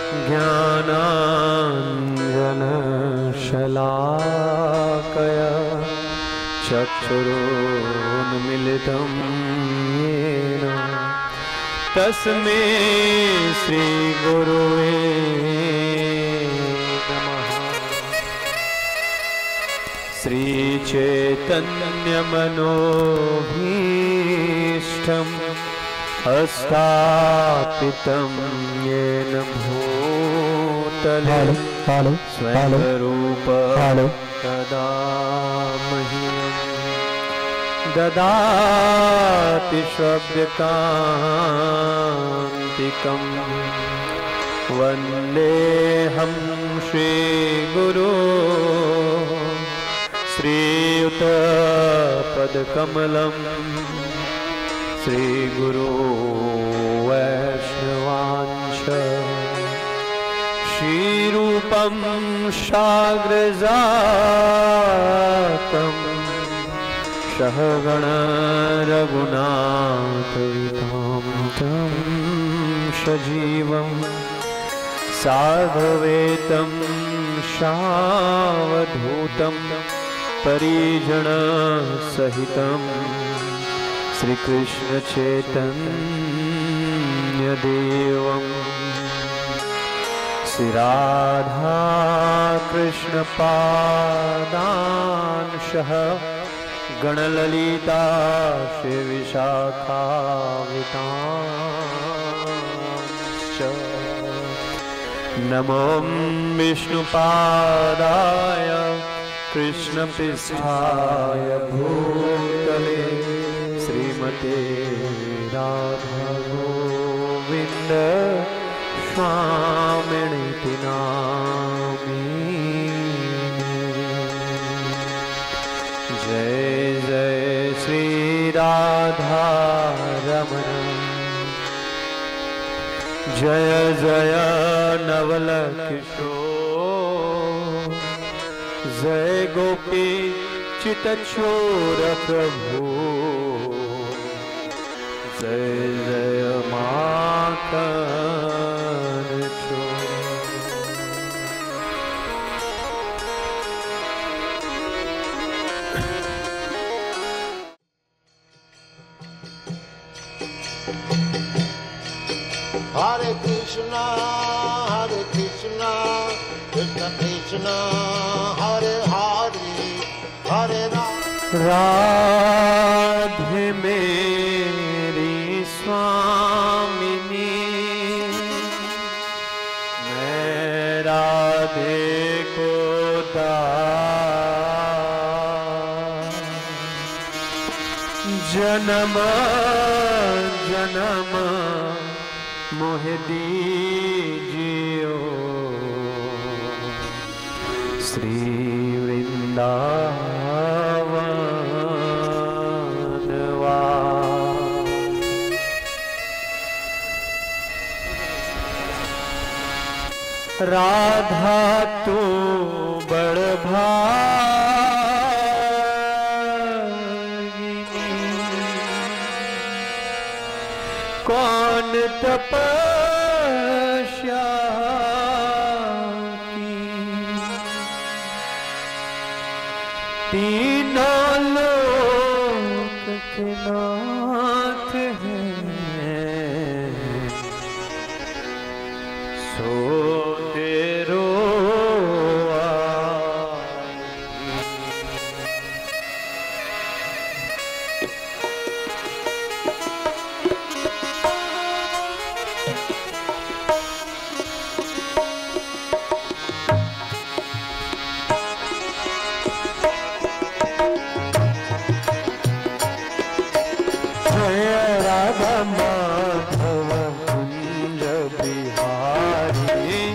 ज्ञानाञ्जनशलाकया चक्षुरुन्मिलितं येन तस्मै श्रीगुरुवे नमः। श्रीचैतन्यमनोभीष्टम् स्थापितं येन भूतले स्वयं रूप तदा मह्यं ददाति शब्दकान्तिकं वन्देऽहं श्रीगुरो श्रीयुतपदकमलं श्रीगुरो वैष्णवांश श्रीरूपं साग्रजातं सहगण रघुनाथवितं तं सजीवं साद्वैतं सावधूतं परिजनसहितं श्री कृष्ण चैतन्य देवं श्री राधा कृष्ण पादांशः गणललिता श्री विशाखावितांश्च नमो विष्णुपादाय कृष्णपृष्ठाय भूतले श्रीमते राधा गोविंद स्वामिनिति नामिने। जय जय श्री राधा रमण जय जय नवल किशोर जय गोपी चितचोर प्रभु जय जय माखन चोर। Hare Krishna, Krishna Krishna, Hare Hare, Hare Rama. Radhe मेरी स्वामिनी मैं राधे को दास जन्म जन्म मोहि दीजियो श्री वृंदावन राधा तू बड़ भागिनी कौन तपस्या की तीनों लोक के नाथ हैं सो तेरो माधव कुंज बिहारी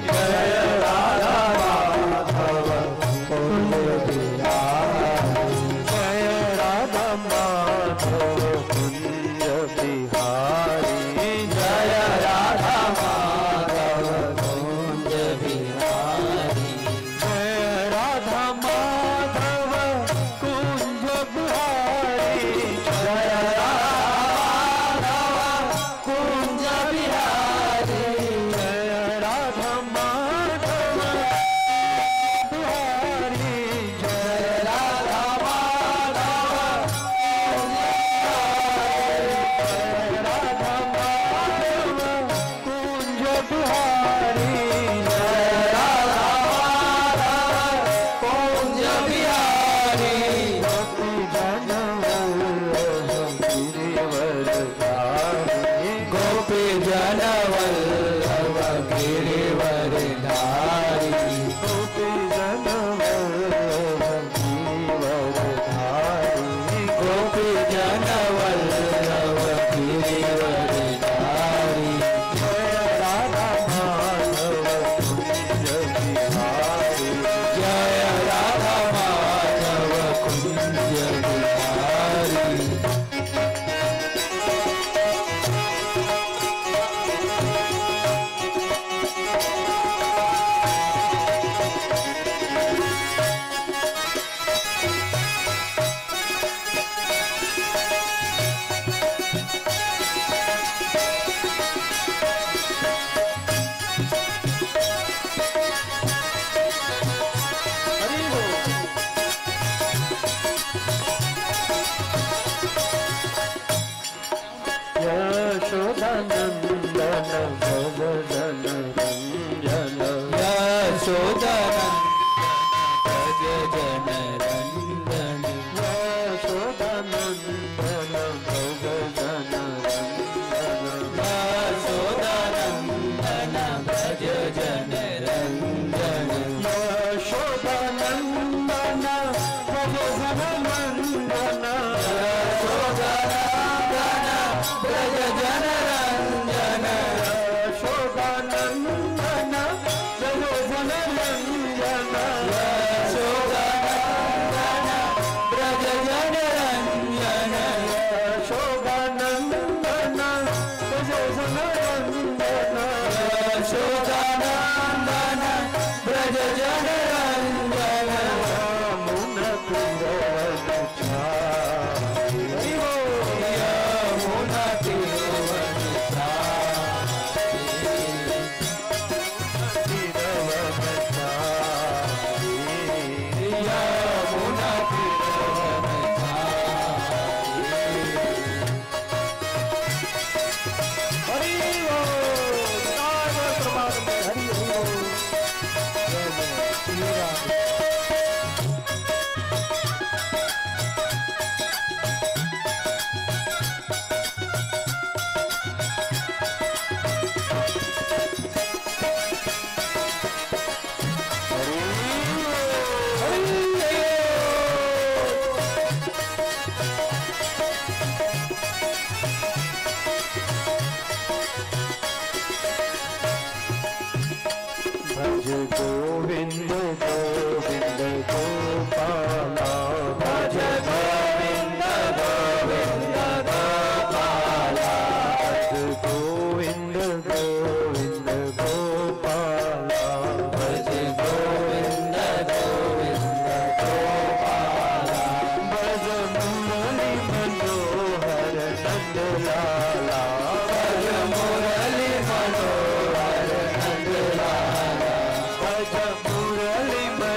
मुरली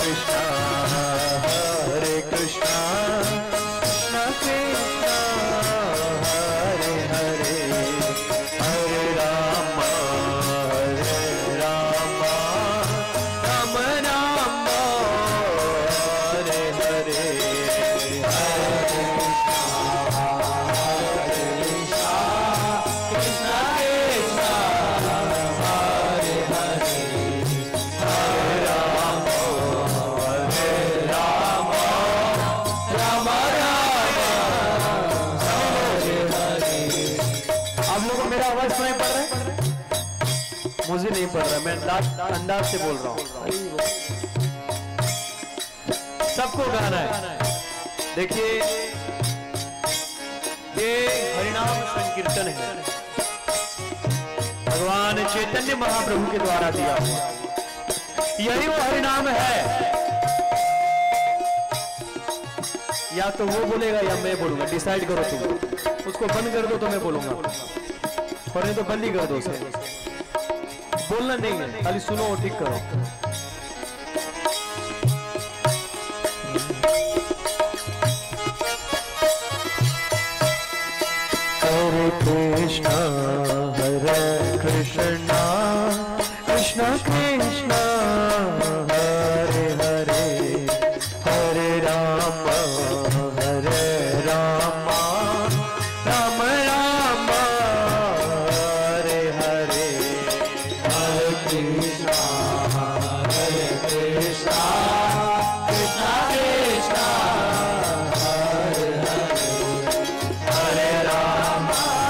कृष्णा हरे कृष्णा कृष्णा कृष्णा हरे हरे हरे राम राम राम हरे हरे मुझे नहीं पड़ रहा, मैं अंदाज से बोल रहा हूँ। सबको गाना है। देखिए ये हरिनाम संकीर्तन है, भगवान चैतन्य महाप्रभु के द्वारा दिया हुआ, यही वो हरिनाम है। या तो वो बोलेगा या मैं बोलूंगा, डिसाइड करो तुम। उसको बंद कर दो तो मैं बोलूंगा, और नहीं तो बंद ही कर दो उसे। बोलना नहीं है, खाली सुनो और ठीक करो। हरे कृष्णा कृष्णा कृष्णा हरे हरे हरे राम राम राम हरे हरे कृष्णा कृष्णा कृष्णा कृष्णा हरे हरे हरे राम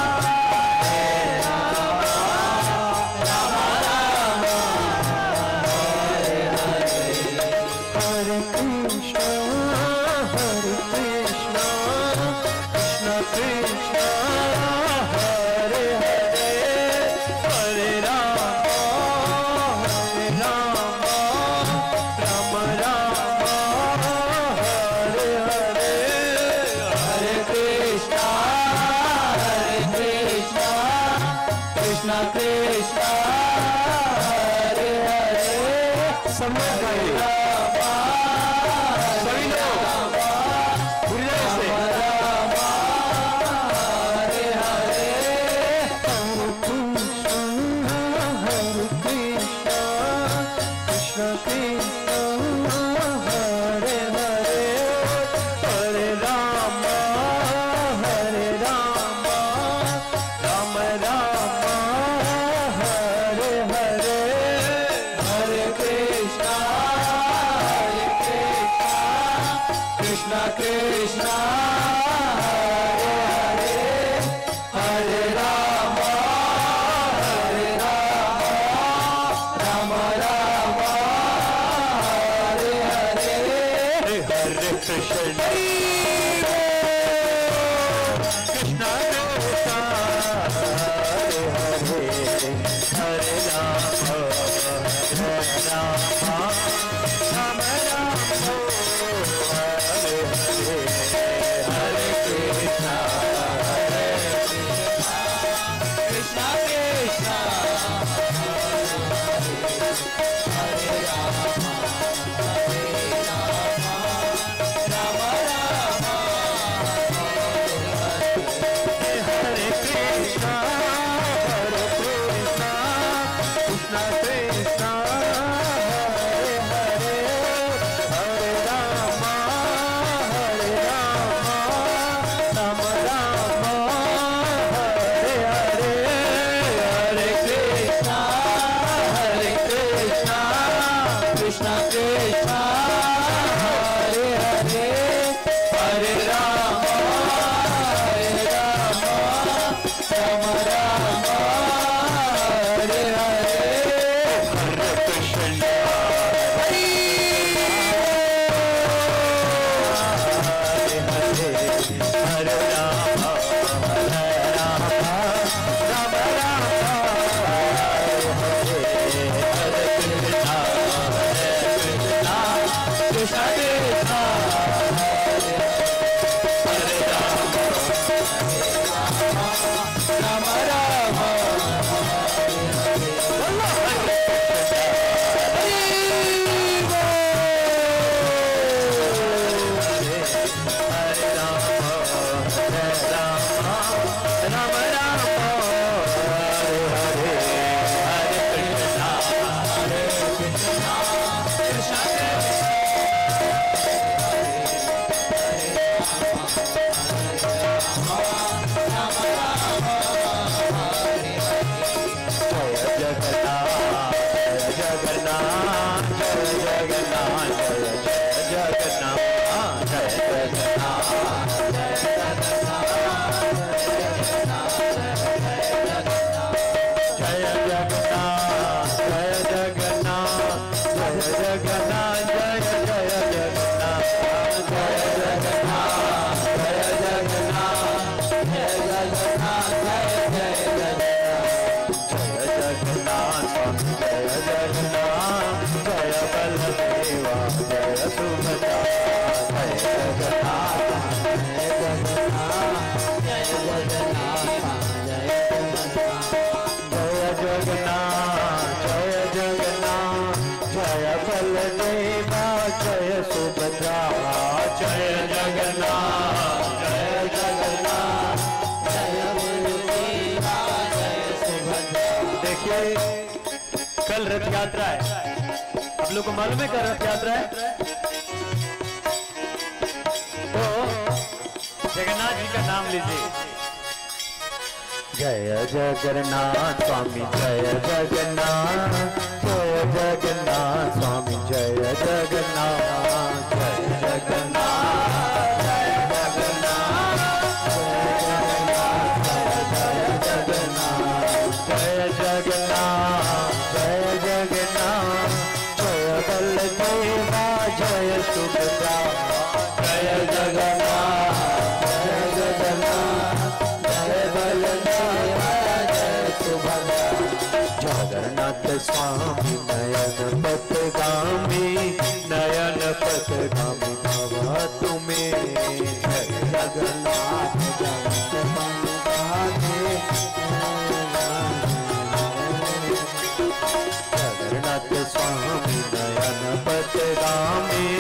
राम राम हरे हरे हरे कृष्णा कृष्णा कृष्णा हरे हरे हरे राम राम राम हरे हरे हरे कृष्णा कृष्णा कृष्णा हरे हरे। सब लोग गाइए, सभी लोग पूरी तरह से। हरे हरे कृष्णा कृष्णा कृष्णा हरे हरे हरे राम राम राम हरे हरे हरे कृष्णा कृष्णा कृष्णा हरे हरे हरे राम राम राम हरे हरे हरे कृष्ण कृष्णा कृष्णा हरे हरे हरे राम राम राम हरे हरे हरे कृष्णा कृष्णा कृष्णा हरे राम राम राम हरे कृष्णा कृष्णा कृष्णा हरे हरे हरे राम राम राम हरे हरे हरे कृष्णा कृष्णा कृष्णा हरे हरे हरे राम राम राम हरे हरे हरे कृष्ण हरे राम राम राम हरे हरे हरे कृष्ण जगन्नाथ जय जगन्नाथ जय जगन्नाथ जय जगन्नाथ जय जगन्नाथ जय जगन्नाथ जय जगन्नाथ जय जगन्नाथ जय जगन्नाथ जय जगन्नाथ जय जगन्नाथ जय जगन्नाथ जय जगन्नाथ जय जगन्नाथ जय बलदेवा जय सुभद्रा जय जगन्नाथ जय जगन्नाथ जय जगन्नाथ जय जगन्नाथ जय जगन्नाथ जय बलदेवा जय सुभद्रा जय जगन्नाथ जय जगन्नाथ जय बलदेवा जय सुभद्रा। देखिए कल रथ यात्रा है, आप लोग को मालूम है कल रथ यात्रा है, तो जगन्नाथ जी का नाम लीजिए। जय जगन्नाथ स्वामी जय जगन्नाथ जय जगन्नाथ स्वामी जय जगन्नाथ जय जगन्नाथ जय जगन्नाथ जय जगन्नाथ जय जगन्नाथ जय जगन्नाथ जय बलदेवा जय सुभद्रा जय जगन्नाथ जय जगन्नाथ जय बलदेवा जय सुभद्रा। जगन्नाथ स्वामी नयन पथगामी भव तुम्हें जय जगन्नाथ जगन्नाथ स्वामी नयन पथगामी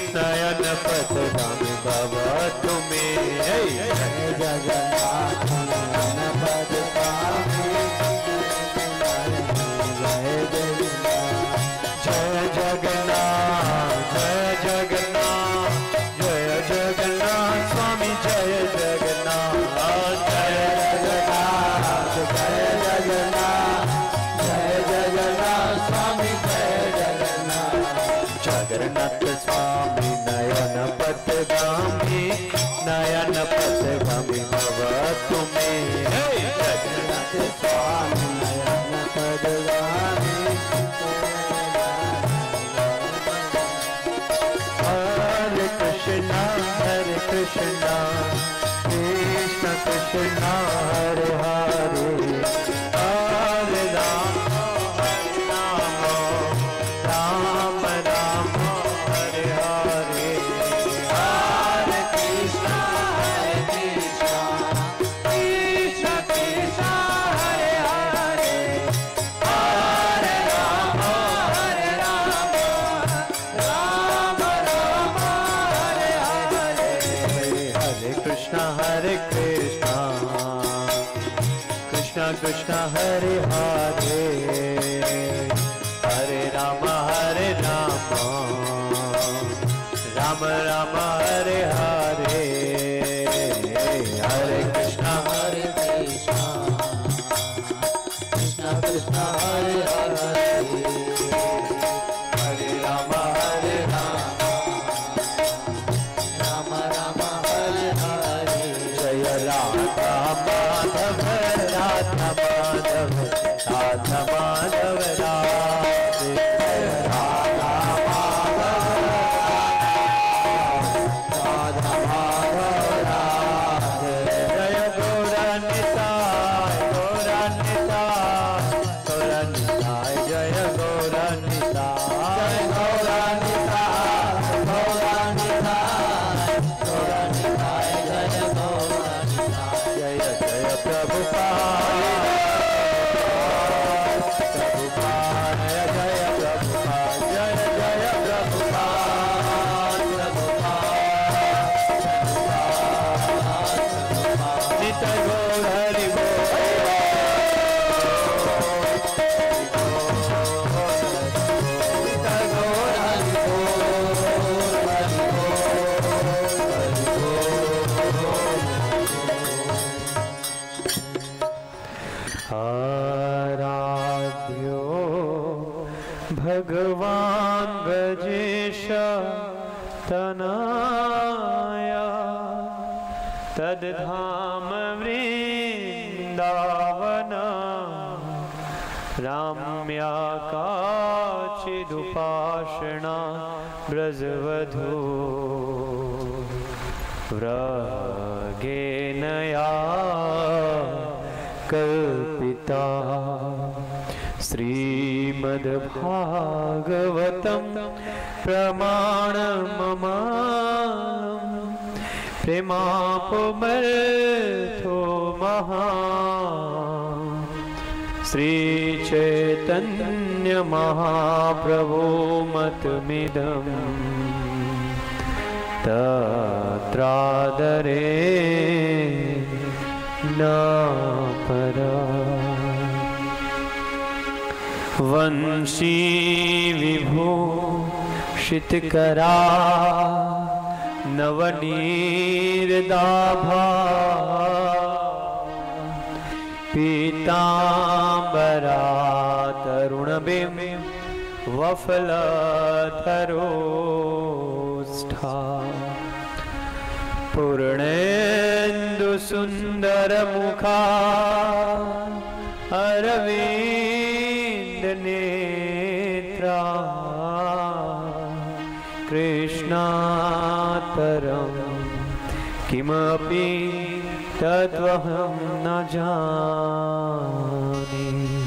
भव तुम्हें जय जगन्नाथ नयन पथगामी जय जगन्नाथ जय जगन्नाथ जय जगन्नाथ स्वामी जय जगन्नाथ जय जगन्नाथ जय जगन्नाथ जय जगन्नाथ स्वामी जय जगन्नाथ। जगन्नाथ स्वामी नयन पथगामी भव तुम्हें जगन्नाथ स्वामी नयन पथगामी। हरे कृष्णा कृष्ण कृष्ण हरे हरे हरे राम राम राम हरे हरे हरे कृष्ण कृष्ण कृष्ण हरे हरे हरे राम राम राम हरे हरे हरे कृष्ण कृष्ण कृष्ण हरे हरे हरे राम राम राम हरे हरे हरे कृष्ण कृष्ण कृष्ण हरे हरे हरे राम राम राम हरे हरे जय राधा माधव राधा माधव राधा माधव राधे राधा माधव भगवान ब्रजेश तनया तद्धाम वृंदावन राम्या काचिदुपासना ब्रजवधू व्रगेनया कल्पिता श्रीमद्भागवतं प्रमाणमम प्रेमापुमर्थो महा श्री चैतन्य महाप्रभो मतमिदं तत्रादरे न परा वंशी विभूषितकरा नवनीरदाभा पीतांबरा तरुणबिंब वफलधरोष्ठा पूर्णेन्दु सुंदर मुखा अरविंद नेत्रा कृष्णातरं किमपि तत्त्वहं न जाने।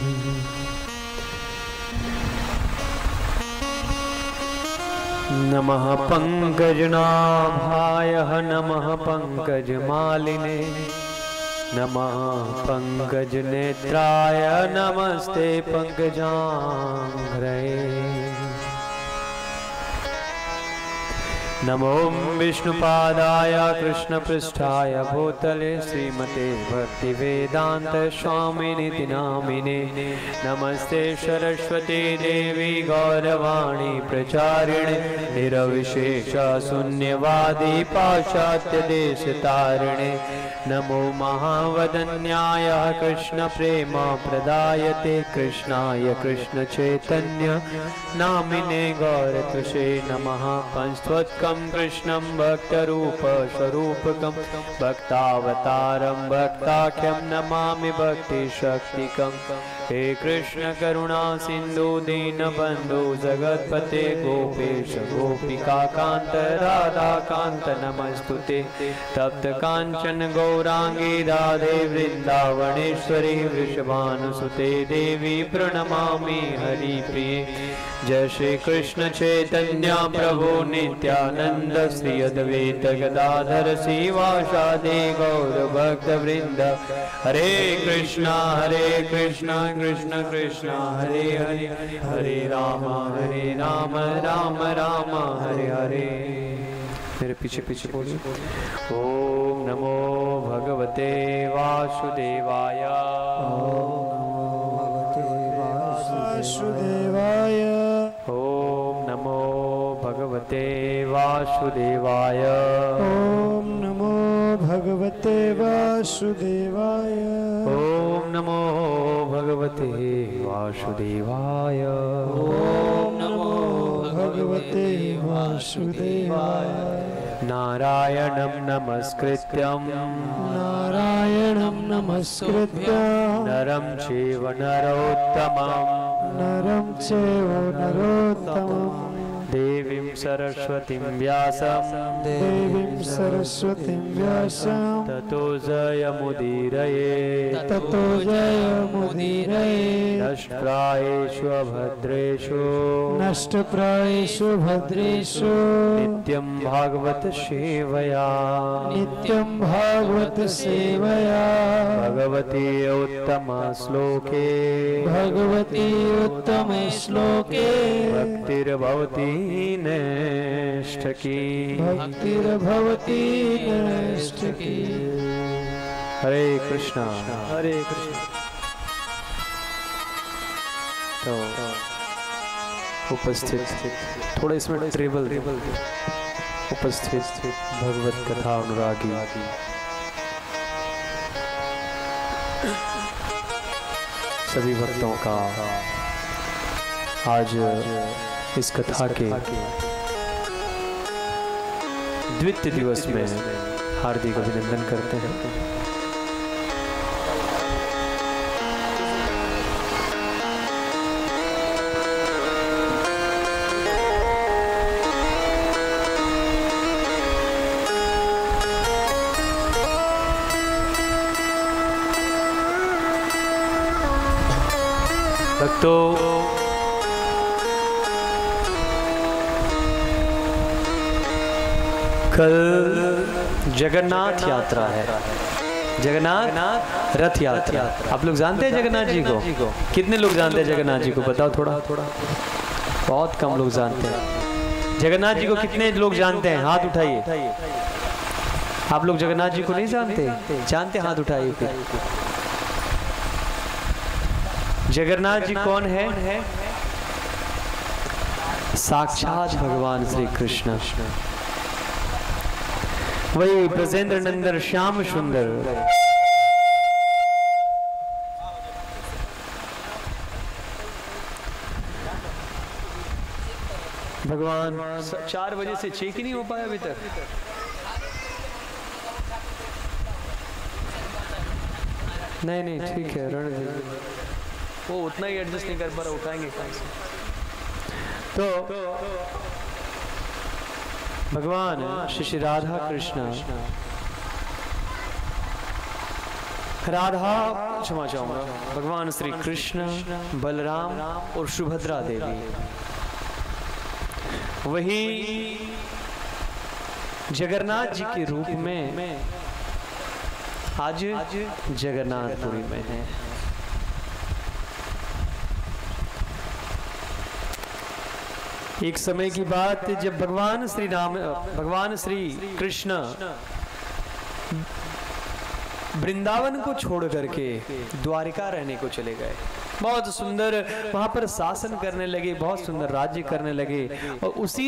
नमः पंकजनाभाय नमः पंकजमालिने नमः पंकजनेत्राय नमस्ते पंकजांघ्रे। नमो विष्णुपादाय कृष्णपृष्ठाय भूतले श्रीमते भक्तिवेदांत स्वामिनिति नामिने। नमस्ते सरस्वती देवी गौरवाणी प्रचारिणे निरविशेष शून्यवादी पाश्चात्य देशतारिणे। नमो महावदन्याय कृष्ण प्रेम प्रदायते कृष्णाय कृष्ण चैतन्य नामिने गौरतुषे नमः। पंचत्वत्कं कृष्णं भक्तरूप स्वरूपकं भक्तावतारं भक्ताख्यं नमामि भक्ति शक्तिकं। हे कृष्ण करुणा सिंधु दीनबंधु जगत्पते गोपेश गोपिका कांत राधा कांत नमस्तुते। तप्त कांचन गौरांगी राधे वृंदावनेश्वरी वृषभानुसुते देवी प्रणमामि हरिप्रिये। जय श्री कृष्ण चैतन्य प्रभु नित्यानंद श्री अद्वैत गदाधर श्रीवासादि गौर भक्त वृंद। हरे कृष्णा कृष्ण कृष्ण हरे हरे हरे राम राम राम हरे हरे। मेरे पीछे पीछे बोलिए। ओम नमो भगवते वासुदेवाय। ओम नमो भगवते वासुदेवाय। ओम नमो भगवते वासुदेवाय। ओम नमो भगवते वासुदेवाय। ओम नमो भगवते वासुदेवाय। नारायणं नमस्कृत्यं नारायणं नमस्कृत्यं नरं चैव नरोत्तमं नरं चैव नरोत्तमं देवीं सरस्वतीं व्यासं देवीं सरस्वतीं व्यासं ततो जयमुदीरये ततो जयमुदीरये। नष्टप्रायेषु अभद्रेषु नष्टप्रायेषु भद्रेषु नित्यं भागवत सेवया नित्यं भागवत सेवया भगवती उत्तम श्लोके भगवती उत्तमे श्लोके भक्तिर्भवती नैष्ठकी भक्तिर्भवती नैष्ठकी। हरे कृष्णा। तो उपस्थित थोड़े इसमें ट्रेबल उपस्थित भगवत कथा अनुरागी सभी भक्तों का आज इस कथा के द्वितीय दिवस में हार्दिक अभिनंदन करते हैं। तो कल जगन्नाथ यात्रा है, जगन्नाथ रथ यात्रा। आप लोग जानते हैं जगन्नाथ जी को? कितने लोग जानते हैं जगन्नाथ जी को? बताओ थोड़ा। बहुत कम लोग जानते हैं जगन्नाथ जी को। कितने लोग जानते हैं? हाथ उठाइए। आप लोग जगन्नाथ जी को नहीं जानते? जानते? हाथ उठाइए फिर। जगन्नाथ जी कौन है? साक्षात भगवान श्री कृष्ण, वही ब्रजेंद्र नंदन श्याम सुंदर। भगवान 4 बजे से चेक ही नहीं हो पाया अभी तक। नहीं ठीक है, रण वो उतना ही एडजस्ट नहीं कर पा रहा, उठाएंगे कहाँ से। तो भगवान श्री राधा कृष्ण, राधा क्षमा चाहूंगा, भगवान श्री कृष्ण, बलराम और सुभद्रा देवी, वही जगन्नाथ जी के रूप में आज जगन्नाथपुरी में है। एक समय की बात जब भगवान श्री कृष्ण वृंदावन को छोड़ करके द्वारिका रहने को चले गए। बहुत सुंदर वहां पर शासन करने लगे, बहुत सुंदर राज्य करने लगे। और उसी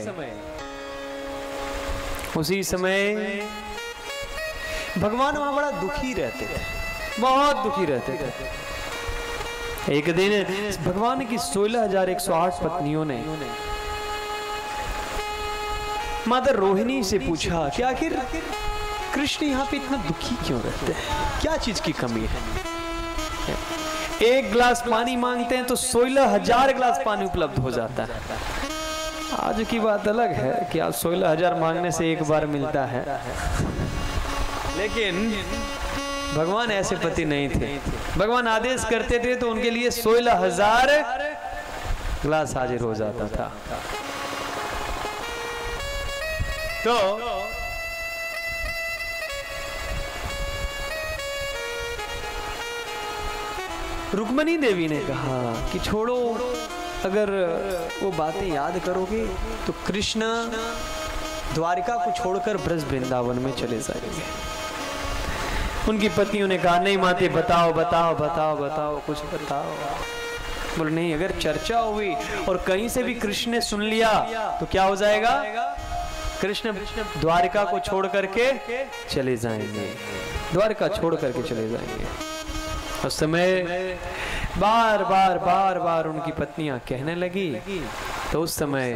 समय भगवान वहां बड़ा दुखी रहते थे, बहुत दुखी रहते थे। एक दिन भगवान की 16,108 पत्नियों ने माता रोहिणी से पूछा कि आखिर कृष्ण यहाँ पे इतना दुखी क्यों रहते हैं, क्या चीज की कमी है। एक गिलास पानी मांगते हैं तो 16,000 गिलास पानी उपलब्ध हो जाता है। आज की बात अलग है कि आज 16,000 मांगने से एक बार मिलता है, लेकिन भगवान ऐसे पति नहीं थे। भगवान आदेश करते थे तो उनके लिए 16,000 गिलास हाजिर हो जाता था। तो रुक्मणी देवी ने कहा कि छोड़ो, अगर वो बातें याद करोगे तो कृष्ण द्वारिका को छोड़कर ब्रज वृंदावन में चले जाएंगे। उनकी पत्नियों ने कहा नहीं माते, बताओ कुछ बताओ। बोले नहीं, अगर चर्चा हुई और कहीं से भी कृष्ण ने सुन लिया तो क्या हो जाएगा, कृष्ण द्वारिका को छोड़ करके चले जाएंगे, द्वारिका छोड़ करके चले जाएंगे। उस समय बार बार उनकी पत्नियां कहने लगी। तो उस समय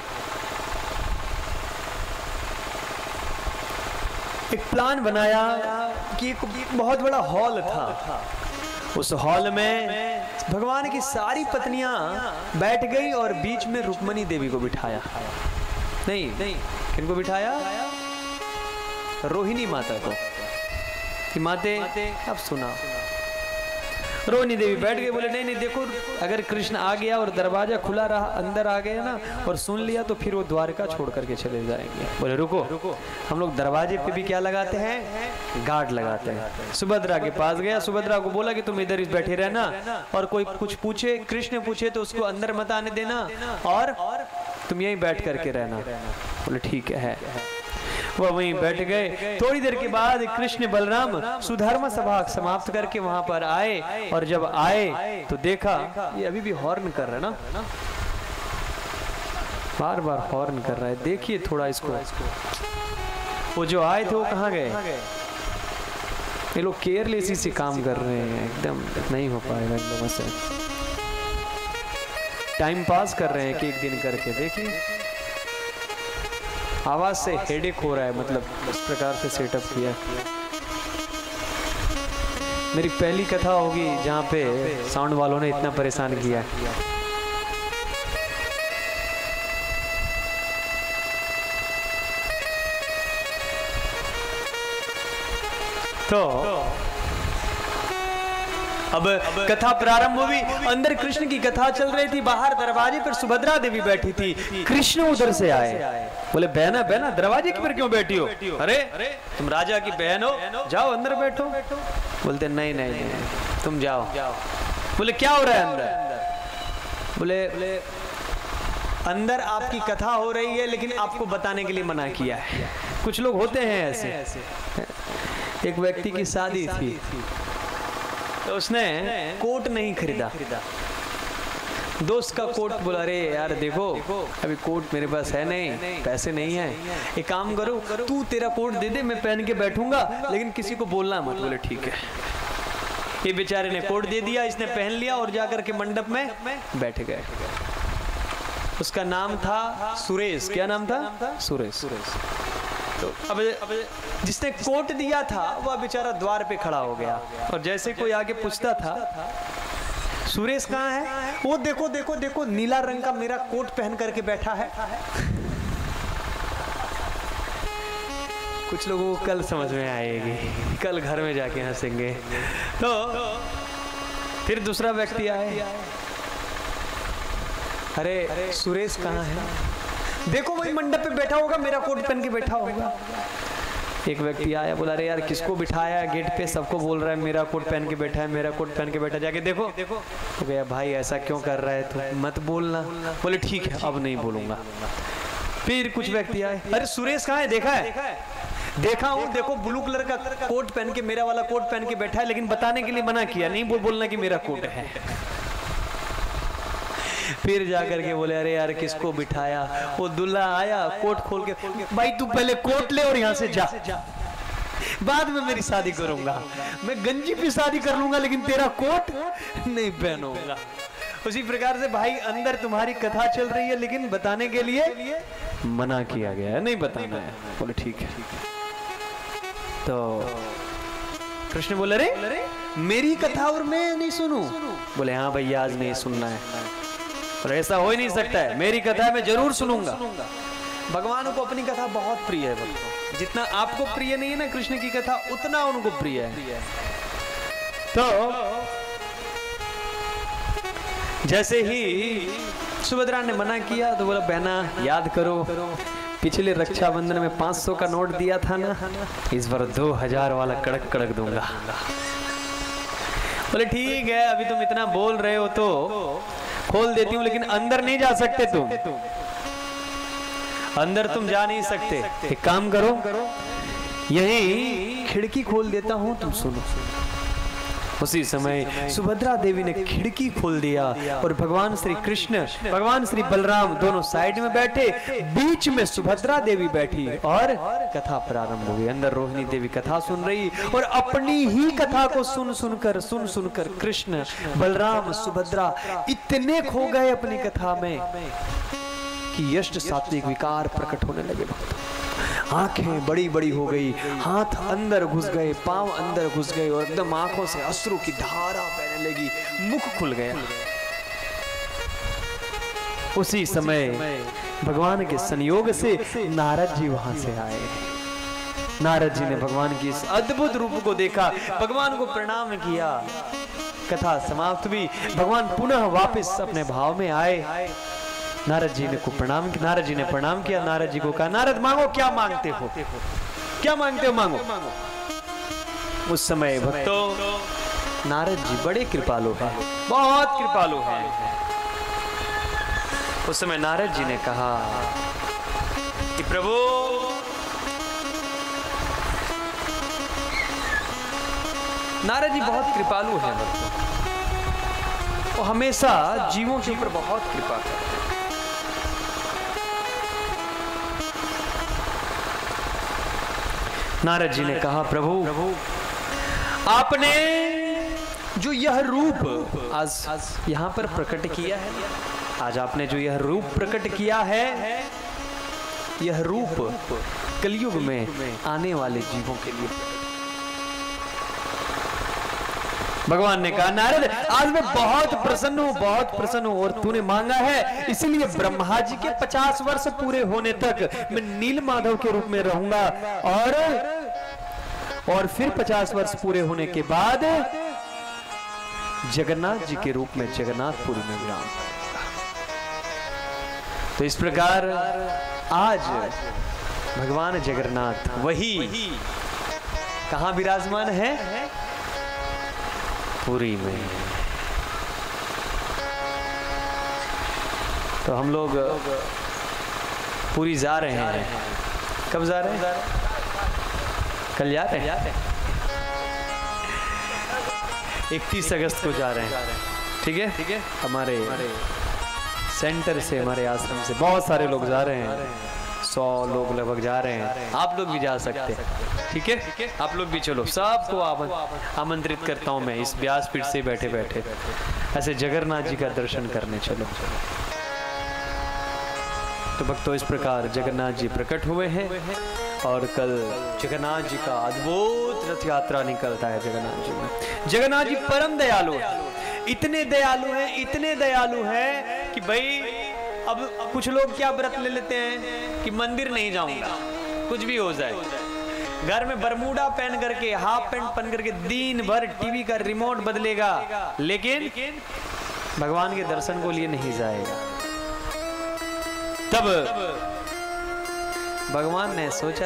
एक प्लान बनाया कि एक बहुत बड़ा हॉल था। उस हॉल में भगवान की सारी पत्नियां बैठ गई और बीच में रुक्मणी देवी को बिठाया। नहीं, किनको बिठाया? रोहिणी माता को कि माते अब सुना। रोहिणी देवी बैठ गई, बोले नहीं देखो, अगर कृष्ण आ गया और दरवाजा खुला रहा, अंदर आ गया ना और सुन लिया तो फिर वो द्वारका छोड़ करके चले जाएंगे। बोले रुको, हम लोग दरवाजे पे भी क्या लगाते हैं, गार्ड लगाते हैं। सुभद्रा के पास गया, सुभद्रा को बोला कि तुम इधर ही बैठे रहना और कोई कुछ पूछे, कृष्ण पूछे तो उसको अंदर मत आने देना और तुम यहीं बैठ करके रहना। बोले ठीक है। वह वहीं बैठ गए। थोड़ी देर के बाद कृष्ण बलराम सुधर्म सभा समाप्त करके वहां पर आए और जब आए तो देखा ये अभी भी हॉर्न कर रहा है ना, बार बार हॉर्न कर रहा है। देखिए थोड़ा इसको। वो जो आए थे वो कहाँ गए? ये लोग केयरलेसी से काम कर रहे हैं, एकदम नहीं हो पाएगा इन लोगों से। टाइम पास कर रहे हैं एक एक दिन करके। देखिए आवाज से हेडेक हो रहा है, मतलब इस प्रकार से सेटअप किया। मेरी पहली कथा होगी जहाँ पे साउंड वालों ने इतना परेशान किया। तो अब कथा प्रारंभ हुई। अंदर कृष्ण की कथा चल रही थी, बाहर दरवाजे पर सुभद्रा देवी बैठी थी। कृष्ण उधर से आए, बोले बहना बहना दरवाजे पर क्यों बैठी हो? अरे तुम राजा की बहन हो, जाओ अंदर बैठो। बोलते नहीं नहीं नहीं तुम जाओ। बोले क्या हो रहा है अंदर? बोले अंदर आपकी कथा हो रही है लेकिन आपको बताने के लिए मना किया है। कुछ लोग होते हैं ऐसे। एक व्यक्ति की शादी थी तो उसने कोट नहीं खरीदा। दोस्त का कोट, बोला अरे यार देखो अभी कोट मेरे पास है नहीं, पैसे नहीं है, एक काम करो तू तेरा कोट दे दे, मैं पहन के बैठूंगा लेकिन किसी को बोलना मत। बोले ठीक है। ये बेचारे ने कोट दे दिया, इसने पहन लिया और जाकर के मंडप में बैठ गए। उसका नाम था सुरेश। क्या नाम था? सुरेश। तो अब जिसने कोट दिया था वह बेचारा द्वार पे खड़ा हो गया और जैसे कोई आगे पूछता था सुरेश कहाँ है, वो देखो देखो देखो नीला रंग का मेरा कोट पहन करके बैठा है। कुछ लोगों को कल समझ में आएगी, कल घर में जाके हंसेंगे। तो फिर दूसरा व्यक्ति आए, अरे सुरेश कहाँ है? देखो वही मंडप पे बैठा होगा, मेरा कोट पहन के बैठा होगा। एक व्यक्ति आया, बोला अरे यार किसको बिठाया है गेट पे, सबको बोल रहा है मेरा कोट पहन के बैठा है, मेरा कोट पहन के बैठा, जाके देखो। तो गया भाई ऐसा क्यों कर रहा है तू, मत बोलना। बोले ठीक है अब नहीं बोलूंगा। फिर कुछ व्यक्ति आए, अरे सुरेश कहाँ है? देखा है? देखा हूँ, देखो ब्लू कलर का कोट पहन के, मेरा वाला कोट पहन के बैठा है, लेकिन बताने के लिए मना किया, नहीं बोलना कि मेरा कोट है। फिर जाकर के बोले अरे यार किसको बिठाया? वो दूल्हा आया कोट खोल के, भाई तू पहले कोट ले और यहाँ से जा, बाद में मेरी शादी करूंगा। मैं गंजी पे शादी कर लूंगा लेकिन तेरा कोट नहीं पहनूंगा। उसी प्रकार से भाई अंदर तुम्हारी कथा चल रही है लेकिन बताने के लिए मना किया गया है, नहीं बताना है। बोले ठीक है। तो कृष्ण बोले अरे मेरी कथा और मैं नहीं सुनूं? बोले हाँ भैया आज नहीं सुनना है। और ऐसा हो ही नहीं सकता है, मेरी कथा मैं जरूर सुनूंगा। भगवान को अपनी कथा बहुत प्रिय है भक्तों। जितना आपको प्रिय नहीं है ना कृष्ण की कथा, उतना उनको प्रिय है। तो जैसे ही सुभद्रा ने मना किया तो बोला बहना याद करो पिछले रक्षाबंधन में 500 का नोट दिया था ना, इस बार 2000 वाला कड़क कड़क दूंगा। बोले ठीक है अभी तुम इतना बोल रहे हो तो खोल देती हूँ, लेकिन अंदर नहीं जा सकते तुम, अंदर तुम जा नहीं सकते। एक काम करो यही खिड़की खोल देता हूँ, तुम सुनो। उसी समय सुभद्रा देवी ने खिड़की खोल दिया और भगवान श्री कृष्ण भगवान श्री बलराम दोनों साइड में बैठे, बीच में सुभद्रा देवी बैठी और कथा प्रारंभ हो गई। अंदर रोहिणी देवी कथा सुन रही और अपनी ही कथा को सुन सुनकर कृष्ण बलराम सुभद्रा इतने खो गए अपनी कथा में कि यष्ट सात्विक विकार प्रकट होने लगे। आंखें बड़ी बड़ी हो गई, हाथ अंदर घुस गए, पांव अंदर घुस गए और एकदम आंखों से अश्रु की धारा बहने लगी, मुख खुल गया। उसी समय भगवान के संयोग से नारद जी वहां से आए। नारद जी ने भगवान की इस अद्भुत रूप को देखा, भगवान को प्रणाम किया। कथा समाप्त हुई, भगवान पुनः वापस अपने भाव में आए। नारद जी ने प्रणाम किया। नारद जी को कहा नारद मांगो, क्या मांगते हो, क्या मांगते हो मांगो। उस समय भक्तों नारद जी बड़े कृपालु हैं, बहुत कृपालु हैं। उस समय नारद जी ने कहा कि प्रभु नारद जी बहुत कृपालु हैं भक्तों, वो हमेशा जीवों के ऊपर बहुत कृपा करते हैं। नारद जी ने कहा प्रभु आपने जो यह रूप आज यहाँ पर प्रकट किया है, आज आपने जो यह रूप प्रकट किया है, यह रूप कलयुग में आने वाले जीवों के लिए। भगवान ने कहा नारद आज मैं बहुत प्रसन्न हूँ, बहुत प्रसन्न हूँ, और तूने मांगा है इसीलिए ब्रह्मा जी के 50 वर्ष पूरे होने तक मैं नील माधव के रूप में रहूंगा, और फिर 50 वर्ष पूरे होने के बाद जगन्नाथ जी के रूप में जगन्नाथपुरी में विराम। तो इस प्रकार आज भगवान जगन्नाथ वही कहां विराजमान है? पुरी में। तो हम लोग पुरी जा रहे हैं। कब जा रहे हैं? कल जा रहे हैं। 31 अगस्त को जा रहे हैं। ठीक है? हमारे सेंटर से, हमारे आश्रम से बहुत सारे लोग जा रहे हैं। 100 लोग लगभग जा रहे हैं। आप लोग भी जा सकते हैं। ठीक है? आप लोग भी चलो। सबको आमंत्रित करता हूं मैं इस व्यासपीठ से बैठे बैठे ऐसे जगन्नाथ जी का दर्शन करने चलो। तो भक्तों इस प्रकार जगन्नाथ जी प्रकट हुए हैं, और कल जगन्नाथ जी का अद्भुत रथ यात्रा निकलता है जगन्नाथ जी में। जगन्नाथ जी परम दयालु हैं, इतने दयालु हैं, इतने दयालु हैं कि भाई अब कुछ लोग क्या व्रत ले लेते हैं कि मंदिर नहीं जाऊंगा, कुछ भी हो जाए, घर में बरमूडा पहन करके, हाफ पैंट पहन करके दिन भर टीवी का रिमोट बदलेगा, लेकिन भगवान के दर्शन को लिए नहीं जाएगा। तब भगवान ने सोचा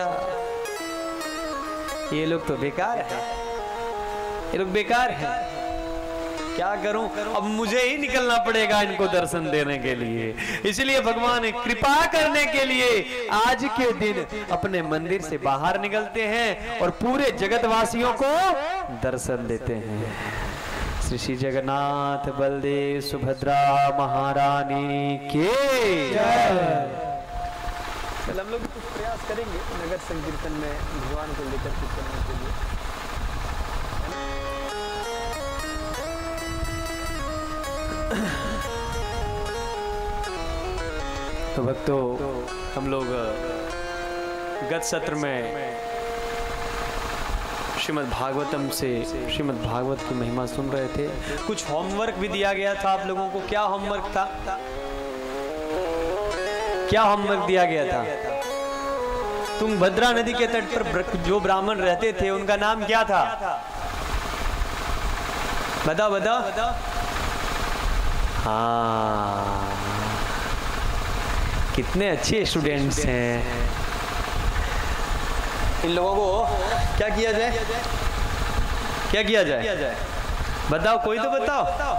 ये लोग तो बेकार है, ये लोग बेकार है, क्या करूं, अब मुझे ही निकलना पड़ेगा इनको दर्शन देने के लिए। इसलिए भगवान कृपा करने के लिए आज के दिन अपने मंदिर से बाहर निकलते हैं और पूरे जगतवासियों को दर्शन देते हैं। श्री श्री जगन्नाथ बलदेव सुभद्रा महारानी के जय। चल हम लोग कुछ प्रयास करेंगे नगर संकीर्तन में भगवान को लेकर के चलने के लिए। तो भक्तों हम लोग गत सत्र में श्रीमद् भागवतम से श्रीमद् भागवत की महिमा सुन रहे थे। कुछ होमवर्क भी दिया गया था आप लोगों को। क्या होमवर्क था? क्या होमवर्क दिया गया था? तुंगभद्रा नदी के तट पर जो ब्राह्मण रहते थे उनका नाम क्या था? बताओ बताओ। हाँ, कितने अच्छे स्टूडेंट्स हैं। इन लोगों को क्या किया जाए? क्या किया जाए? बताओ, कोई तो बताओ।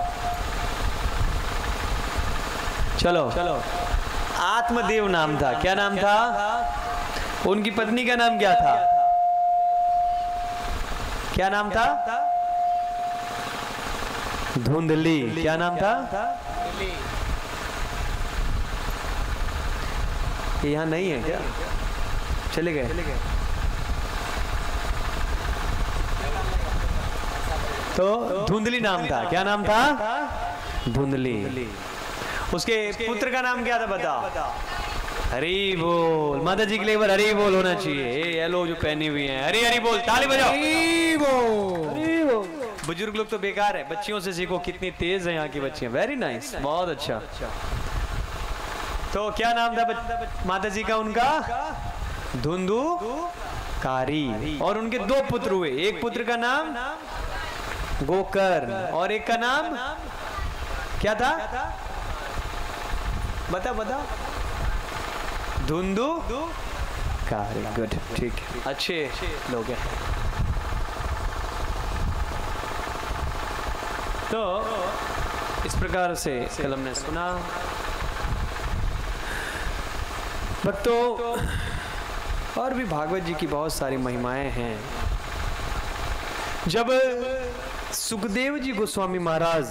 चलो चलो। आत्मदेव नाम था। क्या नाम था? उनकी पत्नी का नाम क्या था? क्या नाम था? धुंधली। क्या नाम था? यहाँ नहीं है क्या? चले गए? तो धुंधली नाम था। क्या नाम था? धुंधली। उसके पुत्र का नाम क्या था बताओ? हरी बोल। माता जी के लिए हरी बोल होना चाहिए। ये लोग जो पहनी हुई हैं, हरी हरी बोल, ताली बजाओ। हरी बोल, हरी बोल। बुजुर्ग लोग तो बेकार है, बच्चियों से सीखो, कितनी तेज है यहाँ की बच्चियां। वेरी नाइस, बहुत अच्छा। तो क्या नाम था माता जी का? उनका धुंधु कारी। और उनके 2 पुत्र हुए। एक पुत्र का नाम गोकर्ण और एक का नाम क्या था? बता बता। धुंधु कारी। गुड, ठीक है, अच्छे लोग हैं। तो इस प्रकार से कल हमने सुना। भक्तों और भी भागवत जी की बहुत सारी महिमाएं हैं। जब सुखदेव जी गोस्वामी महाराज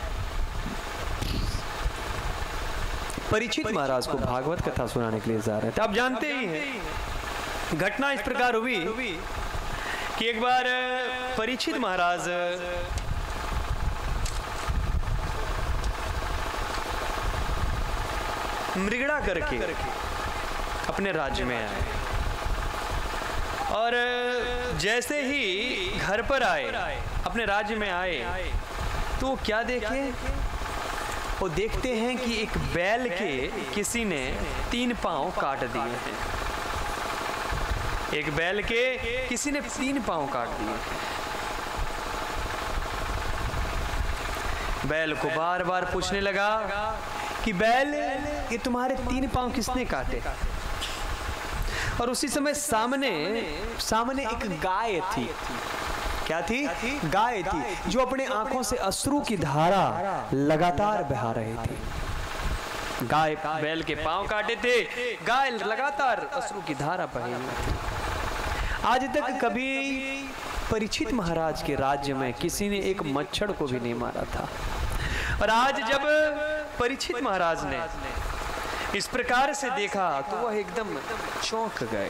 परीक्षित महाराज को भागवत कथा सुनाने के लिए जा रहे थे, आप जानते ही हैं घटना इस प्रकार हुई कि एक बार परीक्षित महाराज मृगड़ा करके अपने राज्य में आए। और जैसे ही घर पर आए, अपने राज्य में आए, तो वो क्या देखे? वो देखते हैं कि एक बैल के किसी ने 3 पांव काट दिए हैं। एक बैल के किसी ने 3 पांव काट दिए हैं। बैल को बार बार पूछने लगा कि बैल, ये तुम्हारे 3 पांव किसने काटे? और उसी समय सामने एक गाय थी। क्या थी? गाय थी, जो अपने आंखों से अश्रु की धारा लगातार बहा रही थी। गाय बैल के पांव काटे थे, गाय लगातार अश्रु की धारा बहा रही थी। आज तक कभी परीक्षित महाराज के राज्य में किसी ने एक मच्छर को भी नहीं मारा था। और आज जब परीक्षित महाराज ने इस प्रकार से देखा तो वह एकदम चौंक गए।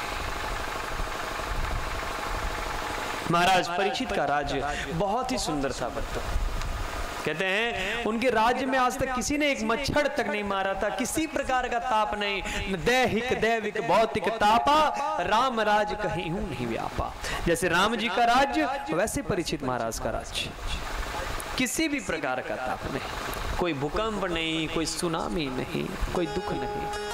महाराज परीक्षित का राज्य बहुत ही सुंदर था भक्तों। कहते हैं उनके राज्य में आज तक किसी ने एक मच्छर तक नहीं मारा था, किसी प्रकार का ताप नहीं। दैहिक दैविक भौतिक तापा, राम राज कहीं हूं नहीं व्यापा। जैसे राम जी का राज्य, वैसे परीक्षित महाराज का राज्य, किसी भी प्रकार का ताप नहीं, कोई भूकंप नहीं, कोई सुनामी नहीं, कोई दुख नहीं।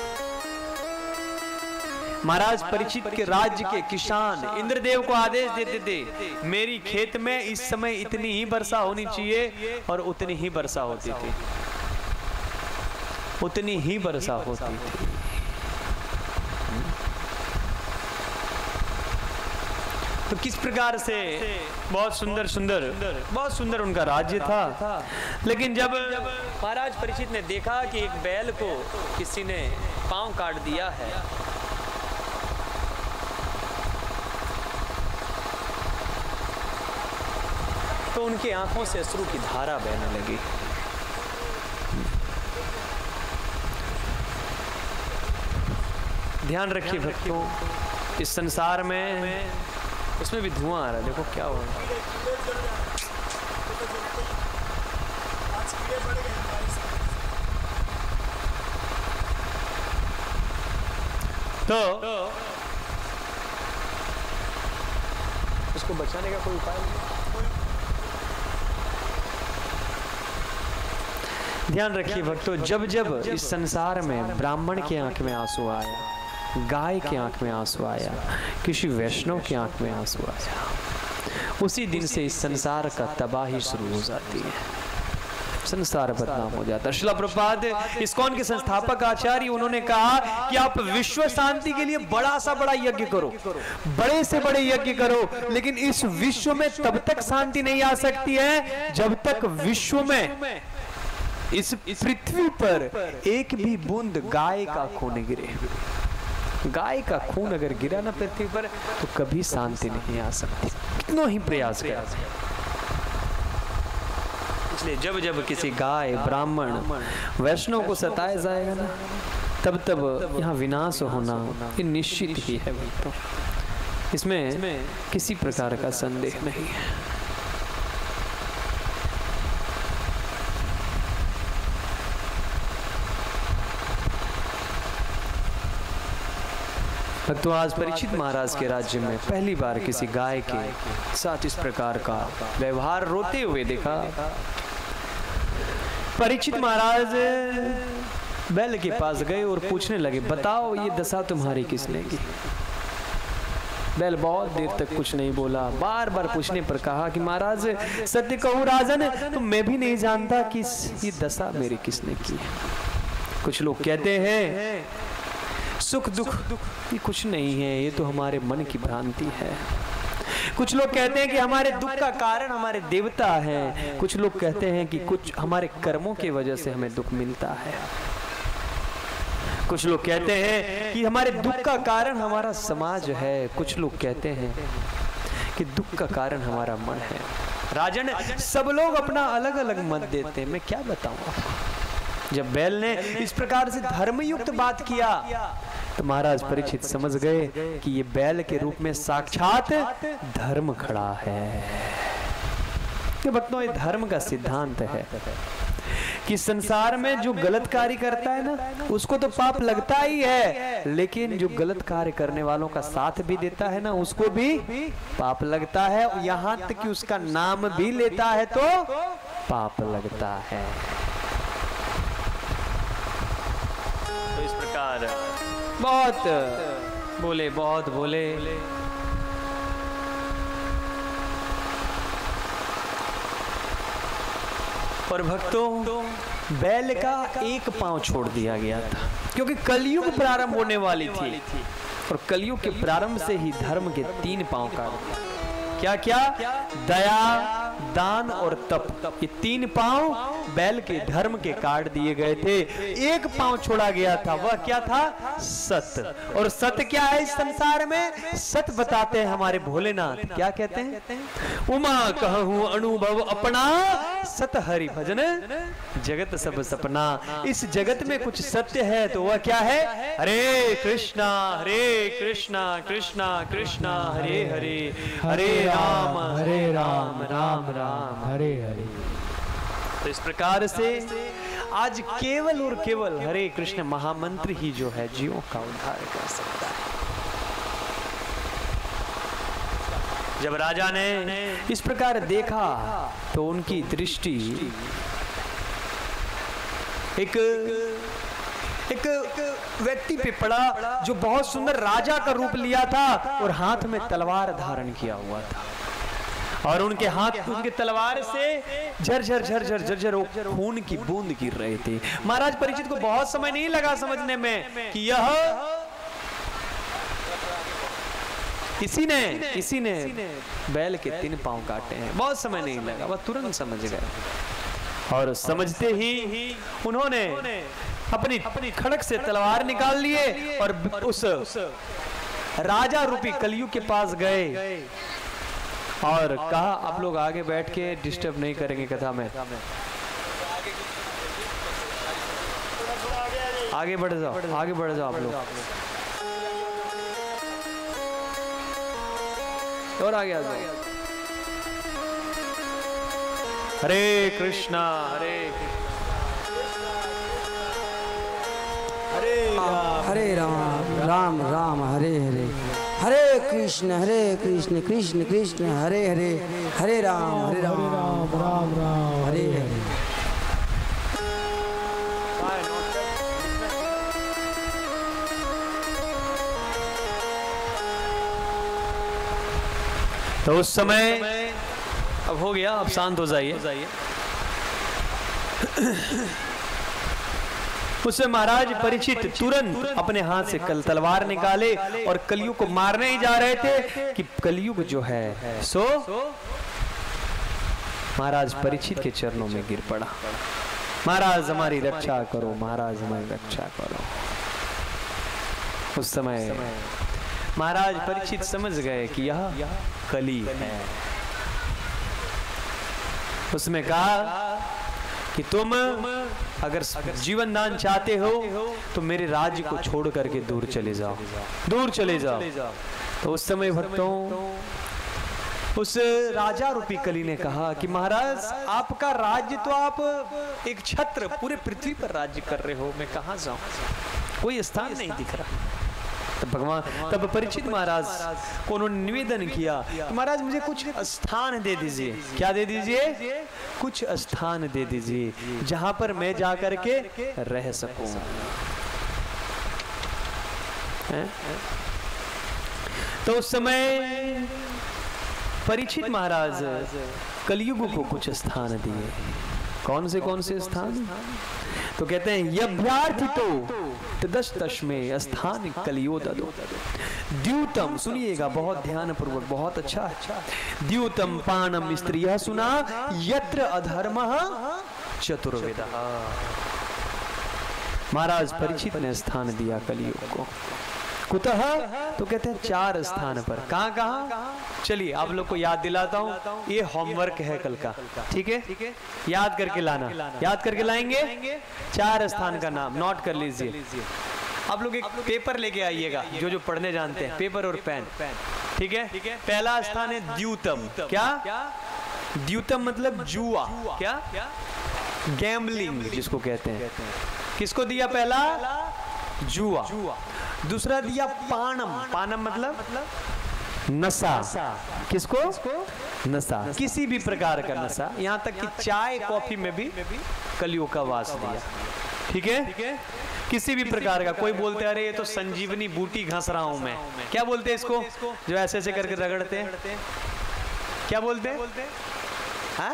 महाराज परीक्षित के राज्य के किसान इंद्रदेव को आदेश देते थे, मेरी खेत में इस समय इतनी ही वर्षा होनी चाहिए, और उतनी ही वर्षा होती थी, उतनी ही वर्षा होती थी। तो किस प्रकार से बहुत सुंदर उनका राज्य था। लेकिन जब महाराज परीक्षित ने देखा कि एक बैल को किसी ने पांव काट दिया है, तो उनकी आंखों से अश्रु की धारा बहने लगी। ध्यान रखिए भक्तों, इस संसार में उसमें भी धुआं आ रहा है। देखो क्या हो रहा है। तो उसको बचाने का कोई उपाय नहीं। ध्यान रखिए भक्तों, जब जब इस संसार में ब्राह्मण की आंख में आंसू आया, गाय की आंख में आंसू आया, किसी वैष्णव की आंख में आंसू आया, उसी दिन से इस संसार का तबाही शुरू हो जाती है, संसार बदनाम हो जाता है। श्रील प्रभुपाद इस्कॉन के संस्थापक आचार्य, उन्होंने कहा कि आप विश्व शांति के लिए बड़ा सा बड़ा यज्ञ करो, बड़े से बड़े यज्ञ करो, लेकिन इस विश्व में तब तक शांति नहीं आ सकती है जब तक विश्व में, इस पृथ्वी पर एक भी बूंद गाय का खून गिरे। गाय का खून अगर गिरा ना पृथ्वी पर, तो कभी शांति नहीं आ सकती, कितना ही प्रयास करा। इसलिए जब जब किसी गाय, ब्राह्मण, वैष्णव को सताया जाएगा ना, तब तब यहाँ विनाश होना ये निश्चित ही है। तो इसमें किसी प्रकार का संदेह नहीं है। तो आज परीक्षित महाराज के राज्य में पहली बार किसी गाय के साथ इस प्रकार का व्यवहार रोते हुए देखा। परीक्षित महाराज बैल के पास गए और पूछने लगे, बताओ ये दशा तुम्हारी किसने की? बैल बहुत देर तक कुछ नहीं बोला। बार बार पूछने पर कहा कि महाराज सत्य कहूँ राजन, तो मैं भी नहीं जानता कि ये दशा मेरी किसने की है। कुछ लोग कहते हैं सुख दुख ये कुछ नहीं है, ये तो हमारे मन की भ्रांति है। कुछ लोग कहते हैं कि हमारे दुख का कारण हमारे देवता हैं। कुछ लोग कहते हैं कि कुछ हमारे कर्मों की वजह से हमें दुख मिलता है। कुछ लोग कहते हैं कि हमारे दुख का कारण हमारा समाज है। कुछ लोग कहते हैं कि दुख का कारण हमारा मन है। राजन, सब लोग अपना अलग अलग मत देते हैं, मैं क्या बताऊं आपको। जब बैल ने इस प्रकार से धर्मयुक्त बात किया, तो महाराज परीक्षित समझ गए कि ये बैल के रूप में साक्षात धर्म खड़ा है। ये भक्तों, ये धर्म का सिद्धांत है कि संसार में जो गलत कार्य करता है ना उसको तो पाप लगता ही है, लेकिन जो गलत कार्य करने वालों का साथ भी देता है ना उसको भी पाप लगता है, यहाँ तक कि उसका नाम भी लेता है तो पाप लगता है। तो इस प्रकार बहुत बोले और भक्तों बैल का एक पांव छोड़ दिया गया था, क्योंकि कलयुग प्रारंभ होने वाली थी और कलयुग के प्रारंभ से ही धर्म के 3 पांव काट दिए। क्या क्या? दया, दान और तप, ये 3 पांव बैल के धर्म के काट दिए गए थे। एक पांव छोड़ा गया था, वह क्या था? सत्य। और सत्य क्या है इस संसार में? सत्य बताते हैं हमारे भोलेनाथ। क्या कहते हैं? उमा कहूं अनुभव अपना, सत हरि भजन जगत सब सपना। इस जगत में कुछ सत्य है तो वह क्या है? हरे कृष्णा कृष्णा कृष्णा हरे हरे, हरे राम राम राम हरे हरे। तो इस प्रकार से आज केवल और केवल हरे कृष्ण महामंत्र ही जो है जीवों का उद्धार कर सकता है। जब राजा ने इस प्रकार देखा तो उनकी दृष्टि एक व्यक्ति पे पड़ा जो बहुत सुंदर राजा का रूप लिया था और हाथ में तलवार धारण किया हुआ था, और उनके हाथ, उनके तलवार से झरझर झरझर झरझर खून की बूंद गिर रही थी। महाराज परीक्षित को बहुत समय नहीं लगा समझने में कि यह इसी ने बैल के 3 पांव काटे हैं। बहुत समय नहीं लगा, वह तुरंत समझ गए, और समझते ही उन्होंने अपनी खड़क से तलवार निकाल लिए और उस राजा रूपी कलयुग के पास गए और कहा आप लोग आगे बैठ के डिस्टर्ब नहीं करेंगे कथा में, आगे बढ़ जाओ आप लोग, और आगे आ जाओ। हरे कृष्णा हरे राम राम राम हरे हरे, हरे कृष्ण कृष्ण कृष्ण हरे हरे, हरे राम राम राम हरे हरे। तो उस समय अब हो गया, अब शांत हो जाइए। उससे महाराज परीक्षित तुरंत अपने हाथ से तलवार निकाले और कलयुग को मारने ही जा रहे थे कि कलयुग जो है सो महाराज परीक्षित के चरणों में गिर पड़ा। महाराज हमारी रक्षा करो, महाराज हमारी रक्षा करो। उस समय महाराज परीक्षित समझ गए कि यह कली है। उसमें कहा कि तुम अगर जीवन दान चाहते हो तो मेरे राज्य को छोड़ करके दूर चले जाओ। तो उस समय भक्तों उस राजा रूपी कली ने कहा कि महाराज आपका राज्य तो आप एक छत्र पूरे पृथ्वी पर राज्य कर रहे हो, मैं कहाँ जाऊं, कोई स्थान नहीं दिख रहा। तब परीक्षित महाराज को उन्होंने निवेदन किया कि महाराज मुझे कुछ स्थान दे दीजिए। क्या दे दीजिए? कुछ स्थान दे दीजिए जहां पर मैं जा करके रह सकूं। तो उस समय परीक्षित महाराज कलयुग को कुछ स्थान दिए। कौन से स्थान? तो कहते हैं यभ्यार्थितो तदस्तस्मै स्थान कलियो ददो द्यूतम। सुनिएगा बहुत ध्यान पूर्वक, बहुत अच्छा। द्यूतम पानम स्त्रियः सुना यत्र अधर्मः चतुर्वेदः। महाराज परीक्षित ने स्थान दिया कलियुग को। कुतः? तो कहते हैं 4 स्थान पर। कहाँ? चलिए आप लोग को याद दिलाता हूँ, ये होमवर्क है कल का, ठीक है? याद करके लाना, याद करके लाएंगे। 4 स्थान का नाम नोट कर लीजिए। आप लोग एक पेपर लेके आइएगा, जो पढ़ने जानते हैं, पेपर और पेन, ठीक है? पहला स्थान है द्यूतम। क्या? द्यूतम मतलब जुआ। क्या? गैम्बलिंग जिसको कहते हैं। किसको दिया? पहला जुआ, दूसरा दिया पानम, पानम मतलब नशा। किसको? नशा, किसी भी प्रकार का नशा, यहाँ तक कि चाय कॉफी में भी कलयुग का वास दिया। ठीक है, किसी भी प्रकार का। कोई बोलते हैं अरे ये तो संजीवनी बूटी घस रहा हूं मैं, क्या बोलते हैं इसको जो ऐसे ऐसे करके रगड़ते हैं, क्या बोलते हैं? हाँ?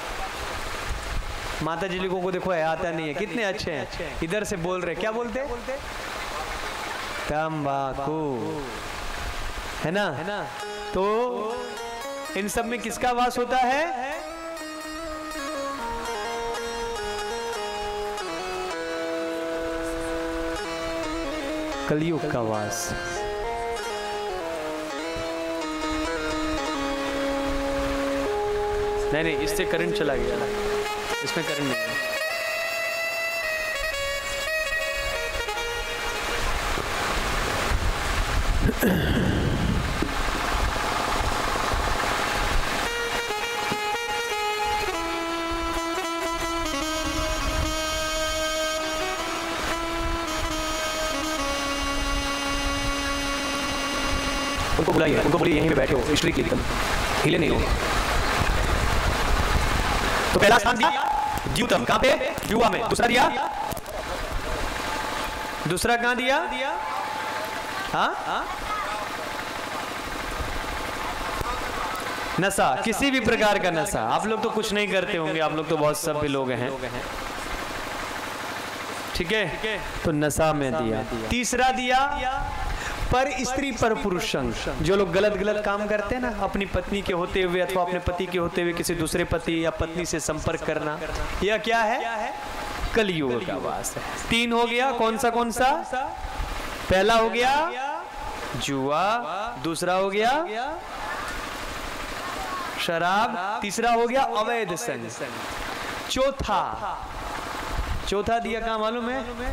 माता जी लोगों को देखो आता नहीं है, कितने अच्छे हैं, इधर से बोल रहे, क्या बोलते हैं? तंबाकू, है ना? तो इन सब में किसका वास होता है? कलयुग का वास। नहीं, इससे करंट चला गया, इसमें करंट नहीं है। उनको बुलाइए, उनको बोलिए यहीं पे बैठे हो, स्ट्रिक्टली एकदम, हिले नहीं हो। तो पहला स्थान दिया द्यूतम, कहां पे? युवा में। दूसरा दिया, दूसरा कहां दिया? हाँ, नशा, किसी भी प्रकार का नशा। आप लोग तो कुछ नहीं करते होंगे, आप लोग तो बहुत सभ्य लोग हैं, ठीक है? तो नशा में दिया। तीसरा दिया पर स्त्री पर पुरुष संग, जो लोग गलत गलत काम करते हैं ना, अपनी पत्नी के होते हुए अथवा अपने पति के होते हुए किसी दूसरे पति या पत्नी से संपर्क करना, यह क्या है? कलयुग का वास है। 3 हो गया, कौन सा? पहला हो गया जुआ, दूसरा हो गया शराब, तीसरा हो गया अवैध संग, चौथा दिया कहाँ मालूम है?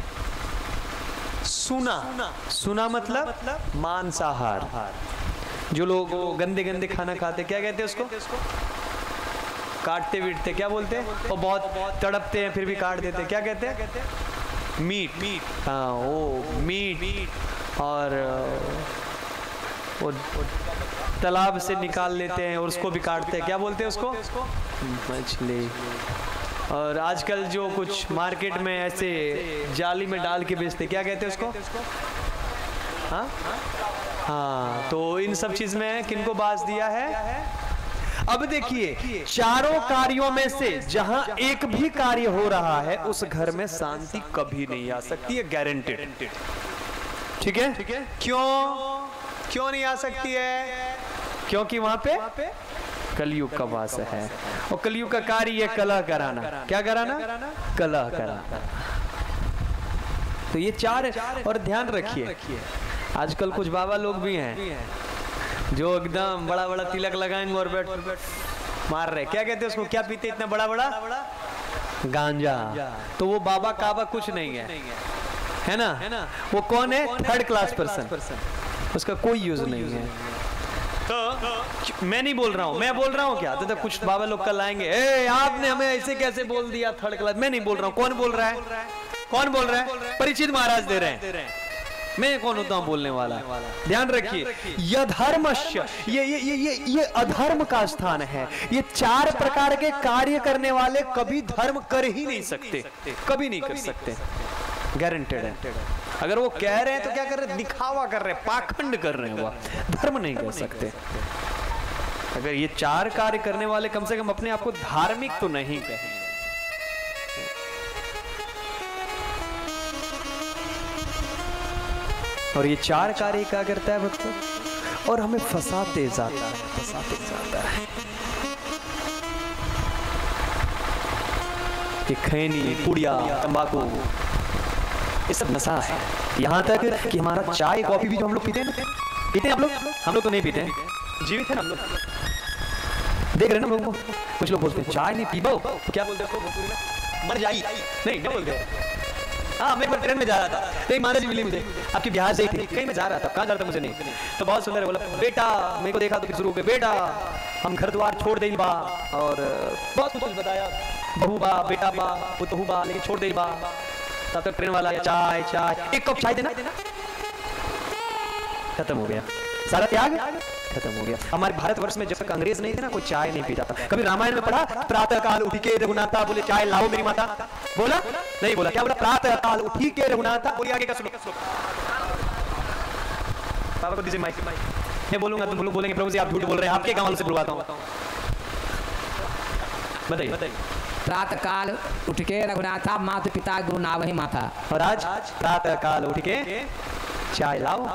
सुना मतलब मांसाहार। जो लोग गंदे गंदे खाना खाते, क्या कहते हैं उसको? काटते पीटते, क्या बोलते हैं? और बहुत तड़पते हैं फिर भी काट देते, क्या कहते हैं? मीट। हाँ, वो मीट। और वो तालाब से निकाल लेते हैं और उसको भी काटते हैं, क्या बोलते हैं उसको? मछली। और आजकल जो कुछ मार्केट में ऐसे जाली में डाल के बेचते, क्या कहते हैं उसको? हाँ, तो इन सब चीज में किनको बास दिया है? अब देखिए, चारों कार्यों में से जहां एक भी कार्य हो रहा है उस घर में शांति कभी नहीं आ सकती है, गारंटेड। ठीक है? क्यों नहीं आ सकती है? क्योंकि वहां पे कलयुग का वास है, और कलयुग का कार्य है कलह कराना। क्या कराना? कलह कराना। तो ये 4 है। और ध्यान रखिए, आजकल कुछ बाबा लोग भी हैं जो एकदम बड़ा बड़ा तिलक लगाएंगे और बैठ मार रहे, क्या कहते हैं उसको? क्या पीते इतना बड़ा गांजा। तो वो बाबा काबा कुछ नहीं है ना? वो कौन है? 3rd क्लास पर्सन, उसका कोई यूज नहीं है। तो मैं नहीं बोल रहा हूँ, मैं बोल रहा हूँ क्या? तो कुछ बाबा लोग कल आएंगे, आपने हमें ऐसे कैसे बोल दिया 3rd क्लास। मैं नहीं बोल रहा हूँ, कौन बोल रहा है? परीक्षित महाराज दे रहे हैं। मैं कौन होता हूँ बोलने वाला? ध्यान रखिए, यधर्मस्य, ये अधर्म का स्थान है। ये 4 प्रकार के कार्य करने वाले कभी धर्म कर ही नहीं सकते, कभी नहीं कर सकते, गारंटेड है। अगर वो कह रहे हैं तो क्या कर रहे हैं? दिखावा कर रहे हैं, पाखंड कर रहे हैं, वो धर्म नहीं कर सकते। अगर ये 4 कार्य करने वाले कम से कम अपने आप को धार्मिक तो नहीं कहेंगे। और ये 4 कार्य क्या करता है भक्तों? और हमें फंसाते जाता है। ये खैनी, पुड़िया, तंबाकू, ये सब नशा है। यहाँ तक कि हमारा चाय कॉफी भी जो हम लोग पीते हैं आप लोग, हम लोग तो नहीं पीते हैं, जीवित है ना हम लोग। देख रहे हैं ना लोगों को, कुछ लोग बोलते हैं चाय नहीं पीबो, तो क्या बोलते हैं? मर जाई। नहीं, क्या बोलते हैं? हाँ, मैं ट्रेन में जा रहा था, एक महाराज जी मिली मुझे, आपकी बिहार से ही थी, कहीं मैं जा रहा था, कहाँ जा रहा था मुझे नहीं, तो बहुत सुंदर है, बोला बेटा, मेरे को देखा तो शुरू हो गया, बेटा हम घर द्वार छोड़ दे बा, और बहुत कुछ बताया। बहू बा, बेटा बा, पुतहू बा, लेकिन छोड़ दे बा। तब तक ट्रेन वाला चाय चाय, एक कप चाय देना, खत्म हो गया सारा त्याग, खत्म हो गया। हमारे भारतवर्ष में जब तक अंग्रेज नहीं थे ना, कोई चाय नहीं पीता था। कभी रामायण में पढ़ा, प्रातः काल उठी के रघुनाथा बोले चाय लाओ मेरी माता, बोला नहीं बोला, क्या बोला? प्रातः काल उठी के रघुनाथा। बोलिए आगे का सुनो। पापा को दीजिए माइक। मैं बोलूंगा तुम लोग बोलेंगे प्रभु जी आप झूठ बोल रहे हैं, आपके गांव से बुलवाता हूं। बताइए। प्रातः काल उठ के रघुनाथा, माता पिता गुरु ना वही माता। और आज प्रातः काल उठ के चाय लाओ।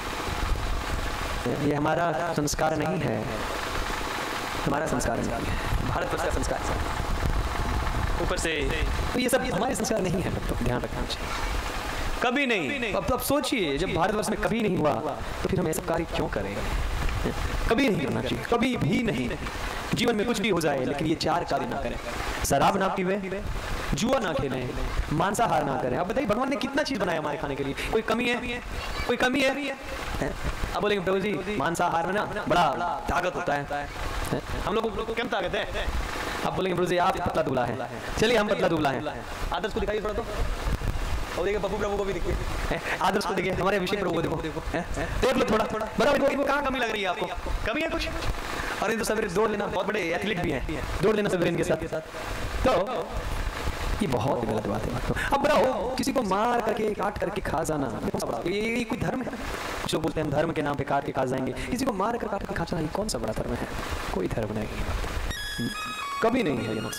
ये हमारा संस्कार नहीं है, हमारा संस्कार नहीं है, भारतवर्ष का संस्कार है। ऊपर से तो ये सब हमारे संस्कार नहीं है, तो ध्यान रखना चाहिए। कभी नहीं। अब सोचिए, जब भारतवर्ष में कभी नहीं हुआ तो फिर हम ऐसा कार्य क्यों करें? कभी नहीं करना चाहिए, कभी भी नहीं। जीवन में कुछ भी हो जाए, लेकिन ये चार कार्य ना करें। शराब ना पीवे, जुआ ना खेलें, मांसाहार ना करें। अब बताइए भगवान ने कितना चीज बनाया हमारे खाने के लिए, कोई कमी है? कोई कमी है? अब बोलेंगे प्रभु जी मांसाहार में ना बड़ा ताकत होता है, हम लोगों को क्या ताकत है? आप बोलेंगे प्रभु जी आप पतला दुबला है। चलिए हम पतला दुबला है। आदर्श को दिखाइए थोड़ा तो, और देखिए पप्पू प्रभु को भी देखिए, आदर्श को देखिए, हमारे अभिषेक प्रभु को देखो, देख लो थोड़ा बराबर। इनको कहाँ कमी लग रही है आपको? कमी है कुछ? और ये तो सवेरे दौड़ लेना, बहुत बड़े एथलीट भी हैं, दौड़ लेना सवेरे इनके साथ, तो ये बहुत गलत बात है। अब बताओ, किसी को मार करके काट करके खा जाना, ये कोई धर्म है? कुछ लोग बोलते हैं धर्म के नाम पे काट के खा जाएंगे। किसी को मार कर काट के खा जाना, ये कौन सा बड़ा धर्म है? कोई धर्म नहीं, कभी नहीं है ये,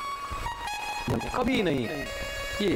कभी नहीं। ये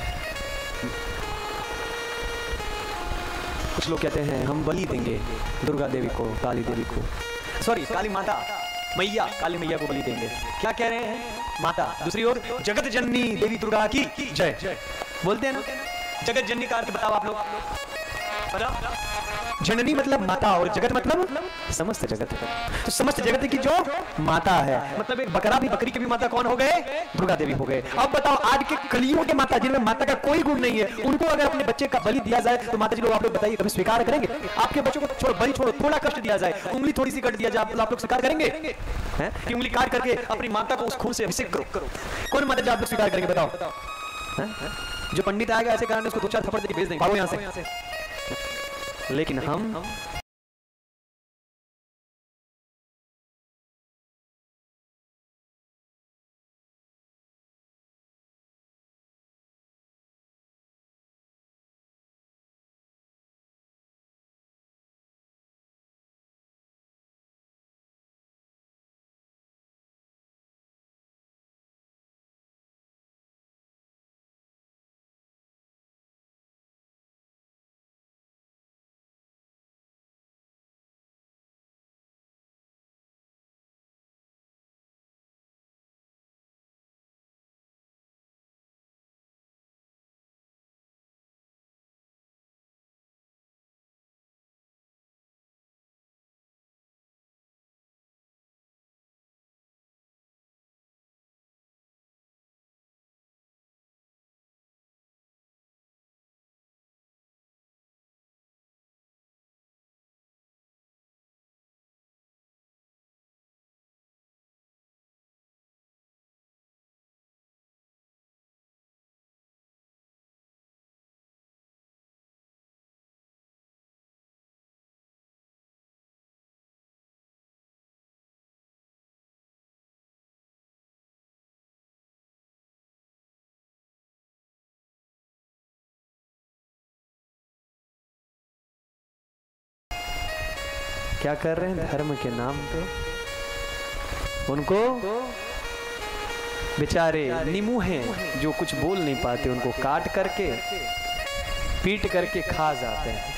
कुछ लोग कहते हैं हम बलि देंगे दुर्गा देवी को, काली देवी को, सॉरी काली माता, मैया, काली मैया को बलि देंगे। क्या कह रहे हैं? माता। दूसरी ओर जगत जननी देवी दुर्गा की जय बोलते हैं ना। जगत जननी का अर्थ बताओ आप लोग, बताओ। जननी मतलब माता और जगत मतलब समस्त जगत। तो समस्त जगत की जो माता है, मतलब एक बकरा भी, बकरी के भी माता कौन हो गए? दुर्गा देवी हो गए। अब बताओ आज के कलियों के माता, जिनमें माता का कोई गुण नहीं है, उनको अगर अपने बच्चे का बलि दिया जाए तो माता जी लोग आप लोग बताइए कभी स्वीकार करेंगे? आपके बच्चों को छोड़ो, बलि छोड़ो, थोड़ा कष्ट दिया जाए, उंगली थोड़ी सी कट दिया जाए, आप लोग स्वीकार करेंगे कि उंगली काट करके अपनी माता को उस खून से अभिषेक करो? कौन माता जी आप लोग स्वीकार करेंगे बताओ? जो पंडित आएगा ऐसे कारण उसको 2-4 थप्पड़ देके भेज देंगे, भागो यहाँ से। लेकिन हम क्या कर रहे हैं? धर्म के नाम पे उनको बेचारे निमुहे जो कुछ बोल नहीं पाते, उनको काट करके पीट करके खा जाते हैं।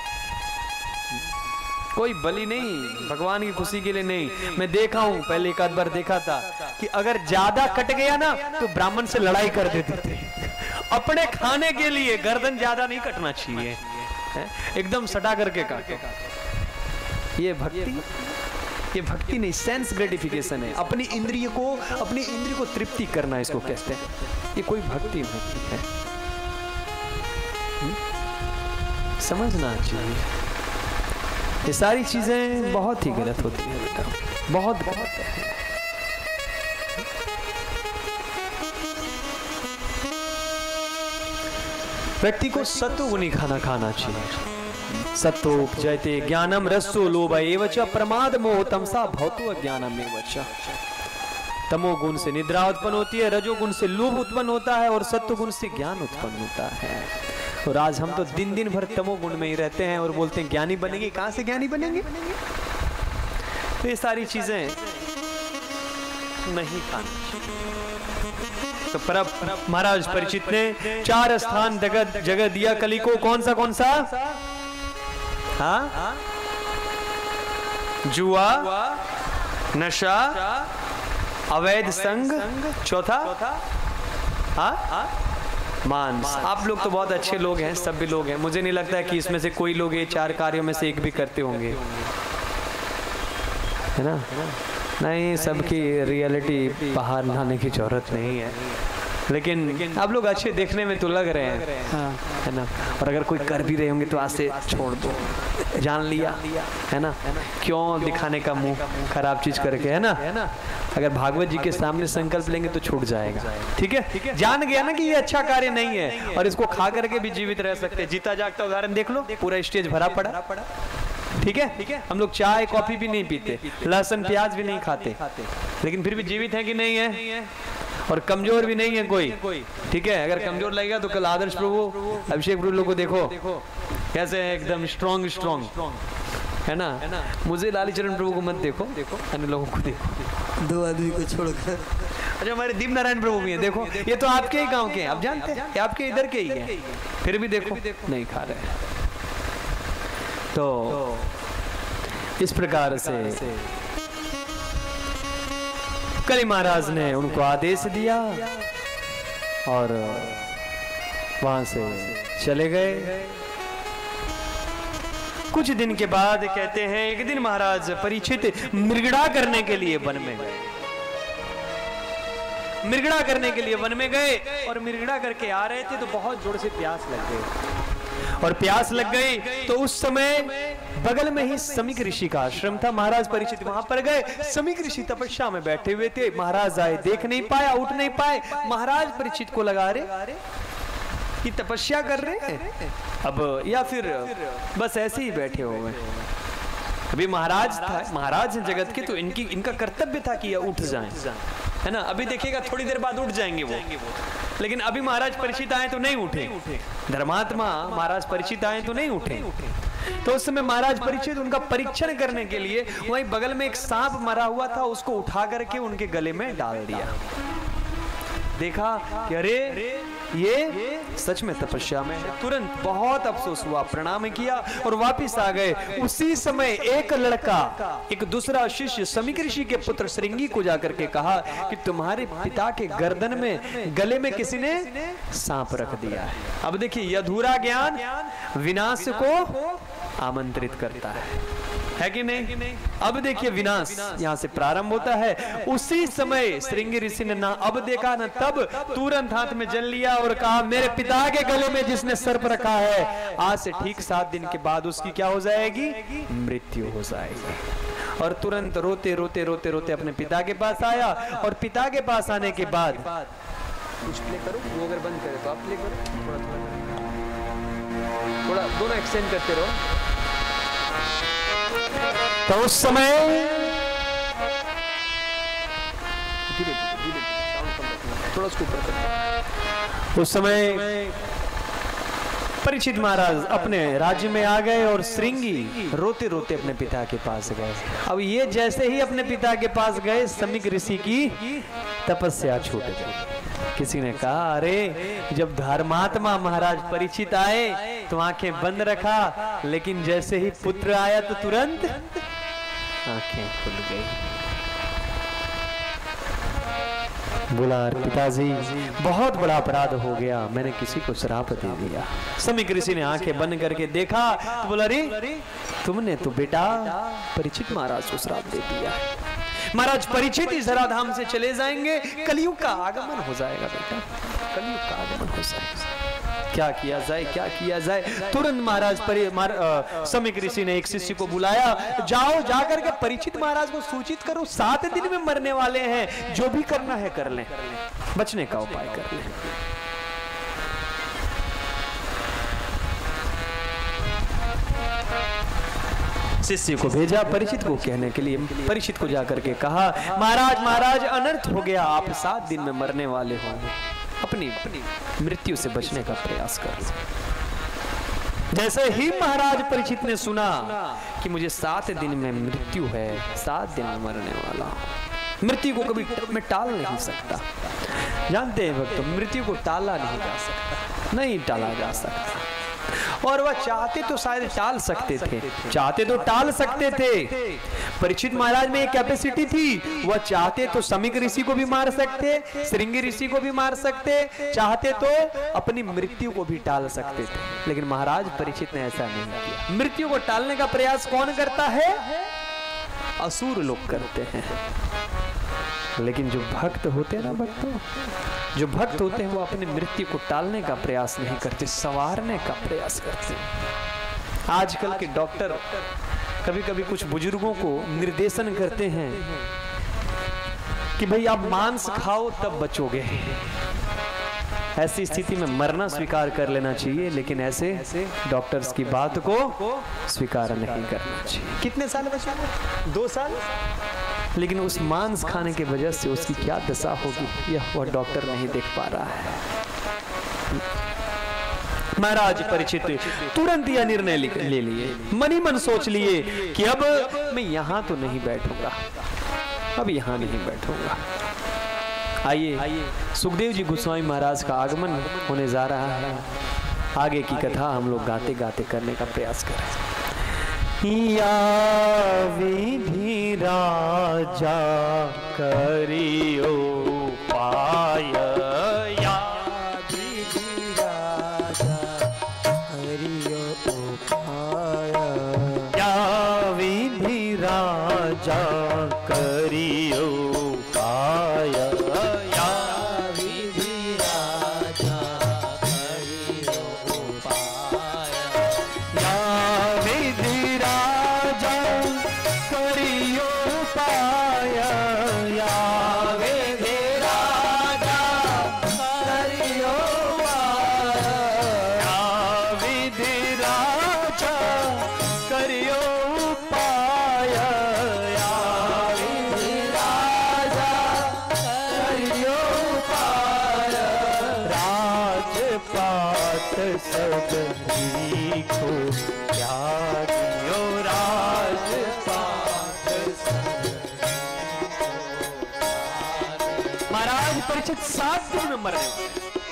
कोई बलि नहीं, भगवान की खुशी के लिए नहीं। मैं देखा हूं, पहले एक आध बार देखा था कि अगर ज्यादा कट गया ना तो ब्राह्मण से लड़ाई कर देते थे। अपने खाने के लिए गर्दन ज्यादा नहीं कटना चाहिए, एकदम सटा करके काटो। ये भक्ति नहीं, सेंस ग्रेटिफिकेशन है। अपनी इंद्रिय को तृप्ति करना, इसको कहते हैं। ये कोई भक्ति नहीं है, समझना चाहिए। ये सारी चीजें बहुत ही गलत होती है बेटा, बहुत गलत है। व्यक्ति को सत्वगुणी खाना खाना चाहिए। सत्व जयते ज्ञानम रसो लोभ एव च प्रमाद मोह तमसा भवतो अज्ञानम एव च। तमोगुण से निद्रा उत्पन्न होती है, रजोगुण से लोभ उत्पन्न होता है और सत्वगुण से ज्ञान उत्पन्न होता है। और आज हम तो दिन दिन भर तमोगुण में ही रहते हैं और बोलते हैं ज्ञानी बनेंगे। कहां से ज्ञानी बनेंगे? तो ये सारी चीजें नहीं खानी। तो परब महाराज परीक्षित ने 4 स्थान जगह दिया कली को। कौन सा? हाँ, जुआ, नशा, अवैध संग, चौथा हाँ मांस। आप लोग तो बहुत अच्छे लोग हैं, सब भी लोग हैं। मुझे नहीं लगता है कि इसमें से कोई लोग ये 4 कार्यों में से एक भी करते होंगे, है ना? नहीं, सबकी रियलिटी बाहर लाने की जरूरत नहीं है, लेकिन आप लोग अच्छे देखने में तो लग रहे हैं, है ना? और अगर कोई कर भी रहे होंगे तो आज से छोड़ दो, जान लिया, है ना? क्यों दिखाने का मुंह खराब चीज करके, है ना? अगर भागवत जी के सामने संकल्प लेंगे तो छूट जाएगा। ठीक है, जान गया ना कि ये अच्छा कार्य नहीं है और इसको खा करके भी जीवित रह सकते हैं। जीता जागता उदाहरण देख लो, पूरा स्टेज भरा पड़ा। ठीक है, हम लोग चाय कॉफी भी नहीं पीते, लहसुन प्याज भी नहीं खाते, लेकिन फिर भी जीवित है कि नहीं है? और कमजोर भी नहीं है कोई। ठीक है, अगर कमजोर लगेगा तो कल आदर्श प्रभु, अभिषेक प्रभु लोग को देखो कैसे है, एकदम स्ट्रॉन्ग, है ना? मुझे लालीचरण प्रभु को मत देखो, अन्य लोगों को देखो, 2 आदमी को छोड़कर। अच्छा, हमारे दीप नारायण प्रभु भी हैं, देखो ये तो आपके ही गांव के हैं, आप जानते हैं, ये आपके इधर के ही हैं, फिर भी देखो नहीं खा रहे। तो इस प्रकार से कली महाराज ने उनको आदेश दिया और वहां से चले गए। कुछ दिन के बाद कहते हैं एक दिन महाराज परीक्षित मृगड़ा करने के लिए वन में गए। मृगड़ा करने के लिए वन में गए और मृगड़ा करके आ रहे थे तो बहुत जोर से प्यास लग गई। और प्यास लग गई तो उस समय बगल में ही समीक ऋषि का आश्रम था। महाराज परीक्षित वहां पर गए। समीक ऋषि तपस्या में बैठे हुए थे। महाराज आए, देख नहीं पाया, उठ नहीं पाए। महाराज परीक्षित को लगा रहे कि तपस्या कर रहे हैं अब, या फिर बस ऐसे ही बैठे हुए। अभी महाराज था, महाराज हैं जगत के, तो इनका कर्तव्य था कि उठ जाएं, है ना? अभी देखिएगा थोड़ी देर बाद उठ जाएंगे वो, लेकिन अभी महाराज परीक्षित आए तो नहीं उठे। धर्मात्मा महाराज परीक्षित आए तो नहीं उठे। तो उस समय महाराज परीक्षित उनका परीक्षण करने के लिए वहीं बगल में एक सांप मरा हुआ था, उसको उठा करके उनके गले में डाल दिया। देखा कि अरे ये सच में तपस्या में है। तुरंत बहुत अफसोस हुआ, प्रणाम किया और वापिस आ गए। उसी समय एक लड़का, एक दूसरा शिष्य समीक ऋषि के पुत्र श्रृंगी को जाकर के कहा कि तुम्हारे पिता के गर्दन में, गले में किसी ने सांप रख दिया है। अब देखिए, ये अधूरा ज्ञान विनाश को आमंत्रित करता है कि नहीं? अब देखिए विनाश यहाँ से प्रारंभ होता है। उसी समय श्रृंगी ऋषि ने ना अब देखा ना तब, तुरंत हाथ में जल लिया और कहा मेरे पिता के गले में जिसने सर्प रखा है, आज से ठीक 7 दिन के बाद उसकी क्या हो जाएगी? मृत्यु हो जाएगी। और तुरंत रोते रोते रोते रोते अपने पिता के पास आया। और पिता के पास आने के बाद कुछ प्ले करो, वो अगर बंद करे तो आप प्ले करो, थोड़ा दोनों एक्सचेंज करते रहो। तो उस समय थोड़ा उसको ऊपर कर। उस समय परीक्षित महाराज अपने राज्य में आ गए और श्रृंगी रोते रोते अपने पिता के पास गए। अब ये जैसे ही अपने पिता के पास गए, समीक ऋषि की तपस्या छूट गई। किसी ने कहा अरे जब धर्मात्मा महाराज परीक्षित आए तो आंखें बंद रखा, लेकिन जैसे ही पुत्र आया तो तुरंत आंखें खुल गई। बोला पिताजी बहुत बड़ा अपराध हो गया, मैंने किसी को श्राप दे दिया। समीक ऋषि ने आंखें बंद करके देखा तो बोला अरे तुमने तो बेटा परीक्षित महाराज को श्राप दे दिया। महाराज परीक्षित इस धराधाम से चले जाएंगे, कलयुग का आगमन हो जाएगा बेटा, कलयुग का आगमन हो जाएगा। क्या किया जाए, क्या किया जाए? तुरंत महाराज समीक ऋषि ने एक शिष्य को बुलाया, जाओ जाकर के परीक्षित महाराज को सूचित करो 7 दिन में मरने वाले हैं, जो भी करना है कर लें, बचने का उपाय कर लें। शिष्य को भेजा परीक्षित को कहने के लिए। परीक्षित को जाकर के कहा, महाराज महाराज अनर्थ हो गया, आप 7 दिन में मरने वाले हो, अपनी मृत्यु से बचने का प्रयास कर। जैसे ही महाराज परीक्षित ने सुना कि मुझे 7 दिन में मृत्यु है, 7 दिन में मरने वाला हूं, मृत्यु को कभी मैं टाल नहीं सकता। जानते हैं भक्तों, मृत्यु को टाला नहीं जा सकता, नहीं टाला जा सकता। और वह चाहते तो शायद टाल सकते थे, चाहते तो टाल सकते थे। परीक्षित महाराज में एक कैपेसिटी थी, वह चाहते तो समीक ऋषि को भी मार सकते, श्रृंगी ऋषि को भी मार सकते, चाहते तो अपनी मृत्यु को भी टाल सकते थे। लेकिन महाराज परीक्षित ने ऐसा नहीं किया। मृत्यु को टालने का प्रयास कौन करता है? असुर लोग करते हैं। लेकिन जो भक्त होते हैं ना भक्तों, जो भक्त होते हैं वो अपनी मृत्यु को टालने का प्रयास नहीं करते, संवारने का प्रयास करते हैं। आजकल के डॉक्टर कभी कभी कुछ बुजुर्गों को निर्देशन करते हैं कि भाई आप मांस खाओ तब बचोगे। ऐसी स्थिति में मरना स्वीकार कर लेना चाहिए, लेकिन ऐसे डॉक्टर्स की बात को स्वीकार नहीं करना चाहिए। कितने साल बचोगे? 2 साल। लेकिन उस मांस खाने की वजह से उसकी क्या दशा होगी, यह वह डॉक्टर नहीं देख पा रहा है। महाराज परीक्षित तुरंत यह निर्णय ले लिए, मन ही मन सोच लिए कि अब मैं यहां तो नहीं बैठूंगा, अब यहां नहीं बैठूंगा। आइए सुखदेव जी गोस्वामी महाराज का आगमन होने जा रहा है। आगे की कथा हम लोग गाते गाते करने का प्रयास करें। या विधि राजा करियो पाय, या विधि राजा करियो पाय, या विधि राजा करियो पाय, या विधि राजा करियो पाय, या विधि राजा करियो पाय, या विधि राजा करियो पाय, या विधि राजा करियो पाय, या विधि राजा करियो पाय, राजपाट सब को त्यागियो, राजपाट सब। महाराज परीक्षित 7 दिन में मरने वाले,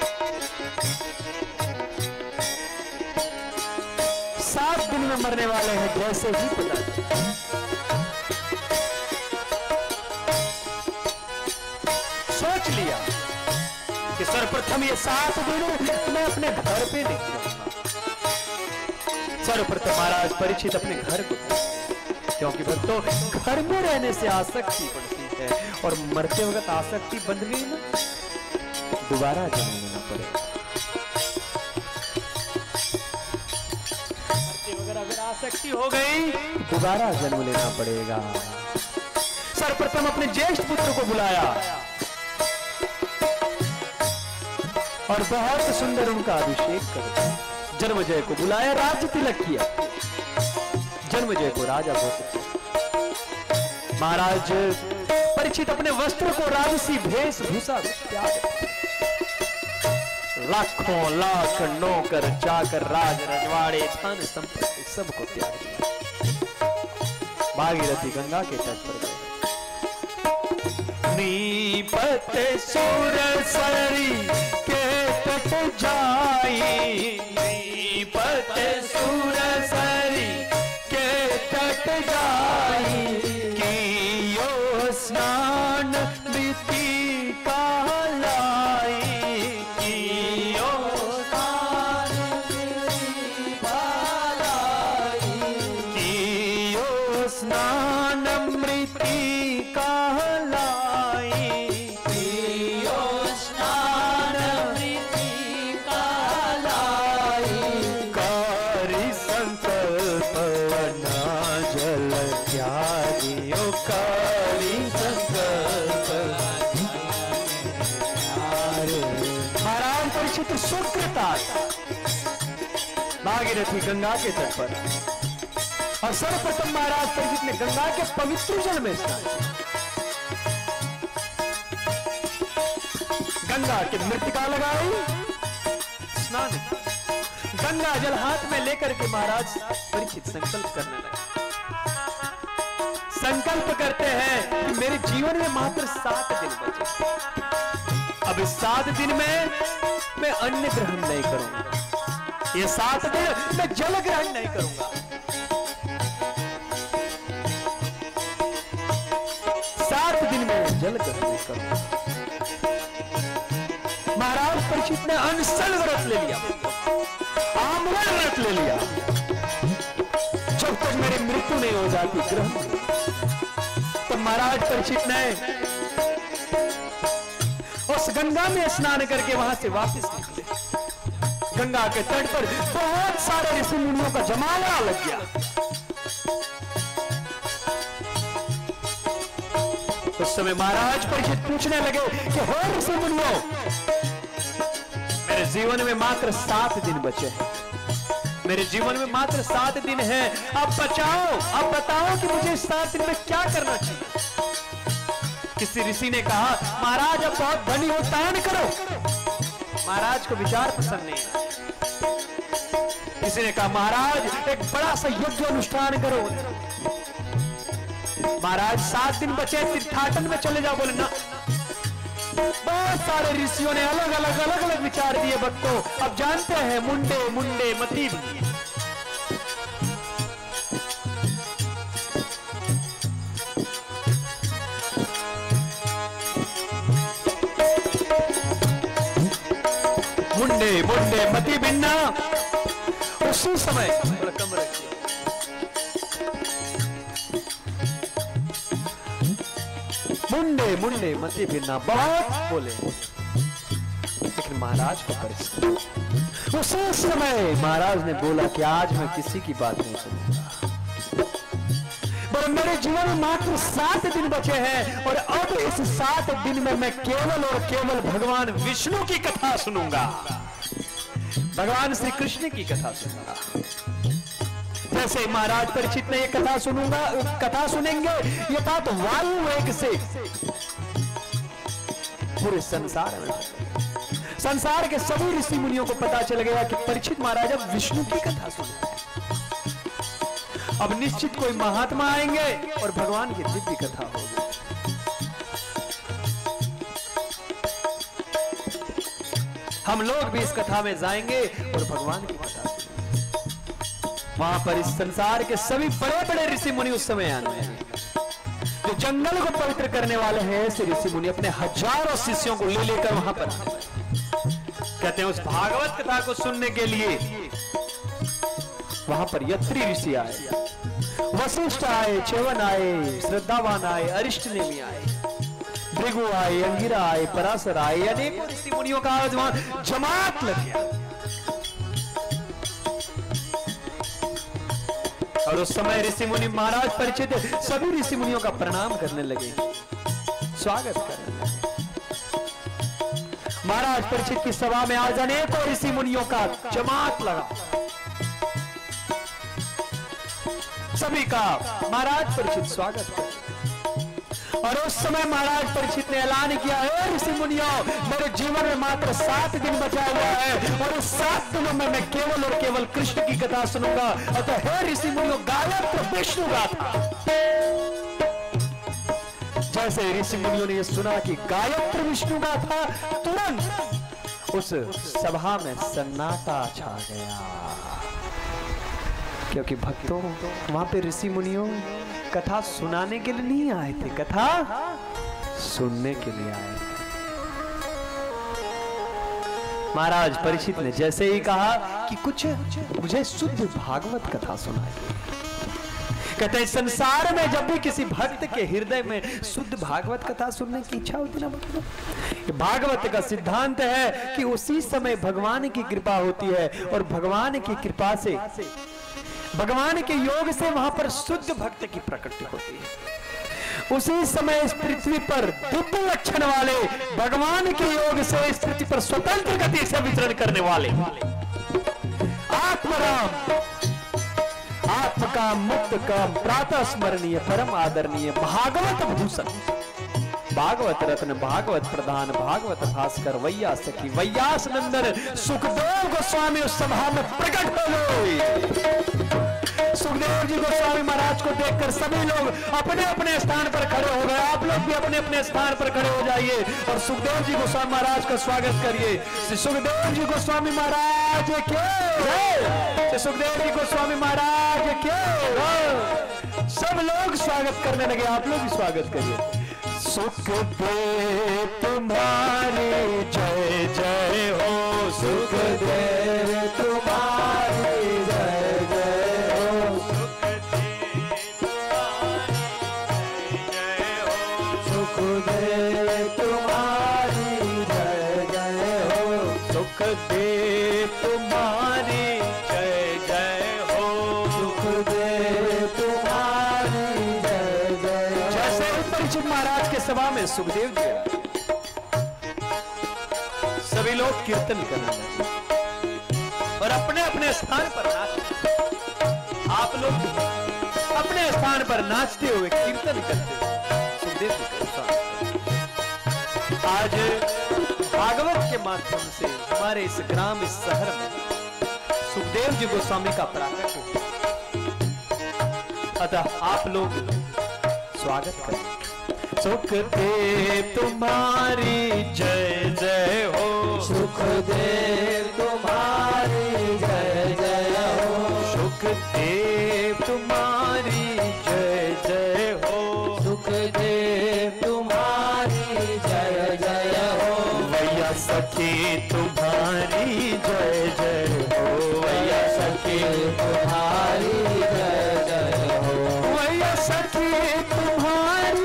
7 दिन में मरने वाले हैं। जैसे ही पता सोच लिया कि सर्वप्रथम ये 7 दिन मैं अपने घर पे नहीं रहूंगा। सर्वप्रथम महाराज परीक्षित अपने घर को, क्योंकि भक्तों घर में रहने से आसक्ति बढ़ती है, और मरते वक्त आसक्ति बंध गई ना, दोबारा जन्म लेना पड़ेगा। मरते वक्त अगर आसक्ति हो गई, दोबारा जन्म लेना पड़ेगा। सर्वप्रथम अपने ज्येष्ठ पुत्र को बुलाया और बहुत सुंदर उनका अभिषेक कर, जन्मजय को बुलाया, राज्य तिलक किया, जन्मजय को राजा घोषित किया। महाराज परीक्षित अपने वस्त्र को राजसी वेशभूषा त्याग, लाखों लाख नौकर चाकर राज रजवाड़े धन संपत्ति सबको त्याग दिया। भागीरथी गंगा के तट पर गए। नीपत सुरसरी के तट जाई, नीपत सुरसरी के तट जाई, कियो स्नान रीति का लाई, कियो स्नान रीति का लाई, कियो स्नान मृति का भागीरथी गंगा के तट पर और सर्वप्रथम महाराज परीक्षित ने गंगा के पवित्र जल में स्नान किया। गंगा के मृतिका लगाई, स्नान किया। गंगा जल हाथ में लेकर के महाराज परीक्षित संकल्प करने लगे। संकल्प करते हैं कि मेरे जीवन में मात्र 7 दिन बचे। अब इस 7 दिन में मैं अन्न ग्रहण नहीं करूंगा। ये 7 दिन मैं जल ग्रहण नहीं करूंगा। 7 दिन में जल ग्रहण नहीं करूंगा। महाराज परीक्षित ने अनशन व्रत ले लिया, आमरण व्रत ले लिया। जब तक मेरी मृत्यु नहीं हो जाती ग्रहण। तो महाराज परीक्षित ने उस गंगा में स्नान करके वहां से वापस निकले। गंगा के तट पर बहुत सारे ऋषि मुनियों का जमावड़ा लग गया। उस समय महाराज परीक्षित पूछने लगे कि हो ऋषि मुनियों, मेरे जीवन में मात्र 7 दिन बचे हैं। मेरे जीवन में मात्र 7 दिन हैं। अब बचाओ, अब बताओ कि मुझे 7 दिन में क्या करना चाहिए। किसी ऋषि ने कहा, महाराज अब बहुत धनी हो, दान करो। महाराज को विचार पसंद नहीं आया। किसी ने कहा, महाराज एक बड़ा सा यज्ञ अनुष्ठान करो। महाराज 7 दिन बचे, तीर्थाटन में चले जाओ। बोले ना। बहुत सारे ऋषियों ने अलग अलग विचार दिए भक्तों। अब जानते हैं मुंडे मुंडे मती। मुंडे मुंडे मती भिन्ना। उसी समय कम रखिए। मुंडे मुंडे मती भिन्ना बहुत बोले, लेकिन महाराज को परिस्थिति। उसी समय महाराज ने बोला कि आज मैं किसी की बात नहीं सुनूंगा। मेरे जीवन में मात्र 7 दिन बचे हैं और अब इस 7 दिन में मैं केवल और केवल भगवान विष्णु की कथा सुनूंगा, भगवान श्री कृष्ण की कथा सुनूंगा। जैसे महाराज परीक्षित ने ये कथा सुनेंगे, ये बात वायु वेग से पूरे संसार के सभी ऋषि मुनियों को पता चल गया कि परीक्षित महाराज अब विष्णु की कथा सुनेंगे। अब निश्चित कोई महात्मा आएंगे और भगवान की दिव्य कथा होगी। हम लोग भी इस कथा में जाएंगे और भगवान की कथा सुनेंगे। वहां पर इस संसार के सभी बड़े बड़े ऋषि मुनि उस समय आने हैं। जो जंगल को पवित्र करने वाले हैं ऐसे ऋषि मुनि अपने हजारों शिष्यों को ले लेकर वहां पर कहते हैं उस भागवत कथा को सुनने के लिए। वहां पर यत्री ऋषि आए, वशिष्ठ आए, च्यवन आए, श्रद्धावान आए, अरिष्टनेमि आए, भृगु आए, अंगिरा आए, पराशर आए, अनेकों ऋषि मुनियों का आज वहां जमात लग गया। और उस समय ऋषि मुनि महाराज परीक्षित सभी ऋषि मुनियों का प्रणाम करने लगे, स्वागत करने लगे। महाराज परीक्षित की सभा में आज अनेकों ऋषि मुनियों का जमात लगा। सभी का महाराज परीक्षित स्वागत कर। और उस समय महाराज परीक्षित ने ऐलान किया, है ऋषि मुनियों, मेरे जीवन में मात्र 7 दिन बचा हुआ है और उस 7 दिनों में मैं केवल और केवल कृष्ण की कथा सुनूंगा। अतः हे ऋषि मुनियों, गायत्री विष्णु गाथा। जैसे ऋषि मुनियों ने यह सुना कि गायत्री विष्णु गाथा, तुरंत उस सभा में सन्नाटा छा गया। क्योंकि भक्तों वहां पे ऋषि मुनियों कथा सुनाने के लिए नहीं आए थे, कथा सुनने के लिए आए थे। महाराज परीक्षित ने जैसे ही कहा कि कुछ मुझे शुद्ध भागवत कथा सुनाइए। कहते हैं संसार में जब भी किसी भक्त के हृदय में शुद्ध भागवत कथा सुनने की इच्छा होती ना, भागवत का सिद्धांत है कि उसी समय भगवान की कृपा होती है और भगवान की कृपा से, भगवान के योग से वहां पर शुद्ध भक्त की प्रकृति होती है। उसी समय इस पृथ्वी पर दिव्य लक्षण वाले, भगवान के योग से इस पृथ्वी पर स्वतंत्र गति से विचरण करने वाले आत्मराम, आत्म काम मुक्त काम प्रातः स्मरणीय परम आदरणीय भागवत भूषण भागवत रत्न भागवत प्रधान भागवत भास्कर वैया सखी वैयास नंदन सुखदेव गोस्वामी उस सभा में प्रकट हो गए। सुखदेव जी गोस्वामी महाराज को देखकर सभी लोग अपने अपने स्थान पर खड़े हो गए। आप लोग भी अपने अपने स्थान पर खड़े हो जाइए और सुखदेव जी गोस्वामी महाराज का स्वागत करिए। श्री सुखदेव जी गोस्वामी महाराज के श्री सुखदेव जी गोस्वामी महाराज के सब लोग स्वागत करने लगे। आप लोग भी स्वागत करिए। सुखदेव तुम्हारी जय जय हो, सुखदेव तुम्हारी जय जय हो, सुखदेव तुम्हारी जय जय हो, सुखदेव तुम्हारी जय जय हो, सुखदेव तुम्हारी जय जय हो। जैसे परीक्षित महाराज के सभा में सुखदेव जी सभी लोग कीर्तन करने लगे और अपने अपने स्थान पर नाचते। आप लोग अपने स्थान पर नाचते हुए कीर्तन करते हुए सुखदेव जी का आज भागवत के माध्यम से हमारे इस ग्राम इस शहर में सुखदेव जी गोस्वामी का प्राकट्य हो। अतः आप लोग स्वागत करें। सुखदेव तुम्हारी जय जय हो, सुखदेव तुम्हारी जय जय हो, सुखदेव तुम्हारी जय जय हो, सुखदेव तुम्हारी जय जय हो, वैया सखी तुम्हारी जय जय हो, वैया सखी तुम्हारी जय जय हो, वैया सखी तुम्हारी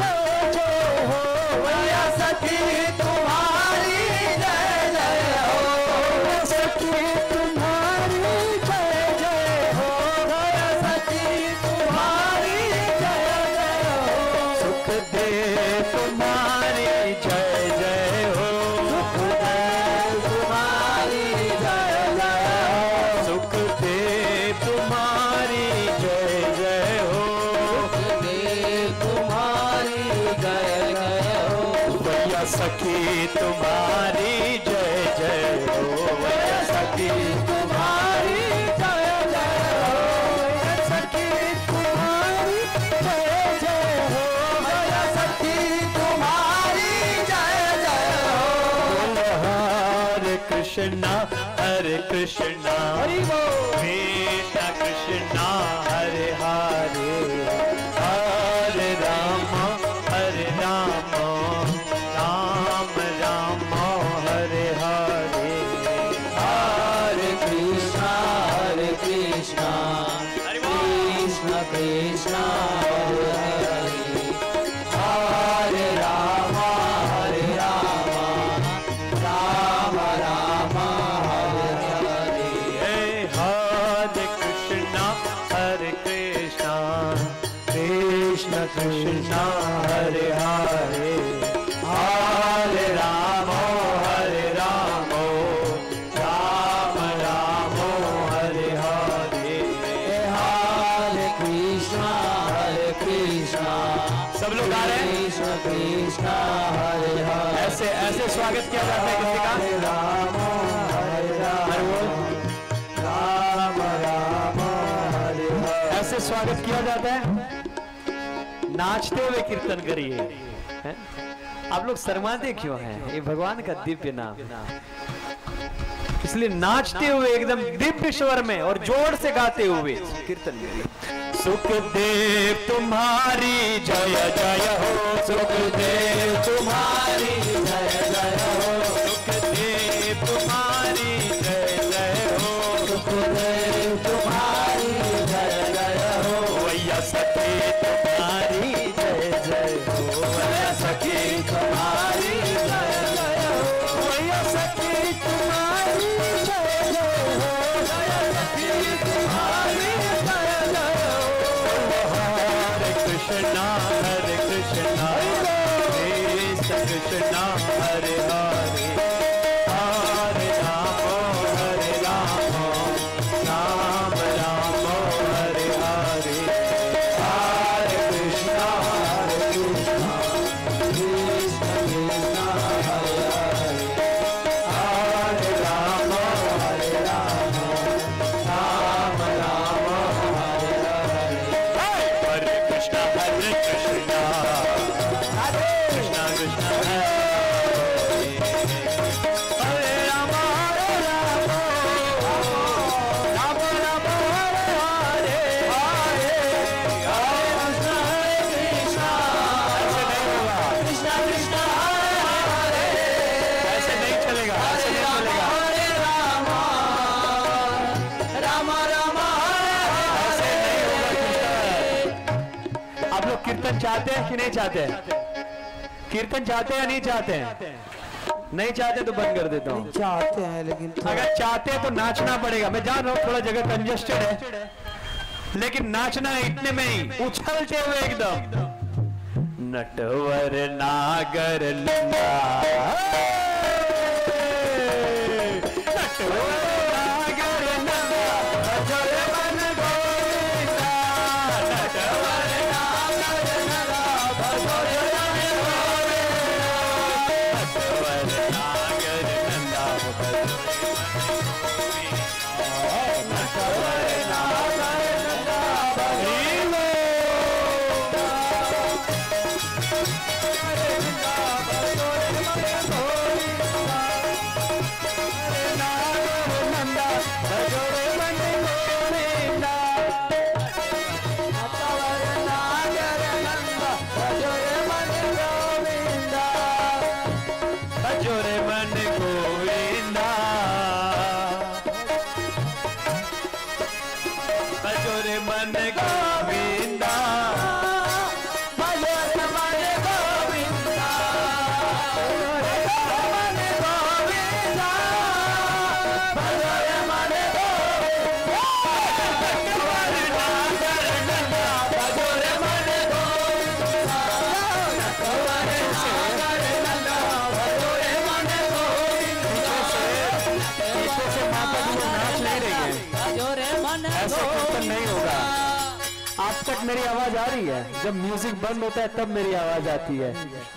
सखी तुम्हारी जय जय हो, सखी तुम्हारी जय जय हो, सखी तुम्हारी जय जय हो, सखी तुम्हारी जय जय हो। हरे कृष्णा कृष्ण कृष्णा हरे हरे, हरे राम राम राम हरे हरे, हरे कृष्णा कृष्ण कृष्ण हरे हरे, हरे राम राम राम हरे हरे, हरे कृष्णा कृष्ण कृष्ण हरे हरे, हरे राम राम राम हरे हरे, हरे कृष्णा सब लोग गा रहे हैं कृष्ण कृष्ण हरे हरे। ऐसे ऐसे स्वागत किया जाता है किसी का, राम राम हरे हरे, ऐसे स्वागत किया जाता है। नाचते हुए कीर्तन करिए। आप लोग शर्माते क्यों हैं? ये भगवान का दिव्य नाम, इसलिए नाचते हुए एकदम दिव्य स्वर में और जोर से गाते हुए कीर्तन करिए। सुखदेव तुम्हारी जय जय हो, सुखदेव तुम्हारी जय जय हो, सुखदेव तुम्हारी जय जय हो, सुखदेव तुम्हारी जय जय हो, वैया सखी तुम्हारी जय जय हो, वैया सखी तुम्हारी जय जय हो, वैया सखी तुम्हारी जय जय हो, वैया सखी तुम्हारी जय जय हो। हरे कृष्णा कृष्ण कृष्ण हरे हरे, हरे राम राम राम हरे लोग कीर्तन चाहते हैं कि नहीं चाहते हैं? कीर्तन चाहते हैं या नहीं चाहते हैं? नहीं चाहते तो बंद कर देता हूँ। चाहते हैं लेकिन अगर चाहते हैं तो नाचना पड़ेगा। मैं जान रहा हूँ थोड़ा जगह कंजेस्टेड है, लेकिन नाचना है इतने में ही, उछलते हुए एकदम। नटवर नागर लंगा, नटवर नागर लंगा, भजर मन गोविंदा, नटवर नागर लंगा, भजर मन गोविंदा, नटवर नागर लंगा, भजर मन गोविंदा, नटवर नागर लंगा, भजर मेरी आवाज आ रही है? जब म्यूजिक बंद होता है तब मेरी आवाज आती है।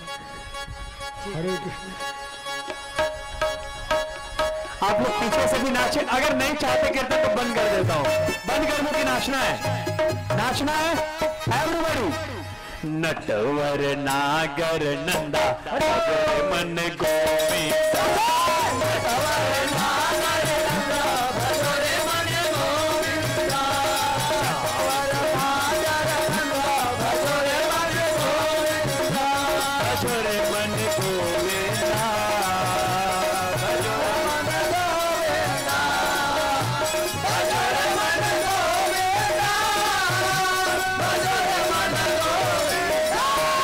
आप लोग पीछे से भी नाचे। अगर नहीं चाहते कीर्तन तो बंद कर देता हूँ। बंद कर दो कि नाचना है? नाचना है एवरीबॉडी। नटवर नागर नंदा, भजर मन गोविंदा, नटवर नागर नंदा, भजर मन गोविंदा, भजर मन गोविंदा, भजर मन गोविंदा, भजर मन गोविंदा, भजर मन गोविंदा,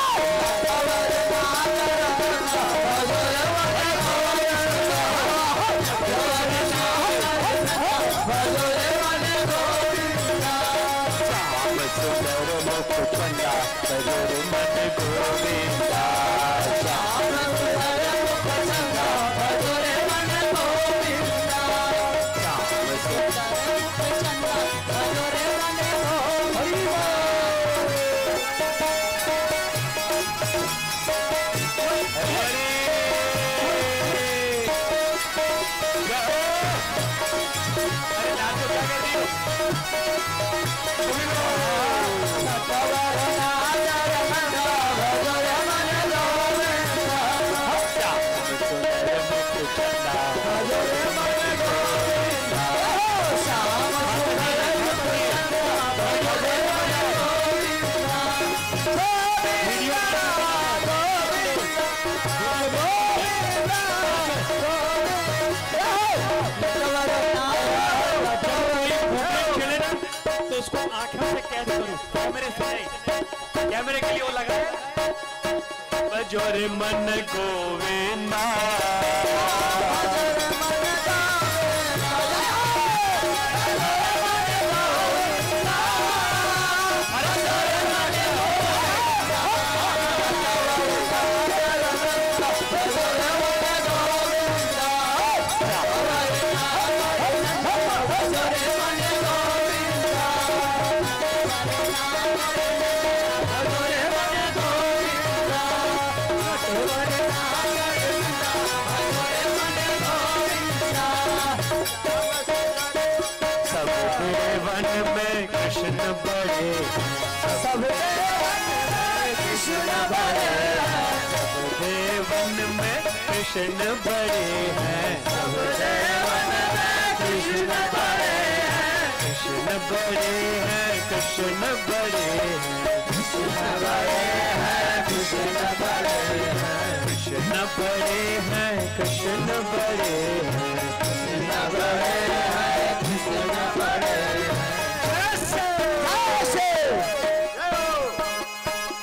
श्याम सुंदर मुख चंदा, भजर मन गोविंदा, श्याम सुंदर मुख चंदा, भजर मन गोविंदा, श्याम सुंदर मुख चंदा, भजर मन गोविंदा। अरे नाचो, क्या कर रही हो? तो उसको आंखों से कैद करो, कैमरे से नहीं। कैमरे के लिए वो लगा भजर मन गोविंदा, कृष्ण बड़े, सब कृष्ण बड़े, देवन में कृष्ण बड़े हैं, सब देवन में कृष्ण बड़े हैं, कृष्ण बड़े हैं, कृष्ण बड़े हैं, कृष्ण बड़े हैं, कृष्ण बड़े हैं, कृष्ण बड़े हैं, कृष्ण बड़े हैं, कृष्ण बड़े हैं, कृष्ण बड़े हैं।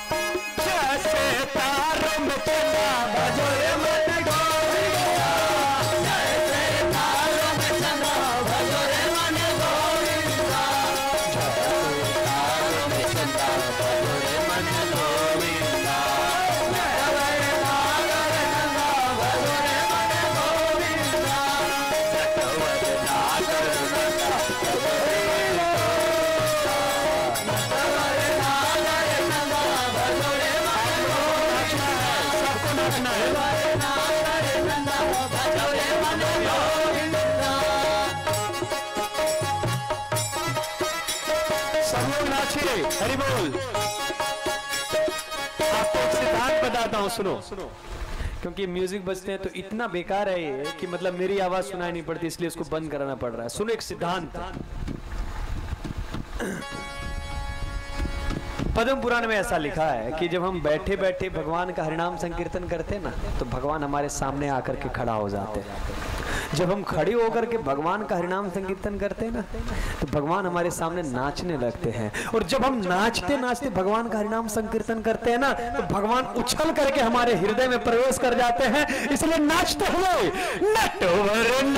नाचिए, हरि बोल। आपको एक सिद्धांत बताता हूँ, सुनो। क्योंकि म्यूजिक बजते हैं तो इतना बेकार है ये कि मतलब मेरी आवाज सुनाई नहीं पड़ती, इसलिए इसको बंद कराना पड़ रहा है। सुनो एक सिद्धांत, पद्म पुराण में ऐसा लिखा है कि जब हम बैठे बैठे भगवान का हरिनाम संकीर्तन करते हैं ना, तो भगवान हमारे सामने आकर के खड़ा हो जाते हैं। जब हम खड़े होकर के भगवान का हरिनाम संकीर्तन करते हैं ना, तो भगवान हमारे सामने नाचने लगते हैं। और जब हम नाचते नाचते भगवान का हरिनाम संकीर्तन करते हैं ना, तो भगवान उछल करके हमारे हृदय में प्रवेश कर जाते हैं। इसलिए नाचते हुए नटवर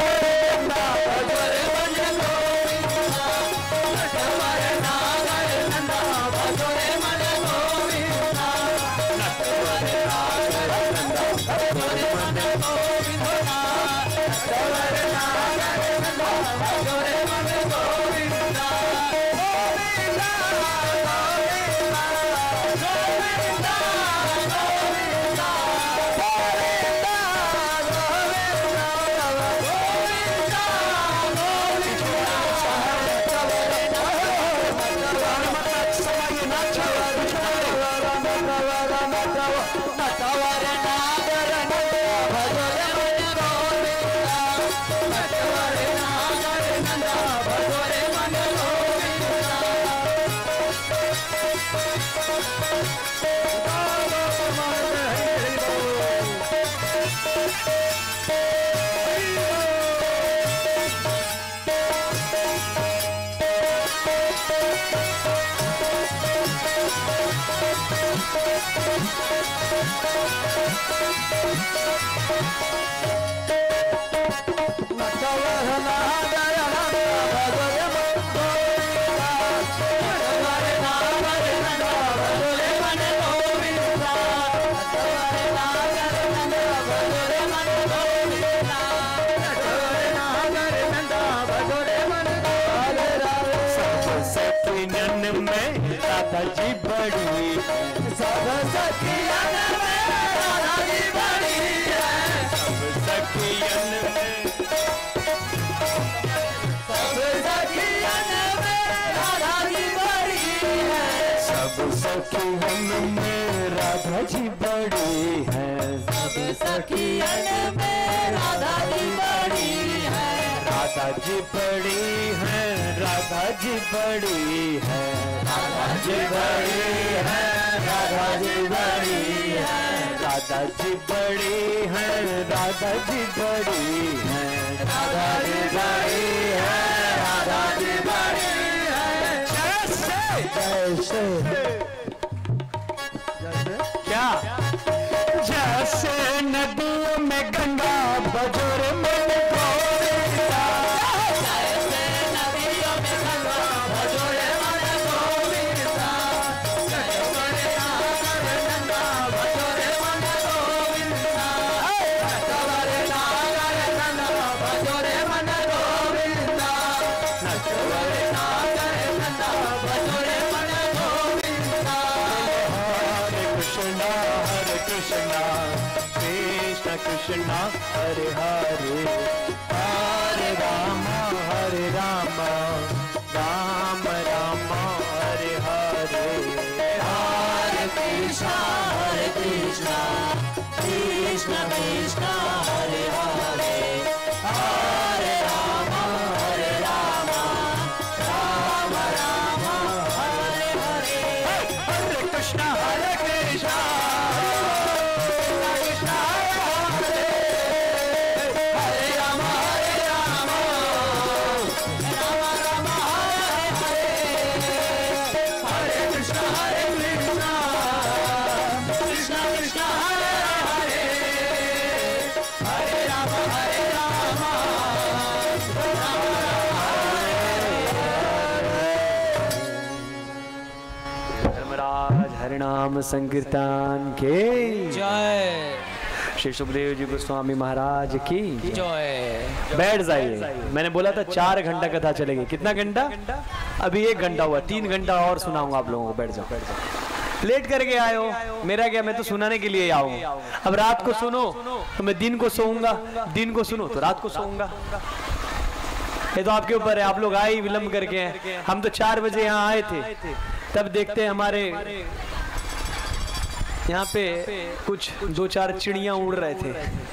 जी बड़ी सब सखियन में राधा जी बड़ी है, सब सखियन में, सब सखियन में राधा जी बड़ी है, सब सखियन में राधा जी बड़ी है, सब सखियन में राधा जी बड़ी है, राधा जी बड़ी है, राधा जी बड़ी है, राधा जी बड़ी है, राधा जी बड़ी है, राधा जी बड़ी है, राधा जी बड़ी है, राधा जी बड़ी है, राधा जी बड़ी है। जैसे क्या जैसे नदियों में गंगा बजोर में कृष्णा हरे हरे, हरे राम राम राम हरे हरे, हरे कृष्णा कृष्ण कृष्ण हरे हरे, हरे राम राम राम हरे हरे, हरे कृष्णा हरिनाम संकीर्तन के जय। श्री सुखदेव जी गोस्वामी महाराज की जय। बैठ जाइए। मैंने बोला था 4 घंटा कथा चलेगी। कितना घंटा? अभी 1 घंटा हुआ, 3 घंटा और सुनाऊंगा आप लोगों को। बैठ जाओ, बैठ जाओ। लेट करके आए हो, मेरा क्या, मैं तो सुनाने के लिए आऊंगा। अब रात को सुनो तो मैं दिन को सोऊंगा, दिन को सुनो तो रात को सोऊंगा। ये तो आपके ऊपर है, आप लोग आए ही विलंब करके हैं। हम तो 4 बजे यहाँ आए थे, तब देखते हैं हमारे यहाँ पे कुछ 2-4 चिड़ियाँ उड़ रहे थे।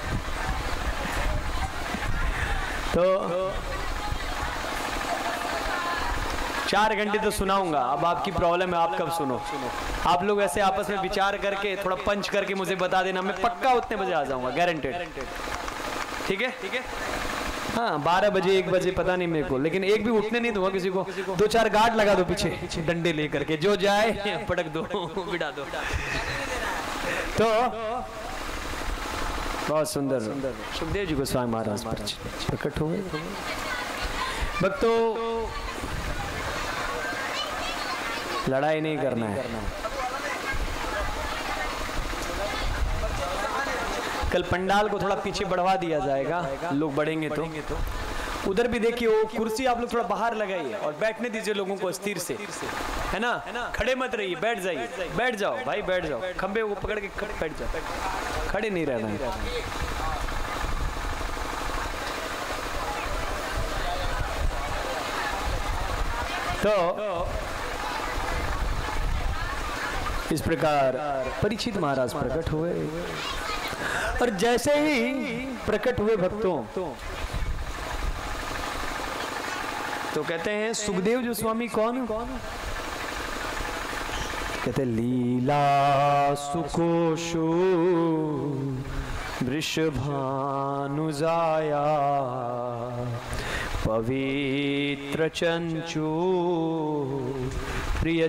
तो 4 घंटे तो सुनाऊंगा। अब आपकी प्रॉब्लम है, आप कब सुनो। आप लोग ऐसे आपस में विचार करके थोड़ा पंच करके मुझे बता देना, मैं पक्का उतने बजे आ जाऊंगा, गारंटेड। ठीक है? हाँ, 12 बजे 1 बजे पता नहीं मेरे को, लेकिन एक भी उठने नहीं दूंगा किसी को। 2-4 गार्ड लगा दो पीछे डंडे लेकर के, जो जाए पटक दो, बिठा दो। तो बहुत सुंदर सुखदेव जी गोस्वामी महाराज प्रकट हो गए। भक्तों, लड़ाई नहीं करना है। कल पंडाल को थोड़ा पीछे बढ़वा दिया जाएगा, लोग बढ़ेंगे तो। उधर भी देखिए वो कुर्सी आप लोग थोड़ा बाहर लगाइए और बैठने दीजिए लोगों को स्थिर से, है ना? खड़े मत रहिए, बैठ जाइए। बैठ जाओ भाई, बैठ जाओ, खंबे को पकड़ के बैठ जाओ, खड़े नहीं रहना है। तो इस प्रकार परीक्षित महाराज प्रकट हुए, और जैसे ही प्रकट हुए भक्तों, तो कहते हैं सुखदेव जो स्वामी कौन? कहते लीला सुकोशु वृषभानुजाया पवित्र चंचू प्रिय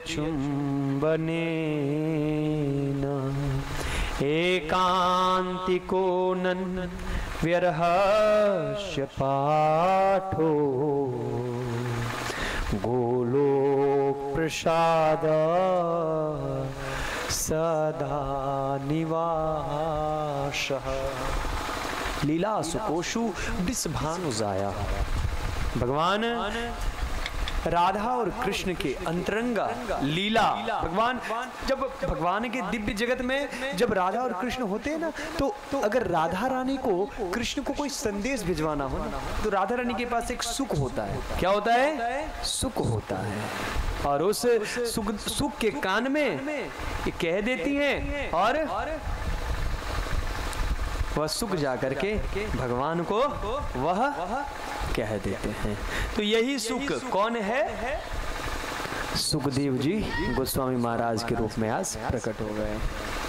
चुंबनेन एकांतिको नन व्यर्हस्य पाठो गोलोक प्रसाद सदा निवासः। लीला सुकोशु वृषभानुजाया। भगवान राधा और कृष्ण के अंतरंगा लीला। भगवान जब भगवान के दिव्य जगत में जब राधा और कृष्ण होते हैं ना, तो अगर राधा रानी को कृष्ण को कोई संदेश भिजवाना हो ना, तो राधा रानी के पास एक सुख होता है। क्या होता है? सुख होता है। और उस सुख के कान में ये कह देती हैं, और वह सुख जा करके भगवान को वह कह देते हैं। तो यही सुख कौन है? सुखदेव जी गोस्वामी महाराज के रूप में आज प्रकट हो गए।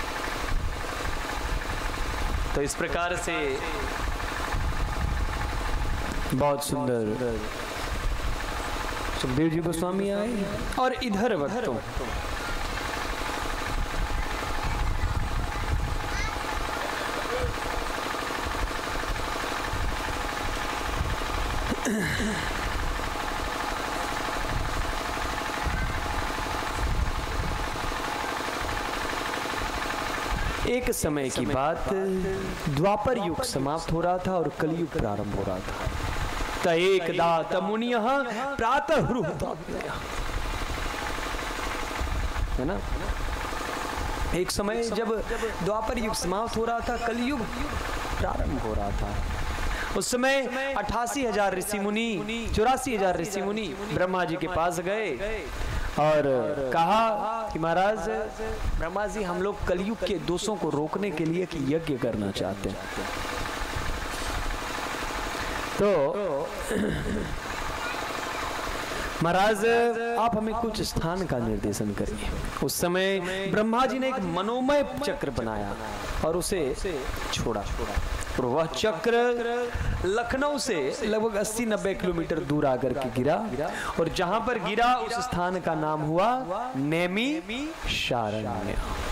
तो इस प्रकार से बहुत सुंदर सुखदेव जी गोस्वामी आए। और इधर भक्तों, एक समय की बात, द्वापर युग समाप्त हो रहा था और कलयुग प्रारंभ हो रहा था। त एकदा तमुनियः प्रातः है ना? एक समय जब द्वापर युग समाप्त हो रहा था, कलयुग प्रारंभ हो रहा था, उस समय 88,000 ऋषि मुनि, 84,000 ऋषि मुनि ब्रह्मा जी के पास गए और कहा कि महाराज ब्रह्मा जी, हम लोग कलयुग के दोषों को रोकने के लिए कि यज्ञ करना चाहते हैं। तो महाराज आप हमें कुछ स्थान का निर्देशन करिए। उस समय ब्रह्मा जी ने एक मनोमय चक्र बनाया और उसे छोड़ा, और वह चक्र लखनऊ से लगभग 80-90 किलोमीटर दूर आकर के गिरा, और जहां पर गिरा उस स्थान का नाम हुआ नैमिषारण्य।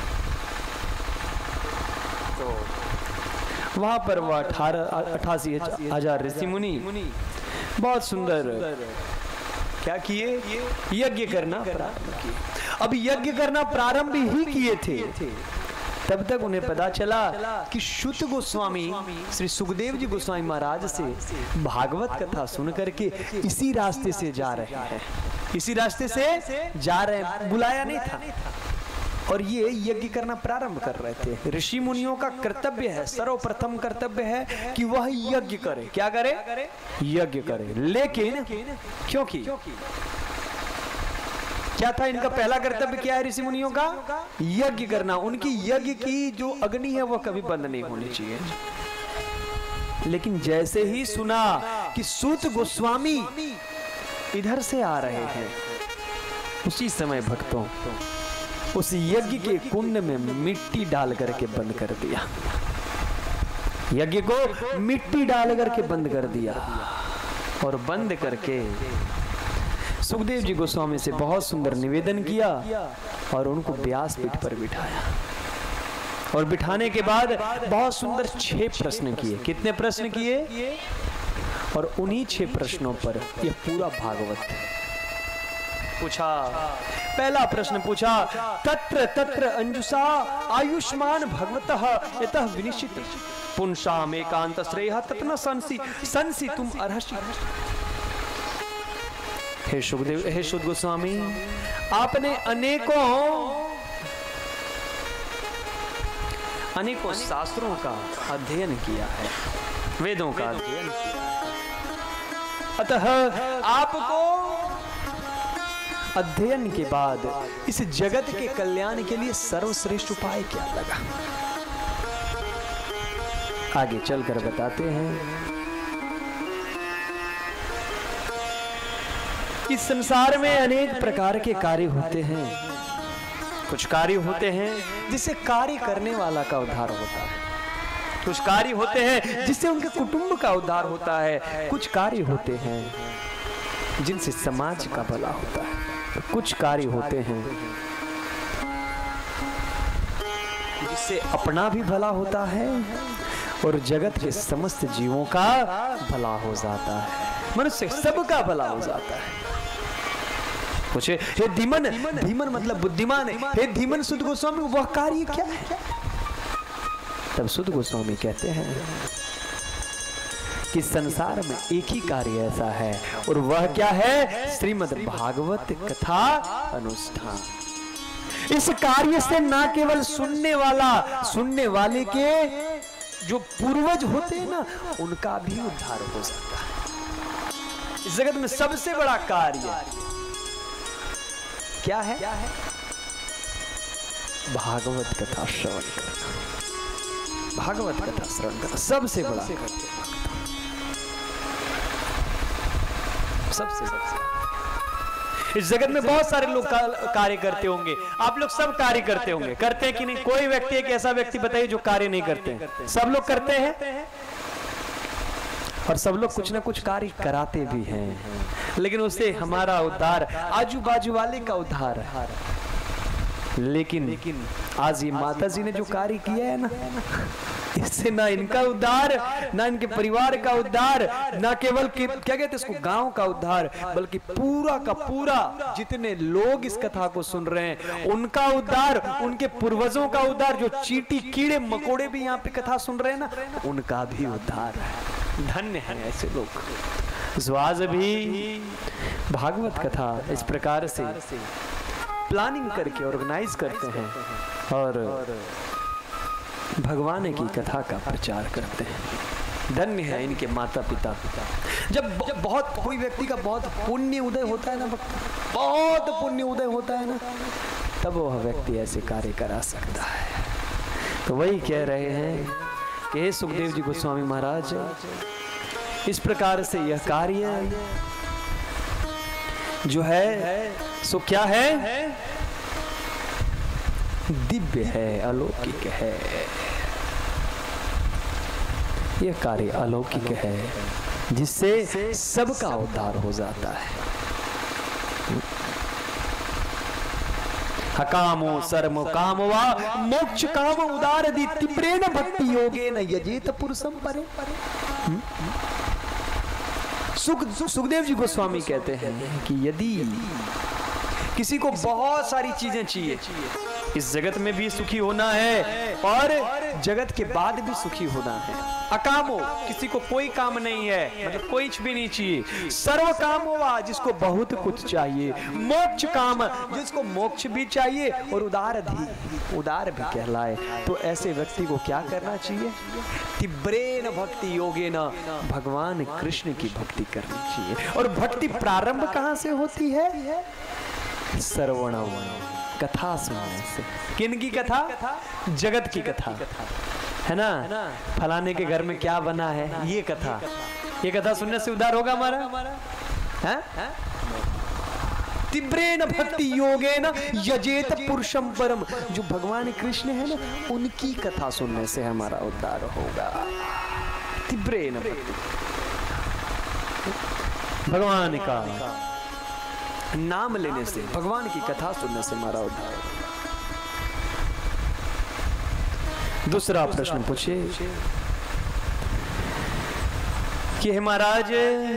तो वहां पर वह 88,000 ऋषि मुनि बहुत सुंदर क्या किए? यज्ञ करना प्रारंभ किए। अब यज्ञ करना प्रारंभ ही किए थे, तब तक उन्हें पता चला कि शुत गोस्वामी श्री सुखदेव जी गोस्वामी महाराज से भागवत कथा सुन करके इसी रास्ते से जा रहे हैं, इसी रास्ते से जा रहे हैं। बुलाया नहीं था, और ये यज्ञ करना प्रारंभ कर रहे थे। ऋषि मुनियों का कर्तव्य है, सर्वप्रथम कर्तव्य है कि वह यज्ञ करे। क्या करे? यज्ञ करे। लेकिन क्योंकि क्या था इनका पहला कर्तव्य? क्या है ऋषि मुनियों का? यज्ञ करना। उनकी यज्ञ की जो अग्नि है वह कभी बंद नहीं होनी चाहिए। लेकिन जैसे ही सुना कि सूत गोस्वामी इधर से आ रहे हैं, उसी समय भक्तों उस यज्ञ के कुंड में मिट्टी डाल करके बंद कर दिया। यज्ञ को मिट्टी डाल करके बंद कर दिया और बंद करके सुखदेव जी गोस्वामी से बहुत सुंदर निवेदन किया और उनको व्यासपीठ पर बिठाया। और बिठाने के बाद बहुत सुंदर 6 प्रश्न किए। कितने प्रश्न किए? और उन्हीं 6 प्रश्नों पर यह पूरा भागवत पूछा। पहला प्रश्न पूछा, तत्र तत्र अंजुषा आयुष्मान भगवतः यतः विनिश्चित पुंसाम एकांत श्रेयः तत्न संसी संसी तुम अर्हसि। हे सुखदेव, हे सुत गोस्वामी, आपने अनेकों शास्त्रों का अध्ययन किया है, वेदों का अध्ययन किया है। अतः आपको अध्ययन के बाद इस जगत के कल्याण के लिए सर्वश्रेष्ठ उपाय क्या लगा? आगे चलकर बताते हैं। इस संसार में अनेक प्रकार के कार्य होते हैं। कुछ कार्य होते हैं जिससे कार्य करने वाला का उद्धार होता है, कुछ कार्य होते हैं जिससे उनके कुटुंब का उद्धार होता है, कुछ कार्य होते हैं जिनसे समाज का भला होता है, कुछ कार्य होते हैं जिससे अपना भी भला होता है और जगत के समस्त जीवों का भला हो जाता है, मनुष्य सबका भला हो जाता है। पूछे, हे धीमन, धीमन मतलब बुद्धिमान है, हे धीमन सुत गोस्वामी वह कार्य क्या है? तब सुत गोस्वामी कहते हैं कि संसार में एक ही कार्य ऐसा है और वह क्या है? श्रीमद् भागवत कथा अनुष्ठान। इस कार्य से ना केवल सुनने वाले के जो पूर्वज होते हैं ना, उनका भी उद्धार हो सकता है। इस जगत में सबसे बड़ा कार्य क्या है? भागवत कथा श्रवण करना। भागवत कथा श्रवण करना सबसे बड़ा सबसे इस जगत में बहुत सारे लोग कार्य करते होंगे, आप लोग सब कार्य करते होंगे, करते हैं कि नहीं? कोई व्यक्ति, एक ऐसा व्यक्ति बताइए जो कार्य नहीं करते हैं। सब लोग करते हैं और सब लोग कुछ ना कुछ कार्य कराते भी हैं, लेकिन उससे हमारा उद्धार, आजू बाजू वाले का उद्धार है। लेकिन आज ये माता जी ने जो कार्य किया है ना, इससे ना इनका उद्धार, ना इनके परिवार का उद्धार, ना केवल क्या कहते हैं इसको, गांव का उद्धार, बल्कि पूरा का पूरा जितने लोग इस कथा को सुन रहे हैं उनका उद्धार, उनके पूर्वजों का उद्धार, जो चींटी कीड़े मकोड़े भी यहाँ पे कथा सुन रहे हैं ना, उनका भी उद्धार है। धन्य है ऐसे लोग जो आज भी भागवत कथा इस प्रकार से प्लानिंग करके ऑर्गेनाइज करते हैं और भगवान की कथा का प्रचार करते हैं। धन्य है इनके माता पिता। जब बहुत कोई व्यक्ति का बहुत पुण्य उदय होता है ना, बहुत पुण्य उदय होता है ना, तब वह व्यक्ति ऐसे कार्य करा सकता है। तो वही कह रहे हैं कि हे सुखदेव जी गोस्वामी महाराज, इस प्रकार से यह कार्य जो है सो क्या है? दिव्य है, अलौकिक है। यह कार्य अलौकिक है जिससे सबका उद्धार हो जाता है। हकामो सर्म काम वा मोक्ष काम उदार दी तीव्रेण भक्ति योगे न यजेत पुरुषम परे। सुखदेव जी गोस्वामी कहते हैं कि किसी को बहुत सारी चीजें चाहिए, इस जगत में भी सुखी होना है और जगत के बाद भी सुखी होना है। अकामो, किसी को कोई काम नहीं है, मतलब कोई भी नहीं चाहिए। सर्व कामोवा, जिसको बहुत कुछ चाहिए। मोक्ष काम, जिसको मोक्ष भी चाहिए और उदार भी कहलाए। तो ऐसे व्यक्ति को क्या करना चाहिए? तीव्रेन भक्ति योगेन, भगवान कृष्ण की भक्ति करनी चाहिए। और भक्ति प्रारंभ कहां से होती है? श्रवणम, कथा सुनने से। किन की कथा? जगत की कथा, है ना। फलाने के घर में क्या बना है, ये कथा सुनने से उद्धार होगा हमारा, है? तीव्रेन भक्ति योगेन यजेत पुरुषम परम, जो भगवान कृष्ण है ना, उनकी कथा सुनने से हमारा उद्धार होगा। तीव्रेन भक्ति, भगवान का नाम लेने से, भगवान की कथा सुनने से हमारा उद्धार होगा। दूसरा प्रश्न पूछे कि हे महाराज,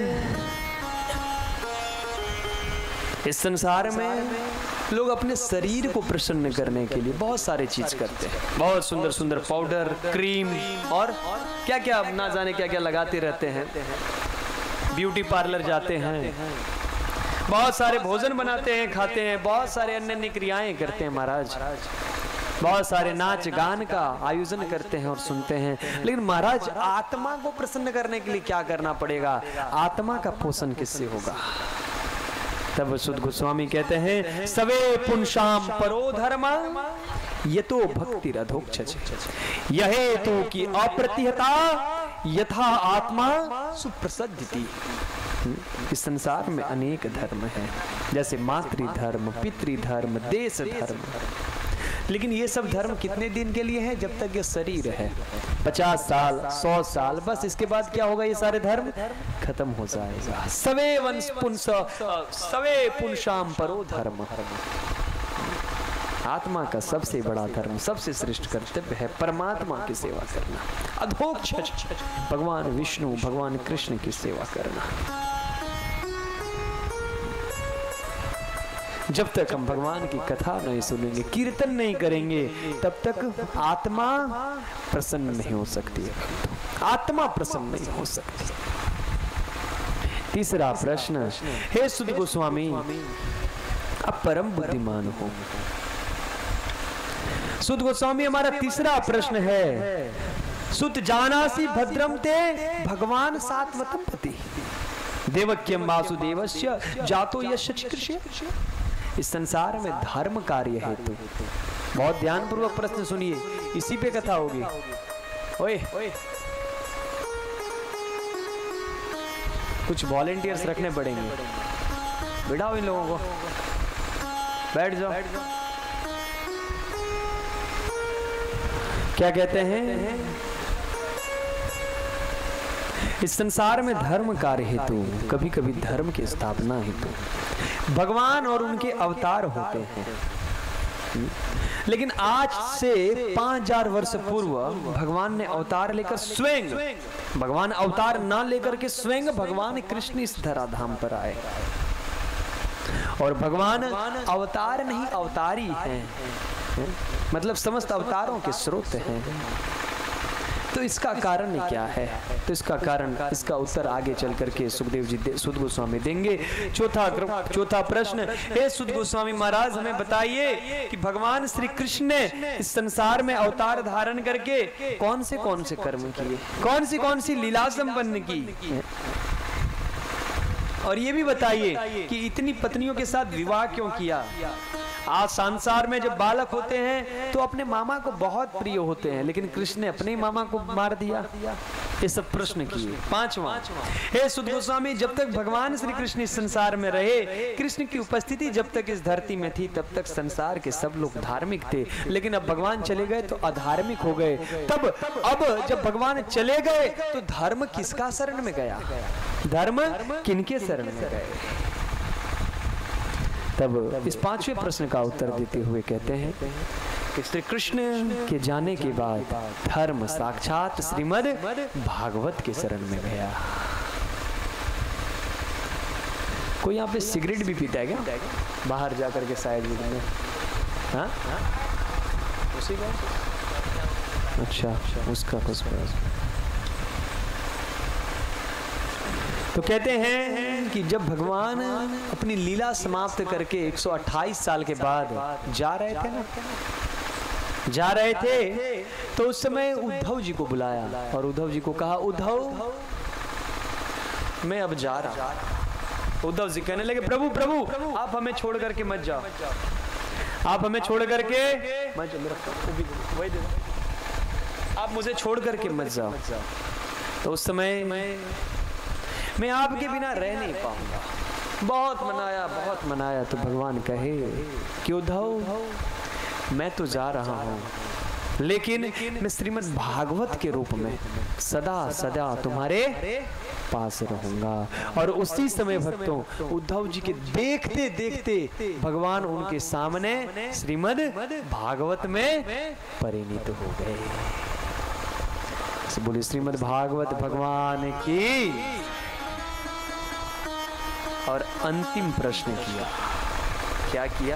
इस संसार में लोग अपने शरीर को प्रसन्न करने के लिए बहुत सारे चीज करते हैं। बहुत सुंदर सुंदर पाउडर, क्रीम और क्या क्या ना जाने क्या क्या लगाते रहते हैं। ब्यूटी पार्लर जाते हैं, बहुत सारे भोजन बनाते हैं, खाते हैं, बहुत सारे अन्य अन्य क्रियाएं करते हैं महाराज। बहुत सारे नाच गान का आयोजन करते हैं और सुनते हैं। लेकिन महाराज, आत्मा को प्रसन्न करने के लिए क्या करना पड़ेगा? आत्मा का पोषण किससे होगा? तब सुध गोस्वामी कहते हैं, सवे पुंसाम परो धर्म यतो भक्ति रधोक्षज, यह तो की अप्रतिहता यथा आत्मा सुप्रसिद्धि। इस संसार में अनेक धर्म हैं, जैसे मातृधर्म, पितृधर्म, देश धर्म। लेकिन ये सब धर्म कितने दिन के लिए है? जब तक ये शरीर है। 50 साल, 100 साल, बस इसके बाद क्या होगा? ये सारे धर्म खत्म हो जाएगा। सवे वंश पुंस, सवे पुंसाम परो धर्म। आत्मा का सबसे बड़ा धर्म, सबसे श्रेष्ठ कर्तव्य है परमात्मा की सेवा करना। अधोक्षज, भगवान विष्णु, भगवान कृष्ण की सेवा करना। जब तक हम भगवान की कथा नहीं सुनेंगे, कीर्तन नहीं करेंगे, तब तक आत्मा प्रसन्न नहीं हो सकती है। आत्मा प्रसन्न नहीं हो सकती। तीसरा प्रश्न, हे सुध गोस्वामी, आप परम बुद्धिमान हो। सुध गोस्वामी, हमारा तीसरा प्रश्न है, सुत जानासी भद्रम ते भगवान सात्वतम पति देवक्यम वासुदेवस्य जातो यश चिकीर्ष्य। इस संसार में धर्म कार्य है तो बहुत ध्यान पूर्वक प्रश्न सुनिए, इसी पे कथा होगी। ओए कुछ वॉलेंटियर्स रखने पड़ेंगे। बिठाओ इन लोगों को, बैठ जाओ। क्या कहते हैं? इस संसार में धर्म कार्य हेतु, कभी कभी धर्म की स्थापना हेतु भगवान और उनके अवतार होते हैं। लेकिन आज से 5000 वर्ष पूर्व भगवान ने अवतार लेकर स्वयं, भगवान अवतार ना लेकर के स्वयं भगवान कृष्ण इस धराधाम पर आए। और भगवान अवतार नहीं, अवतारी हैं, मतलब समस्त अवतारों के स्रोत हैं। तो इसका कारण क्या है? तो इसका कारण, इसका उत्तर आगे चल करके सुखदेव जी सुध गोस्वामी देंगे। चौथा प्रश्न, हे सुध गोस्वामी महाराज, हमें बताइए कि भगवान श्री कृष्ण ने इस संसार में अवतार धारण करके कौन से कर्म किए, कौन सी लीला संपन्न की, और ये भी बताइए कि इतनी पत्नियों के साथ विवाह क्यों किया। आज संसार में जब बालक होते हैं तो अपने मामा को बहुत प्रिय होते हैं, लेकिन कृष्ण ने अपने मामा को मार दिया। ये सब प्रश्न किए। 5वां, हे सुध गोस्वामी, जब तक भगवान श्री कृष्ण इस संसार में रहे, कृष्ण की उपस्थिति जब तक इस धरती में थी, तब तक संसार के सब लोग धार्मिक थे। लेकिन अब भगवान चले गए तो अधार्मिक हो गए। तब अब जब भगवान चले गए तो धर्म किसका शरण में गया? धर्म किनके शरण में गए? तब इस 5वें प्रश्न का उत्तर देते हुए कहते हैं कि श्री कृष्ण के जाने के बाद धर्म साक्षात श्रीमद् भागवत के शरण में गया। कोई यहाँ पे सिगरेट भी पीता है क्या? बाहर जा करके शायद भी। हाँ उसी का? अच्छा उसका कुछ। तो कहते हैं कि जब भगवान अपनी लीला समाप्त करके 128 साल के बाद जा रहे थे तो उस समय उद्धव जी को बुलाया और उद्धव जी को कहा, उद्धव मैं अब जा रहा। उद्धव जी कहने लगे, प्रभु प्रभु आप हमें छोड़ करके मत जाओ, आप हमें छोड़ करके मत जाओ, आप मुझे छोड़ करके मत जाओ। तो उस समय मैं आपके बिना रह नहीं पाऊंगा। बहुत मनाया तो भगवान कहे कि उद्धव मैं तो जा रहा हूँ, लेकिन मैं श्रीमद् भागवत के रूप में सदा सदा तुम्हारे पास रहूंगा। और उसी समय भक्तों उद्धव जी के देखते देखते भगवान उनके सामने श्रीमद् भागवत में परिणित हो गए। बोले श्रीमद् भागवत भगवान की। और अंतिम प्रश्न किया, क्या किया?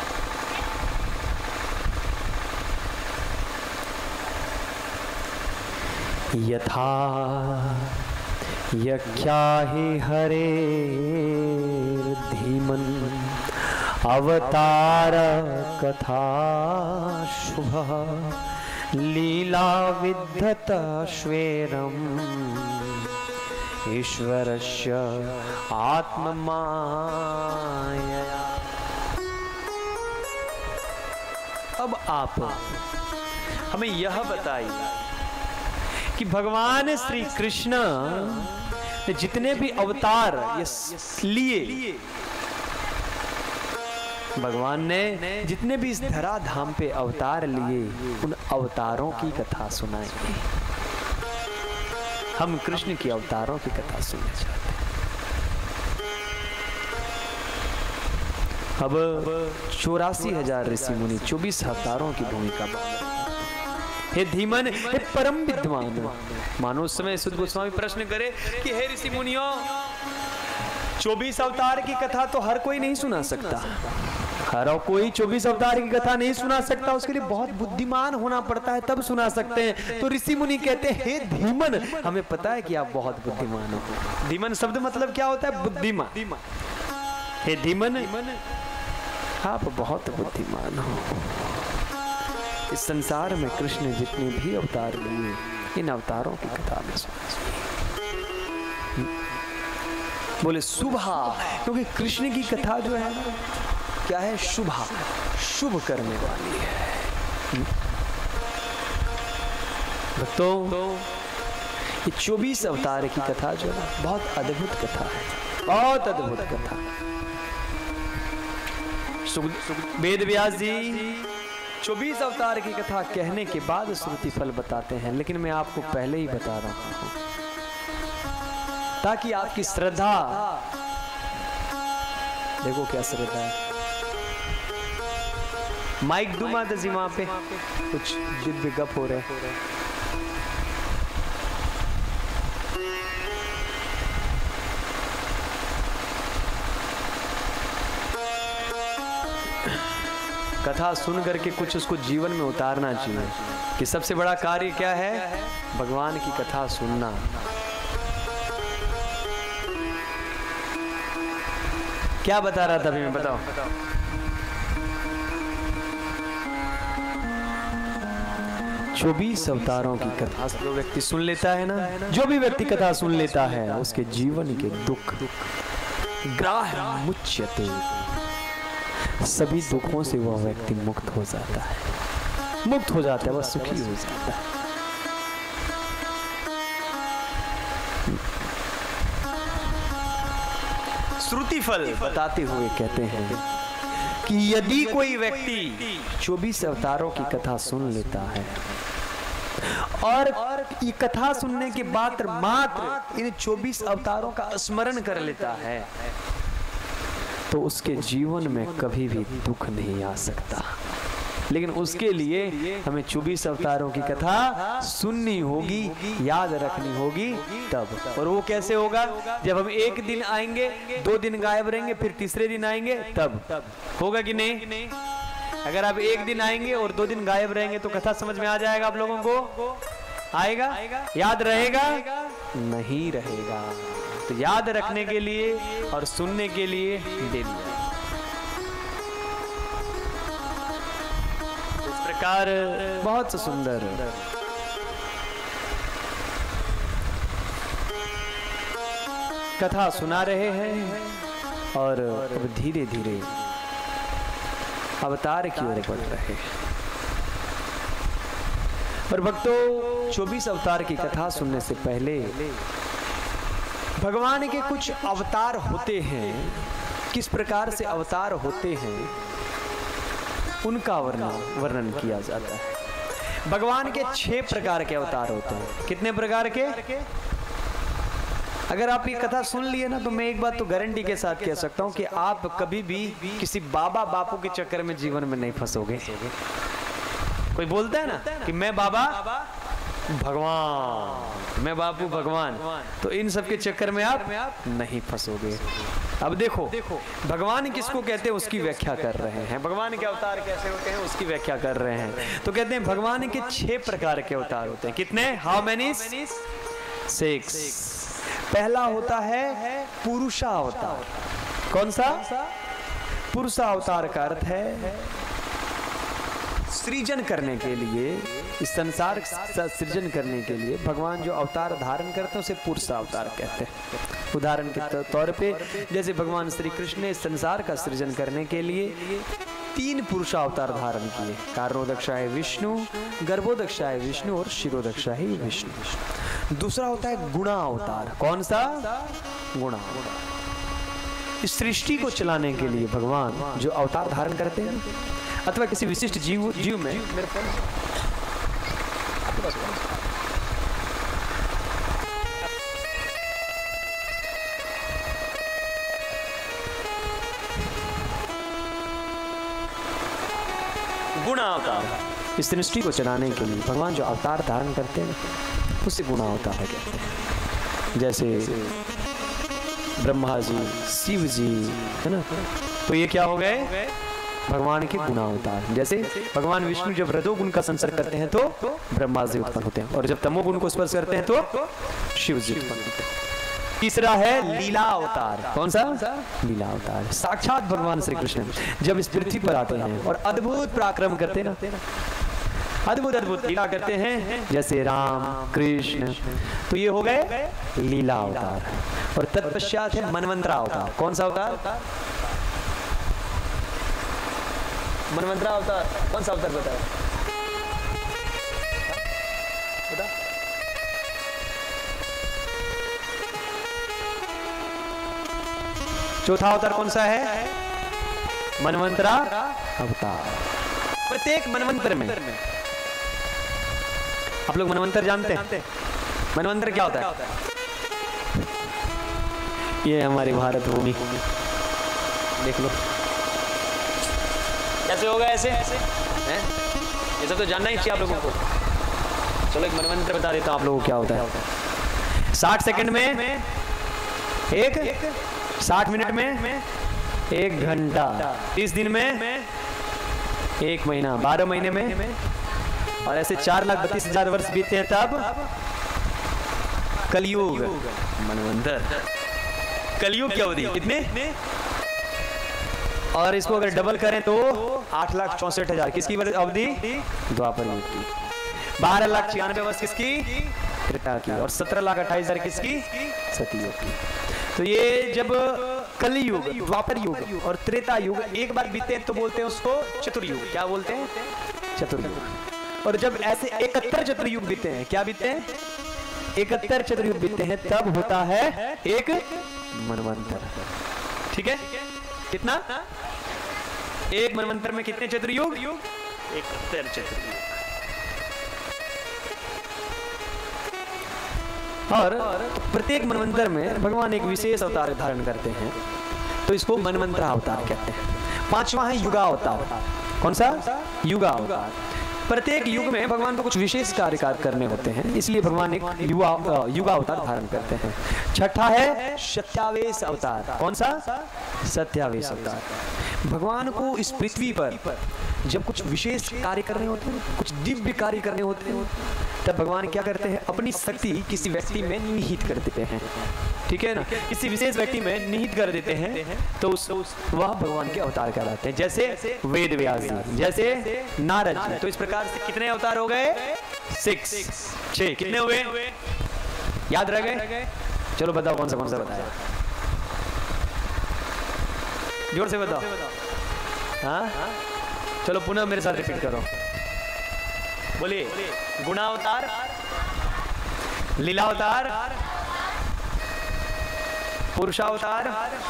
यथा यख्या हि हरे धीमन अवतार कथा शुभ लीला विद्धत श्वेरम ईश्वरस्य आत्ममाया। अब आप हमें यह बताइए कि भगवान श्री कृष्ण ने जितने भी अवतार लिए, भगवान ने जितने भी इस धरा धाम पे अवतार लिए, उन अवतारों की कथा सुनाएंगे। हम कृष्ण की अवतारों की कथा सुनना चाहते हैं। अब 84,000 ऋषि मुनि 24 अवतारों की भूमिका। हे धीमन, हे परम विद्वान, मानो उस समय सुध गोस्वामी प्रश्न करे कि हे ऋषि मुनियों, 24 अवतार की कथा तो हर कोई नहीं सुना सकता, हर कोई 24 अवतार की कथा नहीं सुना सकता, उसके लिए बहुत बुद्धिमान होना पड़ता है तब सुना सकते हैं। तो ऋषि मुनि कहते हैं, हे धीमन, हमें पता है कि आप बहुत बुद्धिमान हो। धीमन शब्द मतलब क्या होता है? बुद्धिमान। हे धीमन, आप बहुत बुद्धिमान हो। इस संसार में कृष्ण जितने भी अवतार लिए, इन अवतारों की कथा में बोले शुभा, क्योंकि कृष्ण की कथा जो है क्या है? शुभा, शुभ करने वाली है। तो ये 24 अवतार की कथा जो है बहुत अद्भुत कथा है, बहुत अद्भुत कथा। वेद व्यास जी 24 अवतार की कथा कहने के बाद श्रुति फल बताते हैं, लेकिन मैं आपको पहले ही बता रहा हूं ताकि आपकी श्रद्धा, देखो क्या श्रद्धा है। माइक दू माता जी, वहां पे कुछ दिव्य गप हो रहे हैं। कथा सुन करके कुछ उसको जीवन में उतारना चाहिए कि सबसे बड़ा कार्य क्या है? भगवान की कथा सुनना। क्या बता रहा था अभी मैं, बताओ। जो भी अवतारों की कथा जो व्यक्ति सुन लेता है ना, जो भी व्यक्ति कथा सुन लेता है, उसके जीवन के दुख ग्राह मुच्यते, सभी दुखों से वह व्यक्ति मुक्त हो जाता है, मुक्त हो जाता है, वह सुखी हो जाता है। श्रुति फल बताते हुए कहते हैं कि यदि कोई व्यक्ति 24 अवतारों की कथा सुन लेता है और ये कथा सुनने के बाद मात्र इन 24 अवतारों का स्मरण कर लेता है, तो उसके जीवन में कभी भी दुख नहीं आ सकता। लेकिन उसके लिए हमें 24 अवतारों की कथा सुननी होगी, याद रखनी होगी तब। और वो कैसे होगा? जब हम एक दिन आएंगे, 2 दिन गायब रहेंगे, फिर तीसरे दिन आएंगे, तब होगा कि नहीं? अगर आप एक दिन आएंगे और 2 दिन गायब रहेंगे तो कथा समझ में आ जाएगा आप लोगों को? आएगा? याद रहेगा? नहीं रहेगा। तो याद रखने के लिए और सुनने के लिए दिन। इस प्रकार बहुत सुंदर कथा सुना रहे हैं और अब धीरे धीरे अवतार की ओर बढ़ रहे हैं। और भक्तों, 24 अवतार की कथा सुनने से पहले भगवान के कुछ अवतार होते हैं, किस प्रकार से अवतार होते हैं उनका वर्णन किया जाता है। भगवान के 6 प्रकार के अवतार होते हैं। कितने प्रकार के? अगर आप ये कथा सुन लिए ना, तो मैं एक बात तो गारंटी के साथ कह सकता हूं कि आप कभी भी किसी बाबा बापू के चक्कर में जीवन में नहीं फंसोगे। कोई बोलता है ना कि मैं बाबा भगवान, मैं बापू भगवान, तो इन सब के चक्कर में आप नहीं फंसोगे। अब देखो, भगवान किसको कहते हैं उसकी व्याख्या कर रहे हैं। भगवान के अवतार कैसे होते हैं उसकी व्याख्या कर रहे हैं। तो कहते हैं भगवान के 6 प्रकार के अवतार होते हैं। कितने? How many? 6। पहला होता है पुरुषा अवतार। कौन सा? पुरुषा अवतार का अर्थ है सृजन करने के लिए, इस संसार का सृजन करने के लिए भगवान जो अवतार धारण करते हैं उसे पुरुषा अवतार कहते हैं। उदाहरण के तौर पे जैसे भगवान श्री कृष्ण ने इस संसार का सृजन करने के लिए 3 पुरुषा अवतार धारण किए। कारणोदक्षाय विष्णु, गर्भोदक्षाय विष्णु और शिरोदक्षाय विष्णु। दूसरा होता है गुणा अवतार। कौन सा? गुणा। इस सृष्टि को चलाने के लिए भगवान जो अवतार धारण करते हैं, अथवा किसी विशिष्ट जीव में, मेरे फोन गुणा अवतार। इस सृष्टि को चलाने के लिए भगवान जो अवतार धारण करते हैं उसे गुणा अवतार कहते हैं। जैसे ब्रह्मा जी, शिव जी, है ना, तो ये क्या हो गए? भगवान के गुणा अवतार। जैसे भगवान विष्णु जब रजोगुण का संसर्ग करते हैं तो ब्रह्मा जी उत्पन्न होते हैं, और जब तमोगुण को स्पर्श करते हैं तो शिव जी उत्पन्न होते हैं। तीसरा है लीला अवतार। कौन सा? लीला अवतार। साक्षात भगवान श्री कृष्ण जब इस पृथ्वी पर आते हैं और अद्भुत पराक्रम करते हैं ना, अद्भुत अद्भुत लीला करते हैं, जैसे राम कृष्ण, तो ये हो गए लीला अवतार। और तत्पश्चात है मनवंतरा अवतार। कौन सा अवतार? मनवंतरा अवतार। कौन सा अवतार बताया? बता। चौथा अवतार कौन सा है? मनवंतरा अवतार। प्रत्येक मनवंतर में, आप लोग मनवंतर जानते हैं? मनवंतर क्या होता है? ये हमारी भारत भूमि देख लो कैसे होगा। ऐसे हैं? ये सब तो जानना ही चाहिए आप लोगों को। चलो एक मनवंतर बता देता हूं आप लोगों को क्या होता है। 60 सेकंड में एक, 60 मिनट में 1 घंटा, 30 दिन में 1 महीना, 12 महीने में, और ऐसे 4,32,000 वर्ष बीते हैं तब कलयुग। मनवंतर कलयुग की अवधि कितने? और इसको अगर डबल करें तो 8,64,000 किसकी अवधि? द्वापर युग की। 12,96,000 वर्ष किसकी? त्रेता की। और 17,28,000 किसकी? सतयुग की। तो ये जब कलयुग, द्वापर युग और त्रेता युग एक बार बीते हैं तो बोलते हैं उसको चतुर्युग। क्या बोलते हैं? चतुर्युग। और जब ऐसे 71 चतुर्युग बीते हैं, क्या बीते हैं? 71 चतुर्युग बीते हैं, तब होता है एक मनवंतर। ठीक है? कितना? एक मनवंतर में कितने चतुर्युग? 71 चतुर्युग। और प्रत्येक मनवंतर में भगवान एक विशेष अवतार धारण करते हैं, तो इसको मनवंतरा अवतार कहते हैं। 5वां है युगा अवतार। कौन सा? युगा अवतार। प्रत्येक युग में भगवान को कुछ विशेष कार्य करने होते हैं, इसलिए भगवान एक युगा अवतार धारण करते हैं। छठा है सत्यावेश अवतार। कौन सा? सत्यावेश अवतार। भगवान को इस पृथ्वी पर जब कुछ विशेष कार्य करने होते हैं, कुछ दिव्य कार्य करने होते हैं, तब भगवान क्या करते हैं? अपनी शक्ति किसी व्यक्ति में निहित कर देते हैं। ठीक है ना? किसी विशेष व्यक्ति में निहित कर देते हैं तो वह भगवान के अवतार कहलाते हैं। जैसे वेद व्यास जी, जैसे नारद जी। तो इस प्रकार से कितने अवतार हो गए? 6 कितने हुए? याद रह गए? चलो बताओ कौन सा बताया? जोर से बताओ। हाँ, चलो पुनः मेरे साथ रिपीट करो। बोलिए। गुणावतार, लीलावतार, पुरुषावतार,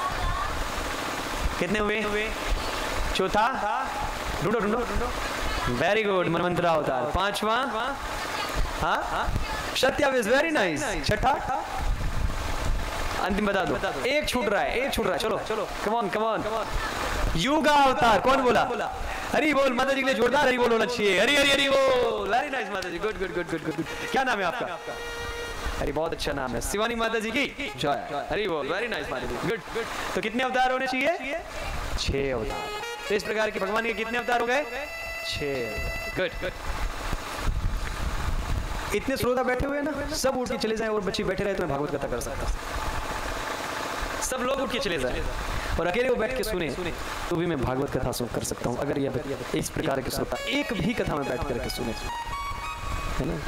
कितने हुए? चौथा? ढूंढो। वेरी गुड, मनवंतरावतार। पांचवा? हाँ, सत्यावेश। Very nice. छठा? अंतिम बता दो। एक छूट रहा है। चलो कम ऑन। युगा अवतार। कौन बोला? हरी बोल। माता जी के लिए जोरदार हरी बोल होना चाहिए। हरी बोल। वेरी नाइस माता जी। गुड। क्या नाम है आपका? हरी, बहुत अच्छा नाम है। शिवानी माता जी की जय। हरी बोल। वेरी नाइस माता जी। गुड। तो कितने अवतार होने चाहिए? 6 अवतार। तो इस प्रकार के भगवान के कितने अवतार हो गए? 6। गुड। इतने श्रोता बैठे हुए हैं ना, सब उठ के चले जाए और बच्चे बैठे रहे तो मैं भागवत कथा कर सकता। सब लोग उठ के चले जाए और अकेले वो बैठ के सुने तो भी मैं भागवत कथा सुन कर सकता हूँ। अगर यह इस प्रकार के श्रोता एक भी कथा में बैठ करके सुने, है ना?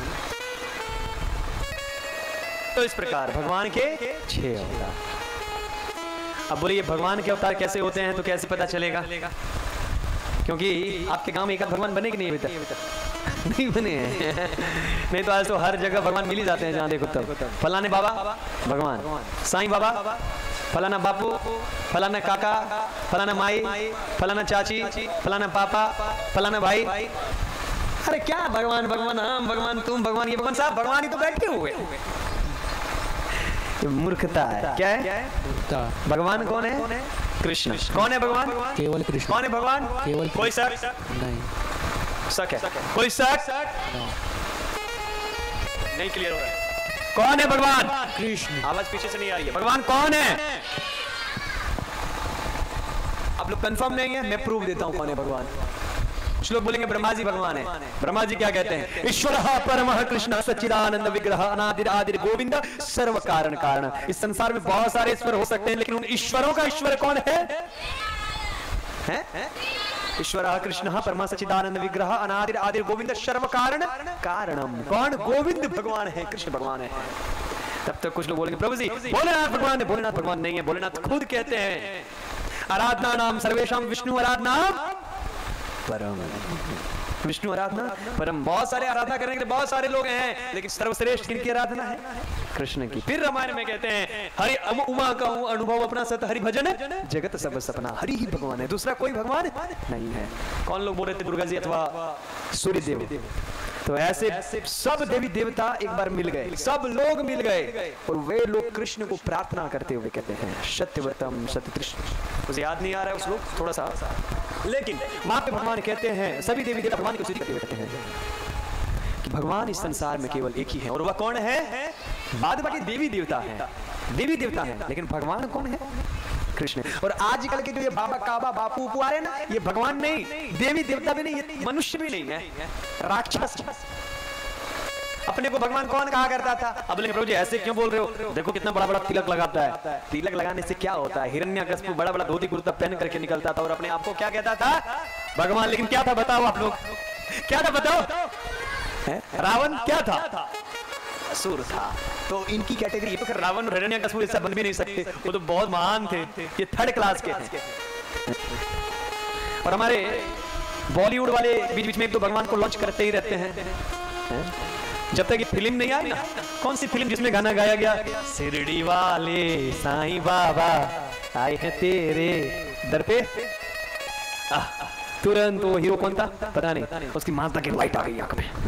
तो इस प्रकार भगवान के 6 अवतार। अब बोलिए भगवान के अवतार कैसे होते हैं? तो कैसे पता चलेगा? क्योंकि आपके गांव में एक भगवान बने कि नहीं अभी तक? नहीं बने हैं। नहीं तो आज तो हर जगह भगवान मिल ही जाते हैं, जहाँ देखो तब। फलाने बाबा भगवान, साईं बाबा, फलाना बापू, फलाना काका, फलाना माई, फलाना चाची, फलाना पापा, फलाना भाई। अरे क्या भगवान हम, भगवान तुम, भगवान ये, भगवान साहब भगवान ही तो बैठे हुए। मूर्खता है। क्या है? भगवान कौन है? कृष्ण। कौन है भगवान? केवल कृष्ण। कौन है भगवान? केवल कोई शक नहीं। शक है? कोई शक नहीं? क्लियर हो रहा है? कौन है भगवान? कृष्ण। आवाज पीछे से नहीं आ रही है। भगवान कौन है? आप लोग कंफर्म नहीं है? मैं प्रूफ देता हूं कौन है भगवान। कुछ लोग बोलेंगे ब्रह्मा जी भगवान है। ब्रह्मा जी क्या कहते हैं? ईश्वरः परमः कृष्ण सच्चिदानंद विग्रह अनादिर आदिर गोविंद सर्व कारण कारण। इस संसार में बहुत सारे ईश्वर हो सकते हैं, लेकिन उन ईश्वरों का ईश्वर कौन है? ईश्वरः कृष्णः परमः सच्चिदानंद विग्रह अनादिर आदिर गोविंद सर्व कारण कारणम। कौन? गोविंद भगवान है, कृष्ण भगवान है। तब तक कुछ लोग बोलेंगे प्रभु जी भोलेनाथ भगवान है। भोलेनाथ भगवान नहीं है। भोलेनाथ खुद कहते हैं आराधना नाम सर्वेशम विष्णु आराधना परम। विष्णु आराधना परम। बहुत सारे आराधना करने के लिए बहुत सारे लोग हैं, लेकिन सर्वश्रेष्ठ किनकी आराधना है? कृष्ण की। फिर रामायण में कहते हैं हरि उमा का अनुभव अपना सत हरि भजन जगत सब सपना। हरि ही भगवान है, दूसरा कोई भगवान नहीं है। कौन लोग बोल रहे थे? दुर्गा जी अथवा सूर्य देव। तो ऐसे सब देवी देवता एक बार मिल गए, सब लोग मिल गए और वे लोग कृष्ण को प्रार्थना करते हुए कहते हैं सत्यव्रतम सत्यकृष्ण। उसे याद नहीं आ रहा है उस लोग थोड़ा सा, लेकिन वहां पे भगवान कहते हैं, सभी देवी देवता भगवान को स्तुति करते हुए कहते हैं कि भगवान इस संसार में केवल एक ही है। और वह कौन है? बाद बाकी देवी देवता है, देवी देवता है, लेकिन भगवान कौन है? कृष्ण। और आजकल के जो ये बाबा काबा बापू उपू आ रहे हैं ना, ये भगवान नहीं, देवी देवता भी नहीं, ये मनुष्य भी नहीं है, राक्षस। अपने को भगवान कौन कहा करता था? अब बोले प्रभु जी ऐसे क्यों बोल रहे हो? देखो कितना बड़ा बड़ा तिलक लगाता है। तिलक लगाने से क्या होता है? हिरण्यकश्यप बड़ा बड़ा धोती कुर्ता पहन करके निकलता था और अपने आप को क्या कहता था? भगवान। लेकिन क्या था बताओ आप लोग? क्या था बताओ? रावण क्या था? असुर था। तो इनकी कैटेगरी, ये तो फिर रावण और हिरण्यकश्यप ऐसा बन भी नहीं सकते, वो तो बहुत महान थे, ये थर्ड क्लास के थे। और हमारे बॉलीवुड वाले बीच बीच में तो भगवान को लॉन्च करते ही रहते हैं। जब तक ये फिल्म नहीं आई ना, कौन सी फिल्म जिसमें गाना गाया गया, शिरडी वाले साईं बाबा आए हैं तेरे दर पे, तुरंत वो हीरो कौन था पता नहीं, उसकी माता की लाइट आ गई आंख में,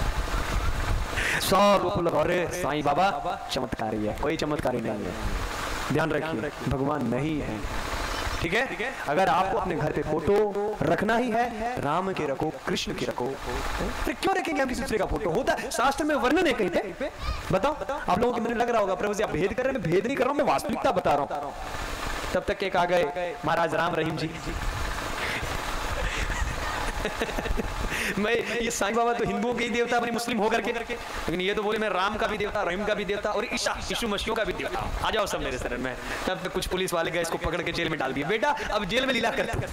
सब लोग लगा रहे साईं बाबा चमत्कारी है। कोई चमत्कारी नहीं है, ध्यान रखिए, भगवान नहीं है। ठीक है? अगर आपको अपने घर पे फोटो रखना ही है, राम के रखो, कृष्ण के रखो। फिर क्यों रखेंगे हम किसी दूसरे का फोटो? होता है शास्त्र में वर्णन है कहीं पे, बताओ। आप लोगों के मन में लग रहा होगा प्रभु जी आप भेद कर रहे हैं। मैं भेद नहीं कर रहा हूं, मैं वास्तविकता बता रहा हूं। तब तक एक आ गए महाराज राम रहीम जी। मैं ये साईं बाबा तो हिंदुओं के ही देवता अपने मुस्लिम होकर के, लेकिन ये तो बोले मैं राम का भी देवता, रहीम का भी देवता और यीशु मसीह का भी देवता। आ जाओ सब मेरे शरण में। तब तक कुछ पुलिस वाले गए, इसको पकड़ के जेल में डाल दिया। बेटा अब जेल में लीला करते।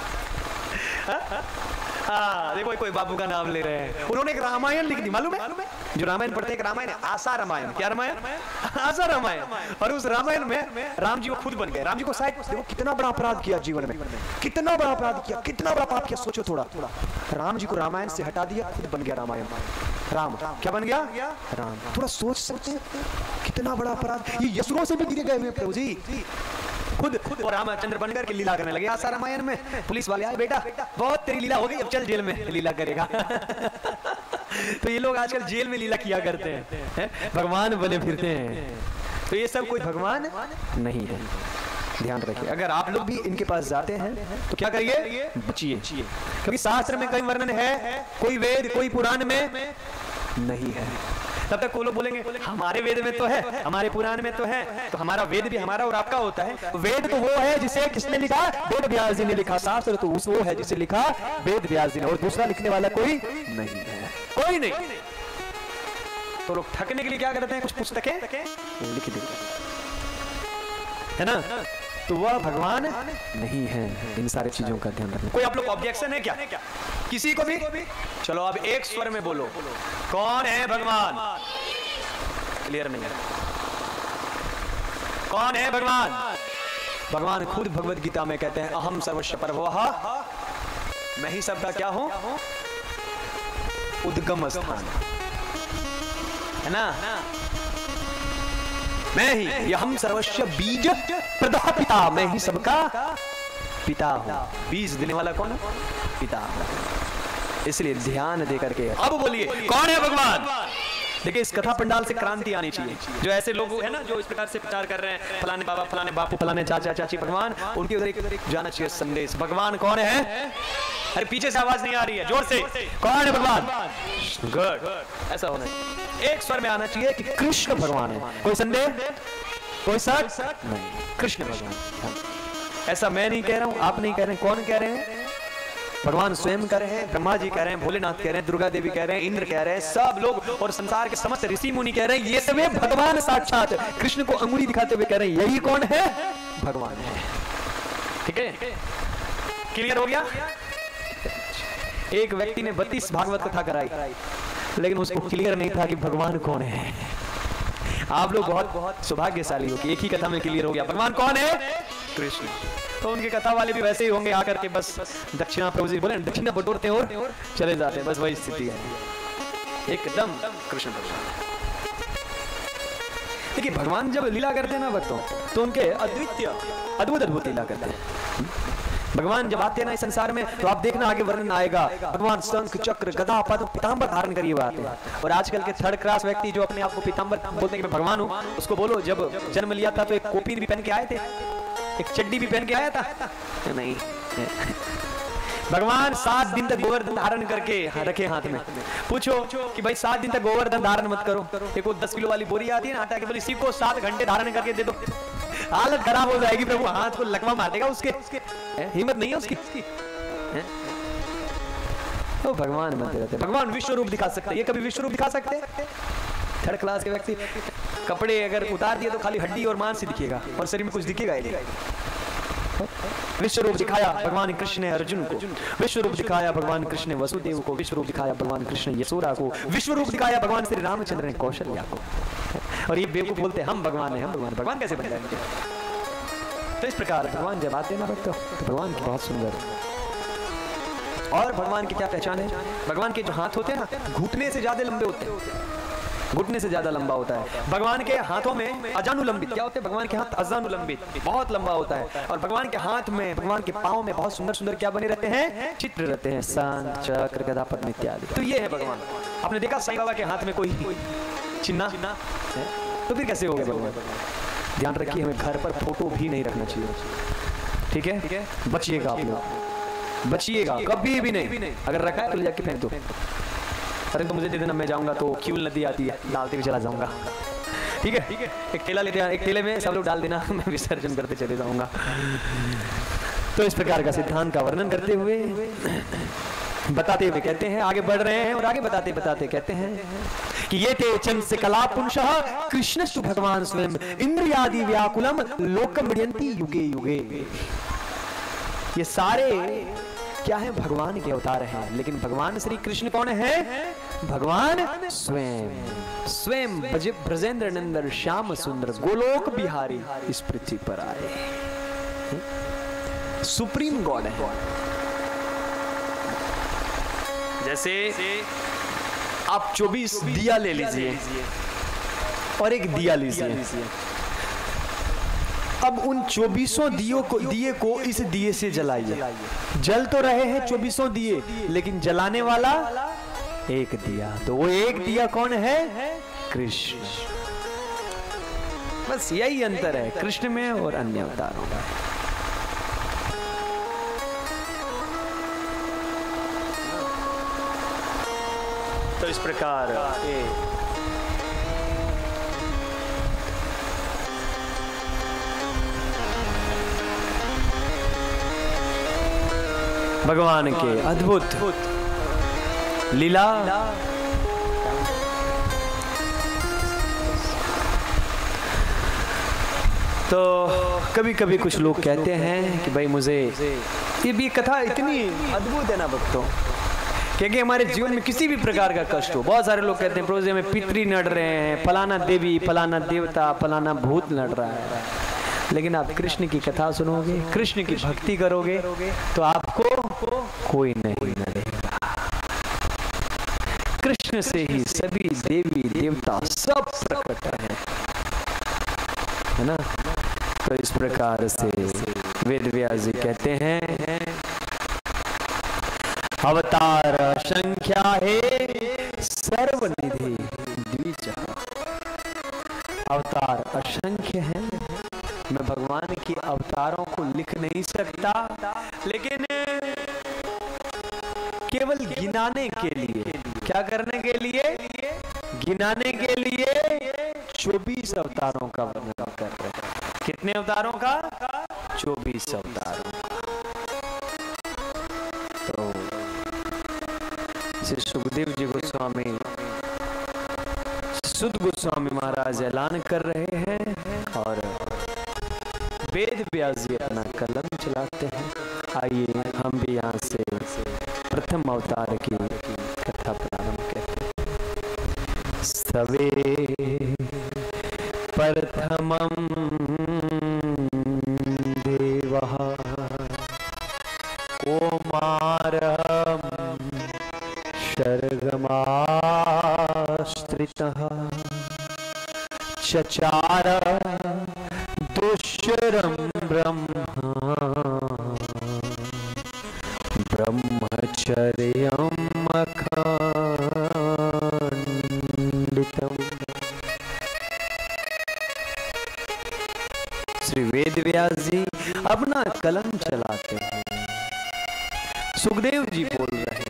हाँ देखो कोई बाबू का नाम ले रहे हैं। उन्होंने एक रामायण लिख दी, मालूम है? जो रामायण पढ़ते हैं, एक रामायण है आशा रामायण। क्या रामायण? आशा रामायण। और उस रामायण में राम जी वो खुद बन गए। राम जी को शायद देखो कितना बड़ा अपराध किया जीवन में, कितना बड़ा अपराध किया, कितना बड़ा पाप किया। सोचो थोड़ा, राम जी को रामायण से हटा दिया, खुद बन गया रामायण। राम क्या बन गया? राम। थोड़ा सोच सकते हैं कितना बड़ा अपराध। ये यसुरों से भी गिरे गए हुए प्रभु जी खुद और रामचंद्र बनकर के लीला करने लगे आशा रामायण में। पुलिस वाले आए, बेटा बहुत तेरी लीला हो गई, अब चल जेल में लीला करेगा। तो ये लोग आजकल जेल में लीला किया करते हैं, भगवान बने फिरते हैं। तो ये सब कोई भगवान नहीं है, ध्यान रखिए। अगर आप लोग भी इनके पास जाते हैं तो क्या करिए? बचिए, क्योंकि शास्त्र में कई वर्णन है, कोई वेद कोई पुराण में नहीं है। तब तक वो लोग बोलेंगे हमारे वेद में तो है, हमारे पुराण में तो है, तो हमारा वेद भी हमारा और आपका होता है। वेद तो वो है जिसे किसने लिखा? वेद व्यास जी ने लिखा। शास्त्र तो वो है जिसे लिखा वेद व्यास जी ने, और दूसरा लिखने वाला कोई नहीं है, कोई नहीं। तो लोग ठगने के लिए क्या करते हैं? कुछ पुस्तकें लिख देते हैं, है ना? तो वह भगवान नहीं है। इन सारी चीजों का ध्यान रखना। कोई आप लोग ऑब्जेक्शन है क्या? किसी को भी? चलो अब एक स्वर में बोलो, कौन है भगवान? क्लियर नहीं है? कौन है भगवान? भगवान खुद भगवत गीता में कहते हैं अहम सर्वस्व प्रभवः, मैं ही सबका क्या हूं? उद्गम स्थान, है ना? मैं ही हम सर्वस्व बीज प्रदा पिता, मैं ही सबका पिता हूं। बीज देने वाला कौन है? पिता। इसलिए ध्यान दे करके अब बोलिए कौन है भगवान? देखिए इस कथा पंडाल से क्रांति आनी चाहिए। जो ऐसे लोग है ना जो इस प्रकार से प्रचार कर रहे हैं, फलाने बाबा, फलाने बापू, फलाने चाचा चाची भगवान, उनके उधर एक जाना चाहिए संदेश, भगवान कौन है? अरे पीछे से आवाज नहीं आ रही है, जोर से कौन है भगवान? गुड, ऐसा होना चाहिए। एक स्वर में आना चाहिए कि कृष्ण भगवान है। कोई संदेह, कोई शक नहीं, कृष्ण भगवान। ऐसा मैं नहीं कह रहा हूं, आप नहीं कह रहे हैं, कौन कह रहे हैं? भगवान स्वयं कह रहे हैं, ब्रह्मा जी कह रहे हैं, भोलेनाथ कह रहे हैं, दुर्गा देवी कह रहे हैं, इंद्र कह रहे हैं, सब लोग और संसार के समस्त ऋषि मुनि कह रहे हैं ये सब भगवान साक्षात कृष्ण को अंगुली दिखाते हुए कह रहे हैं यही कौन है? भगवान है। ठीक है, क्लियर हो गया? एक व्यक्ति ने 32 भागवत कथा कराई, लेकिन उसको क्लियर नहीं था कि भगवान कौन है। आप लोग बहुत सौभाग्यशाली हो कि एक ही कथा में क्लियर हो गया भगवान कौन है? कृष्ण। तो उनकी कथा वाले भी वैसे ही होंगे, आकर के बस दक्षिणा प्रभु जी बोले दक्षिणा बटोरते और चले जाते, बस वही स्थिति है एकदम कृष्ण भगवान। देखिए भगवान जब लीला करते हैं ना भक्तों, तो उनके अद्वितीय अद्भुत लीला करते हैं। भगवान जब आते हैं ना इस संसार में, तो आप देखना आगे वर्णन आएगा, भगवान शंख चक्र गदा पद्म पीतांबर धारण करिए आते हैं। और आजकल के थर्ड क्लास व्यक्ति जो अपने आप को पीतांबर बोलते हैं कि मैं भगवान हूँ, उसको बोलो जब जन्म लिया था तो एक कॉपी भी पहन के आए थे, एक चड्डी भी पहन के आया था? नहीं। भगवान 7 दिन तक गोवर्धन धारण करके रखे हाथ में। पूछो कि भाई 7 दिन तक गोवर्धन धारण मत करो, देखो 10 किलो वाली बोरी आती है ना आटा की, बोली इसी को 7 घंटे धारण करके दे दो, हालत खराब हो जाएगी प्रभु, हाथ को लकवा मार देगा उसके, हिम्मत नहीं है उसकी। तो भगवान बनते रहते, भगवान विश्व रूप दिखा सकते, ये कभी विश्व रूप दिखा सकते? थर्ड क्लास के व्यक्ति कपड़े अगर उतार दिए तो खाली हड्डी और मांस ही दिखेगा और शरीर में कुछ दिखेगा ही नहीं। विश्व रूप दिखाया भगवान कृष्ण ने अर्जुन को, विश्व रूप दिखाया भगवान कृष्ण ने वसुदेव को, विश्व रूप दिखाया भगवान कृष्ण ने यशोदा को, विश्व रूप दिखाया भगवान श्री रामचंद्र ने कौशल्या को। और ये बेवकूफ बोलते हैं हम भगवान हैं, हम भगवान, भगवान कैसे बन जाएंगे? तो इस प्रकार भगवान जब आते हैं ना भक्तों, तो भगवान की बहुत सुंदर। और भगवान की क्या पहचान है? भगवान के जो हाथ होते हैं ना, घुटने से ज्यादा लंबे होते हैं, घुटने से ज्यादा लंबा होता है। भगवान के हाथों में अजानुलंबित, क्या होते हैं? भगवान के हाथ अजानुलंबित, बहुत लंबा होता है। और भगवान के हाथ में, भगवान के पांव में बहुत सुंदर सुंदर क्या बने रहते हैं? चित्र रहते हैं, शंख चक्र गदा पद्म इत्यादि। तो ये है भगवान। आपने देखा साईं बाबा के हाथ में कोई चिन्ह? तो फिर कैसे हो गए भगवान? ध्यान रखिए, हमें घर पर फोटो भी नहीं रखना चाहिए, ठीक है, बचिएगा आप लोग, बचिएगा कभी भी नहीं। अगर रखा है तो ले जाके फेंक दो। अरे तो मुझे दे देना, मैं जाऊंगा तो क्यूल नदी आती है, डालते हुए चला जाऊंगा। ठीक है, एक ठेला लेते हैं, एक ठेले में सब लोग डाल देना, मैं विसर्जन करते चले जाऊंगा। तो इस प्रकार का सिद्धांत का वर्णन करते हुए बताते हुए कहते हैं, आगे बढ़ रहे हैं और आगे बताते बताते कहते हैं कि ये थे चंद्र कला पुंसः कृष्णस्तु भगवान स्वयं इंद्रियादि व्याकुलम लोकम मृयन्ति युगे युगे। ये सारे क्या है? भगवान के अवतार हैं। लेकिन भगवान श्री कृष्ण कौन है? भगवान स्वयं, स्वयं ब्रजेंद्र नंदन श्याम सुंदर गोलोक बिहारी इस पृथ्वी पर आए, सुप्रीम गॉड है। जैसे आप 24 दिया ले लीजिए और एक दिया लीजिए। अब उन 24 दिए को इस दिए से जलाइए। जल तो रहे हैं 24 दिए, लेकिन जलाने वाला एक दिया। तो वो एक दिया कौन है? कृष्ण। बस यही अंतर है कृष्ण में और अन्य अवतारों में। तो इस प्रकार भगवान के अद्भुत लीला तो कभी कभी कुछ लोग कहते हैं कि भाई मुझे ये भी कथा इतनी अद्भुत है ना भक्तों, क्योंकि हमारे जीवन में किसी भी प्रकार का कष्ट हो, बहुत सारे लोग कहते हैं प्रोजे में पितरी लड़ रहे हैं, फलाना देवी, फलाना देवता, फलाना भूत लड़ रहा है। लेकिन आप कृष्ण की कथा सुनोगे, कृष्ण की भक्ति करोगे तो आपको कोई नहीं लड़ेगा। कृष्ण से ही सभी देवी देवता सब प्रकट है ना। तो इस प्रकार से वेद व्यास जी कहते हैं अवतार संख्या है सर्वनिधि द्विज। अवतार असंख्य है, मैं भगवान की अवतारों को लिख नहीं सकता, लेकिन केवल गिनाने के लिए, क्या करने के लिए? गिनाने के लिए 24 अवतारों का वर्णन कर रहे हैं। कितने अवतारों का? 24 अवतारों। तो श्री सुखदेव जी गोस्वामी, सुध गोस्वामी महाराज ऐलान कर रहे हैं और वेद व्यास जी अपना कलम चलाते हैं। आइए हम भी यहाँ से प्रथम अवतार की कथा प्रारंभ करते हैं। सवे प्रथमं देवः कौमारं शर्गमाश्रितः चचार दुष्यरं ब्रह्मचर्यं अखंडितम्। श्री वेद व्यास जी अपना कलम चलाते हैं। सुखदेव जी बोल रहे हैं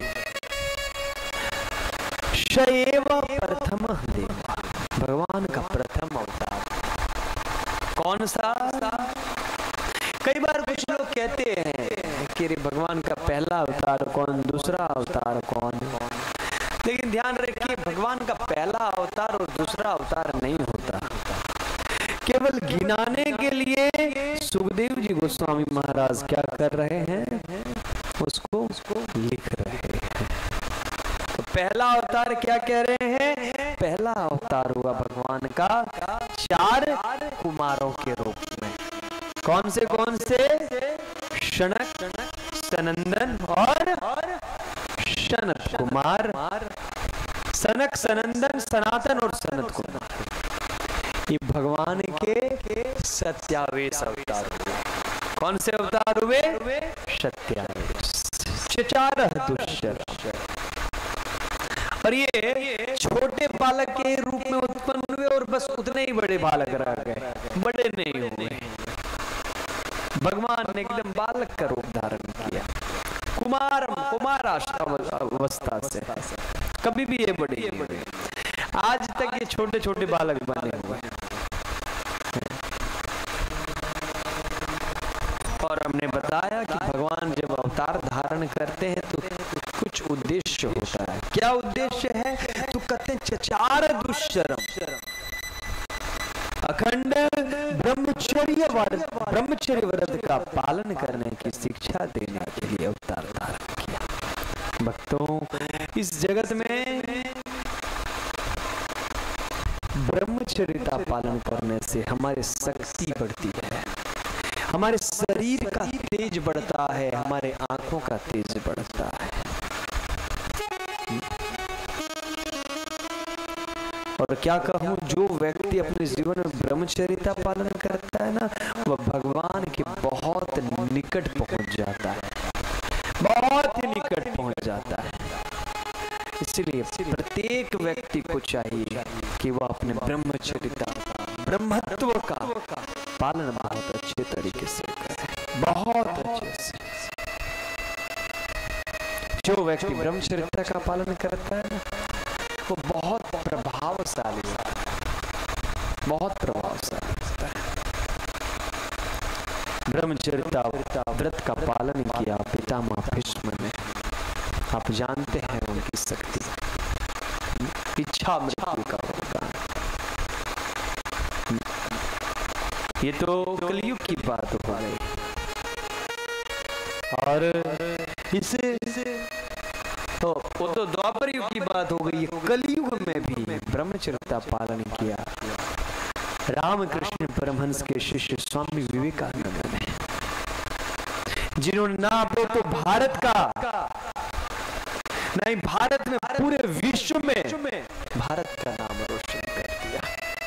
शैव प्रथम देव, भगवान का प्रथम अवतार कौन सा? कई बार कुछ लोग कहते हैं कि भगवान का पहला अवतार कौन, दूसरा अवतार कौन। लेकिन ध्यान रखिए, भगवान का पहला अवतार और दूसरा अवतार नहीं होता। केवल गिनाने के लिए सुखदेव जी गोस्वामी महाराज क्या कर रहे हैं? उसको लिख रहे हैं। तो पहला अवतार क्या कह रहे हैं? पहला अवतार हुआ भगवान का 4 कुमारों के रूप में। कौन से? शनक, सनंदन और सनत कुमार। सनक, सनंदन, सनातन और सनत कुमार, ये भगवान के 27 अवतार हुए। कौन से अवतार हुए? 27। चचार दुष्यर, और ये छोटे बालक के रूप में उत्पन्न हुए और बस उतने ही बड़े बालक रह गए, बड़े नहीं हुए। भगवान भगवान ने एकदम बालक का रूप धारण किया, कुमार अवस्था से, कभी भी ये बड़े आज तक ये छोटे छोटे बालक बने हुए। और हमने बताया कि भगवान जब अवतार धारण करते हैं तो कुछ उद्देश्य होता है। क्या उद्देश्य है? तो कहते हैं चचार दुष्चरम, अखंड ब्रह्मचर्य व्रत का पालन करने की शिक्षा देने के लिए अवतार धारण किया। भक्तों, इस जगत में ब्रह्मचर्य का पालन करने से हमारी शक्ति बढ़ती है, हमारे शरीर का तेज बढ़ता है, हमारे आंखों का तेज बढ़ता है। और क्या कहूं, जो व्यक्ति अपने जीवन में ब्रह्मचर्य का पालन करता है ना, वह भगवान के बहुत निकट पहुंच जाता है, बहुत ही निकट पहुंच जाता है। इसलिए प्रत्येक व्यक्ति को चाहिए कि वह अपने ब्रह्मचर्य का, ब्रह्मत्व का पालन बहुत अच्छे तरीके से करे, बहुत अच्छे से। जो व्यक्ति ब्रह्मचर्य का पालन करता है ना, वो बहुत प्रभावशाली होता है, बहुत प्रभावशाली होता है। ब्रह्मचर्य व्रत का पालन किया पितामह भीष्म ने। आप जानते हैं उनकी शक्ति, इच्छा मृत्यु का वरदान। ये तो कलयुग की बात हो गई, और इसे तो वो तो द्वापर युग की बात हो गई। कलयुग में भी ब्रह्मचर्य का पालन किया रामकृष्ण परमहंस के शिष्य स्वामी विवेकानंद ने, जिन्होंने ना तो भारत का, नहीं भारत में, पूरे विश्व में भारत का नाम रोशन कर दिया।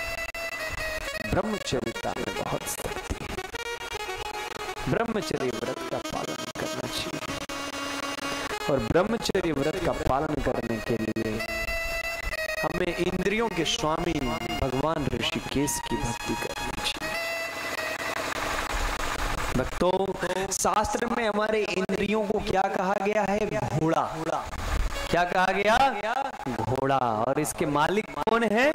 ब्रह्मचर्य में बहुत शक्ति है। ब्रह्मचर्य व्रत का पालन करना चाहिए, और ब्रह्मचर्य व्रत का पालन करने के लिए हमें इंद्रियों के स्वामी भगवान ऋषिकेश की भक्ति करनी चाहिए। भक्तों, शास्त्र में हमारे इंद्रियों को क्या कहा गया है? घोड़ा। क्या कहा गया? घोड़ा। और इसके मालिक कौन है?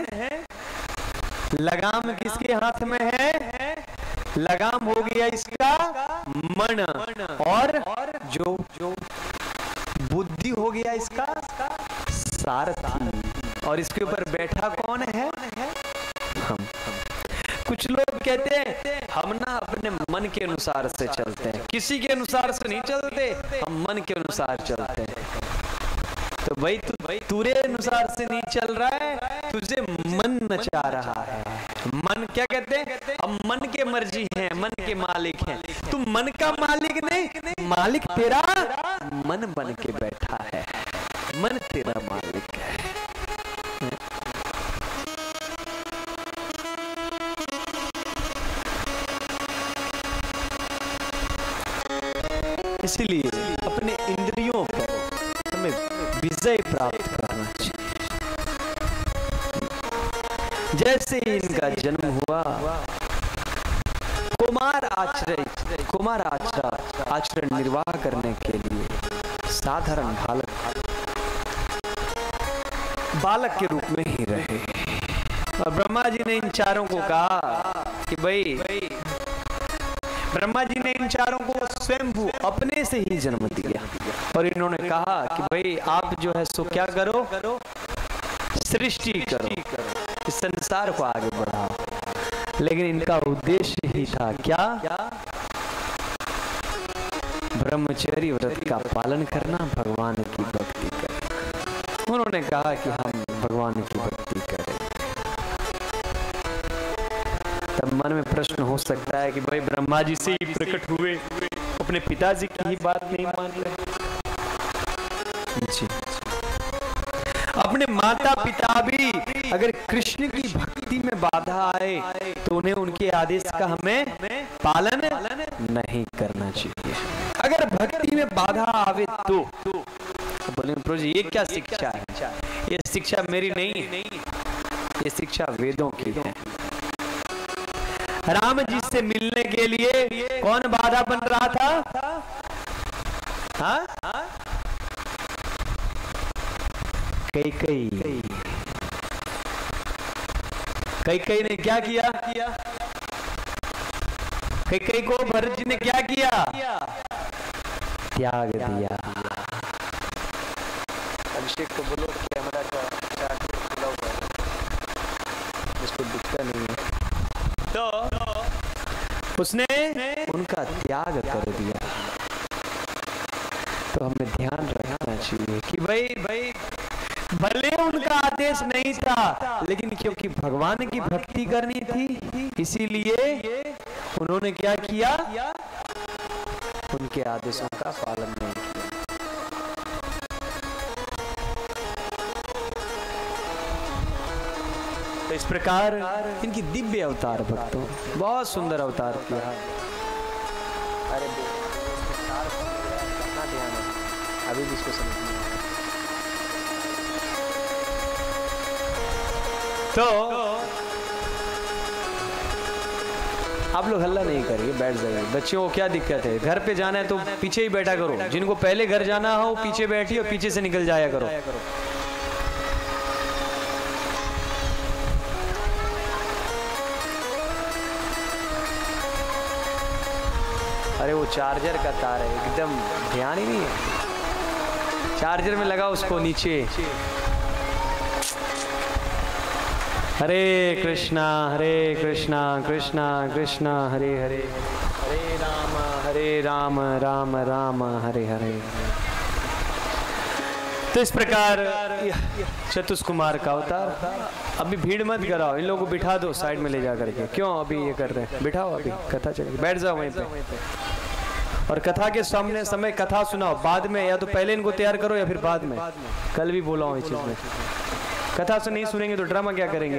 लगाम किसके हाथ में है? लगाम हो गया इसका मन, और जो बुद्धि हो गया इसका सारथी, और इसके ऊपर बैठा कौन है? हम। कुछ लोग कहते हैं हम ना अपने मन के अनुसार से चलते हैं, किसी के अनुसार से नहीं चलते, हम मन के अनुसार चलते हैं। तो भाई तुरे अनुसार से नहीं चल रहा है, तुझे मन नचा रहा है। मन क्या कहते हैं? हम मन के मर्जी हैं, मन के मालिक हैं। तू मन का मालिक नहीं, मालिक तेरा मन बन के बैठा है, मन तेरा मालिक है। इसीलिए अपने इंद्रियों पर हमें विजय प्राप्त करना चाहिए। जैसे इनका जन्म हुआ, कुमार आचरण निर्वाह करने के लिए साधारण बालक के रूप में ही रहे। और ब्रह्मा जी ने इन चारों को कहा कि भाई, ब्रह्मा जी ने इन चारों को स्वयंभू अपने से ही जन्म दिया, और इन्होंने कहा कि भाई आप जो है सो क्या करो, सृष्टि करो, इस संसार को आगे बढ़ाओ। लेकिन इनका उद्देश्य ही था क्या? ब्रह्मचर्य व्रत का पालन करना, भगवान की भक्ति करना। उन्होंने कहा कि हम भगवान की भक्ति करें। तब मन में प्रश्न हो सकता है कि भाई ब्रह्मा जी से ही प्रकट हुए, अपने पिताजी की ही बात नहीं मान रहे जी। अपने माता पिता भी अगर कृष्ण की भक्ति में बाधा आए तो उन्हें उनके आदेश का हमें पालन नहीं करना चाहिए। अगर भक्ति में बाधा आवे तो बोले प्रभु जी ये क्या शिक्षा है? ये शिक्षा मेरी नहीं है, ये शिक्षा वेदों की है। राम जी से मिलने के लिए कौन बाधा बन रहा था? हाँ? कैकेयी ने क्या किया? कैकेयी को भरत जी ने क्या किया? त्याग दिया। अभिषेक को बोलो कैमरा का चार्ट खुला हुआ है, इसको दिखता नहीं है। तो उसने उनका त्याग कर दिया। तो हमें ध्यान रखना चाहिए कि भाई भले उनका आदेश नहीं था, लेकिन क्योंकि भगवान की भक्ति करनी थी, इसीलिए उन्होंने क्या किया? उनके आदेशों का पालन नहीं किया। तो इस प्रकार इनकी दिव्य अवतार भक्तों, बहुत सुंदर अवतार किया। अरे कितना ध्यान है, अभी भी इसको समझ नहीं आया। तो आप लोग हल्ला नहीं करिए, बैठ जाइए। बच्चों को क्या दिक्कत है? घर पे जाना है तो पीछे ही बैठा करो। जिनको पहले घर जाना हो पीछे बैठिए और पीछे से निकल जाया करो। अरे वो चार्जर का तार है, एकदम ध्यान ही नहीं है। चार्जर में लगा उसको नीचे। हरे कृष्णा कृष्णा कृष्णा हरे हरे, हरे राम राम राम हरे हरे। तो इस प्रकार चतुष्कुमार का अवतार। अभी भीड़ मत कराओ, इन लोगों को बिठा दो साइड में ले जा करके। क्यों अभी ये कर रहे हैं? बिठाओ, अभी कथा चलेगी, बैठ जाओ वहीं पे। और कथा के सामने समय कथा सुनाओ। बाद में या तो पहले इनको तैयार करो या फिर बाद में। कल भी बोला हूँ इस चीज में, कथा से नहीं सुनेंगे तो ड्रामा क्या करेंगे?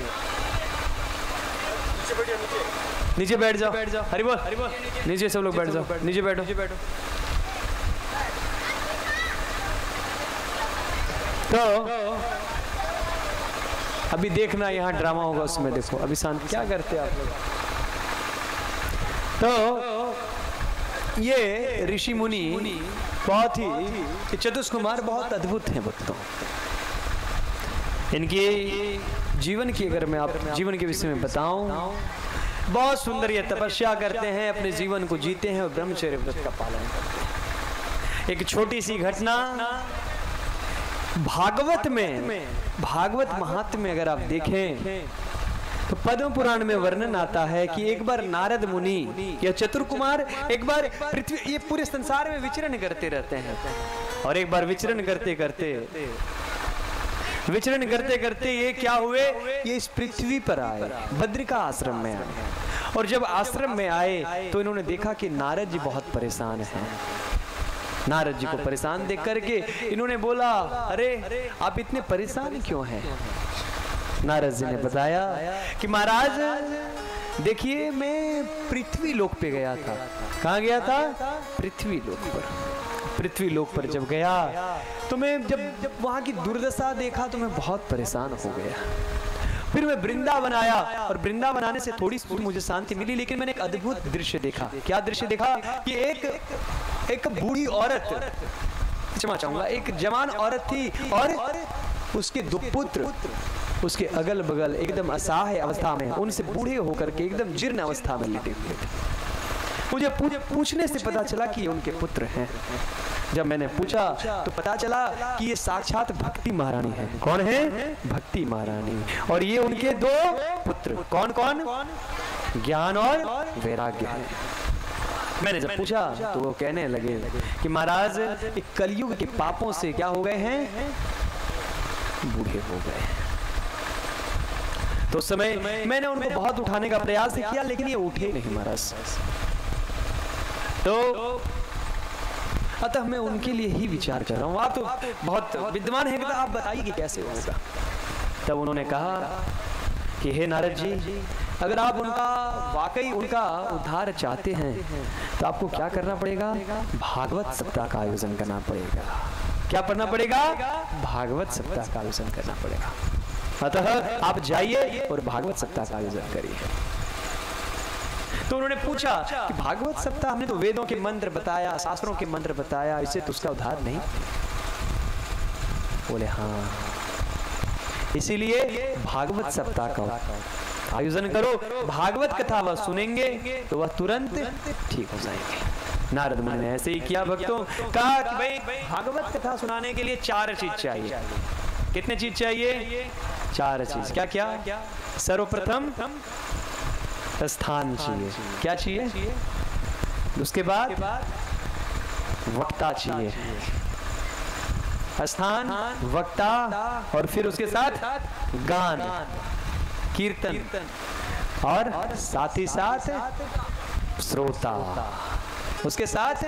नीचे बैठ जाओ। हरि बोल। नीचे सब लोग बैठ जाओ, नीचे बैठो। तो अभी देखना यहाँ ड्रामा होगा, उसमें देखो। अभी शांत क्या करते आप लोग? तो ये ऋषि मुनि बहुत ही, चतुष्कुमार बहुत अद्भुत हैं भक्तों। इनके जीवन की अगर मैं आप जीवन के विषय में बताऊं, बहुत सुंदर ये तपस्या करते हैं, अपने जीवन को जीते हैं और ब्रह्मचर्य व्रत का पालन करते हैं। एक छोटी सी घटना भागवत में, भागवत महात्म्य में अगर आप देखें तो पद्म पुराण में वर्णन आता है कि एक बार नारद मुनि या चतुर्कुमार एक बार पृथ्वी, ये पूरे संसार में विचरण करते रहते हैं। और एक बार विचरण करते करते ये क्या हुए? ये इस पृथ्वी पर आए, बद्रिका आश्रम में आए। और जब आश्रम में आए तो इन्होंने देखा कि नारद जी बहुत परेशान हैं। नारद जी को परेशान देख करके इन्होंने बोला, अरे आप इतने परेशान क्यों हैं? नारद जी ने बताया कि महाराज देखिए, मैं पृथ्वी लोक पे गया था। कहाँ गया था? पृथ्वी लोक पर। पृथ्वी लोक पर जब गया तो मैं जब वहां की दुर्दशा देखा तो मैं बहुत परेशान हो गया। फिर मैं वृंदावन आया और वृंदावन आने से थोड़ी मुझे शांति मिली, लेकिन मैंने एक अद्भुत दृश्य देखा। क्या दृश्य देखा? कि एक बूढ़ी औरत, क्षमा चाहूंगा, एक जवान औरत थी और उसके दो पुत्र उसके अगल बगल एकदम असहाय अवस्था में, उनसे बूढ़े होकर के एकदम जीर्ण अवस्था में लेटे हुए थे। मुझे पूछने से पता चला कि ये उनके पुत्र हैं। जब मैंने पूछा तो पता चला कि ये साक्षात भक्ति महारानी है। कौन है? भक्ति महारानी। और ये उनके दो पुत्र। कौन कौन? ज्ञान और वैराग्य है। मैंने जब पूछा तो वो कहने लगे कि महाराज एक कलयुग के पापों से क्या हो गए हैं? बूढ़े हो गए। तो उस समय मैंने उनको बहुत उठाने का प्रयास किया, लेकिन ये उठे नहीं महाराज। तो अतः मैं उनके लिए ही विचार कर रहा हूँ। आप तो बहुत विद्वान हैं, आप बताइए कि कैसे होगा। तब उन्होंने कहा कि हे नारद जी, अगर आप वाकई उनका उद्धार चाहते हैं तो आपको क्या करना पड़ेगा? भागवत सप्ताह का आयोजन करना पड़ेगा। क्या करना पड़ेगा? भागवत सप्ताह का आयोजन करना पड़ेगा। अतः आप जाइए और भागवत सप्ताह का आयोजन करिए। तो उन्होंने पूछा कि भागवत सप्ताह, हमने तो वेदों के मंत्र बताया, शास्त्रों के मंत्र बताया, इससे तो उसका उद्धार नहीं। बोले हाँ, इसीलिए भागवत सप्ताह का आयोजन करो। भागवत कथा वह सुनेंगे तो वह तुरंत ठीक हो जाएंगे। नारद मुनि ने ऐसे ही किया। भक्तों कहा कि भाई भागवत कथा सुनाने के लिए 4 चीज चाहिए। कितने चीज चाहिए? 4 चीज। क्या क्या? सर्वप्रथम स्थान चाहिए। क्या चाहिए? उसके बाद वक्ता चाहिए। स्थान, वक्ता, और फिर उसके साथ गान, कीर्तन, और साथ ही साथ श्रोता, उसके साथ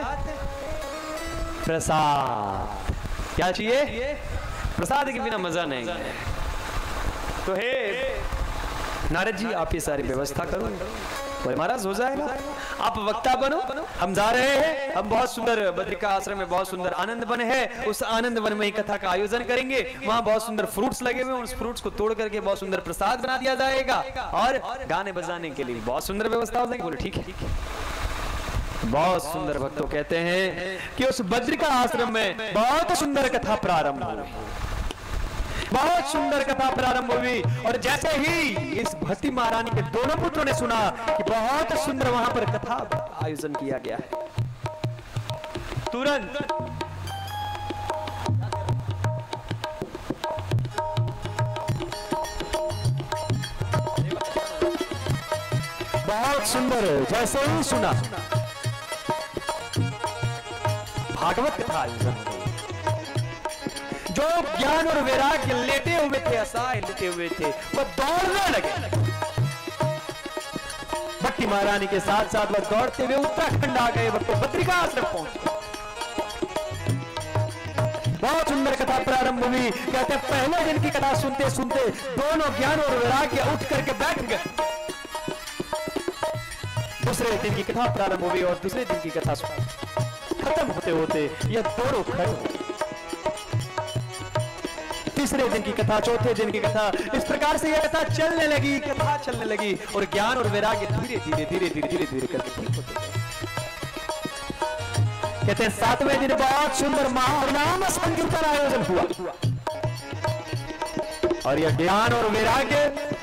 प्रसाद। क्या चाहिए? प्रसाद के बिना मजा नहीं है। तो हे नारद जी, आप ये सारी व्यवस्था करो। बोले महाराज हो जाएगा, आप वक्ता बनो। हम जा रहे हैं, हम बहुत सुंदर बद्रिका आश्रम में बहुत सुंदर आनंद वन है, उस आनंद वन में ही कथा का आयोजन करेंगे। वहां बहुत सुंदर फ्रूट्स लगे हुए हैं, उस फ्रूट्स को तोड़ करके बहुत सुंदर प्रसाद बना दिया जाएगा, और गाने बजाने के लिए बहुत सुंदर व्यवस्था हो जाएगी। बोले ठीक है। बहुत सुंदर। भक्तों कहते हैं कि उस बद्रिका आश्रम में बहुत सुंदर कथा प्रारंभ हुई, बहुत सुंदर कथा प्रारंभ हुई। और जैसे ही इस भट्टी महारानी के दोनों पुत्रों ने सुना कि बहुत सुंदर वहां पर कथा आयोजन किया गया है, तुरंत बहुत सुंदर जैसे ही सुना भागवत कथा आयोजन हुई। जो ज्ञान और वैराग्य लेटे हुए थे, असहाय लेटे हुए थे, वह दौड़ने लगे। भट्टी महारानी के साथ साथ वह दौड़ते हुए उत्तराखंड आ गए, वह तो बद्रिका आश्रम पहुंचे। बहुत सुंदर कथा प्रारंभ हुई। कहते हैं पहले दिन की कथा सुनते सुनते दोनों ज्ञान और वैराग्य उठ करके बैठ गए। दूसरे दिन की कथा प्रारंभ हुई और दूसरे दिन की कथा खत्म होते होते यह दोनों खड़े हुए। तीसरे दिन की कथा, चौथे दिन की कथा, इस प्रकार से यह कथा चलने लगी, कथा चलने लगी, और ज्ञान और वैराग्य धीरे धीरे धीरे धीरे धीरे धीरे करके ठीक होते गए। कहते हैं 7वें दिन बहुत सुंदर महानाम संकीर्तन आयोजन हुआ, और यह ज्ञान और वैराग्य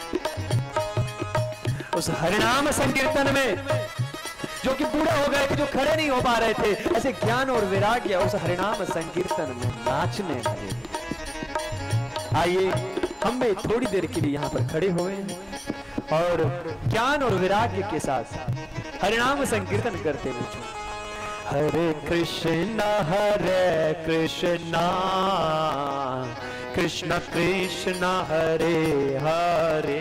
उस हरिनाम संकीर्तन में, जो कि बूढ़े हो गए थे, जो खड़े नहीं हो पा रहे थे, ऐसे ज्ञान और वैराग्य उस हरिनाम संकीर्तन में नाचने लगे। आइए हम भी थोड़ी देर के लिए यहाँ पर खड़े हुए हैं और ज्ञान और वैराग्य के साथ हरिनाम संकीर्तन करते हुए हरे कृष्णा कृष्ण कृष्ण हरे हरे,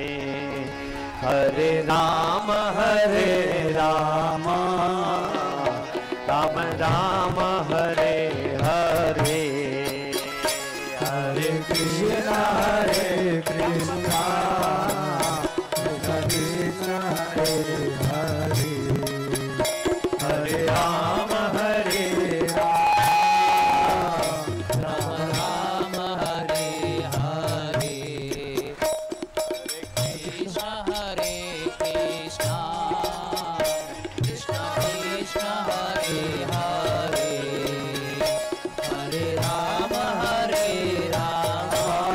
हरे राम राम राम हरे हरे, हरे कृष्णा कृष्णा कृष्ण हरे हरे, हरे राम राम हरे हरे, कृष्ण हरे कृष्णा कृष्ण कृष्ण हरे हरे, हरे राम राम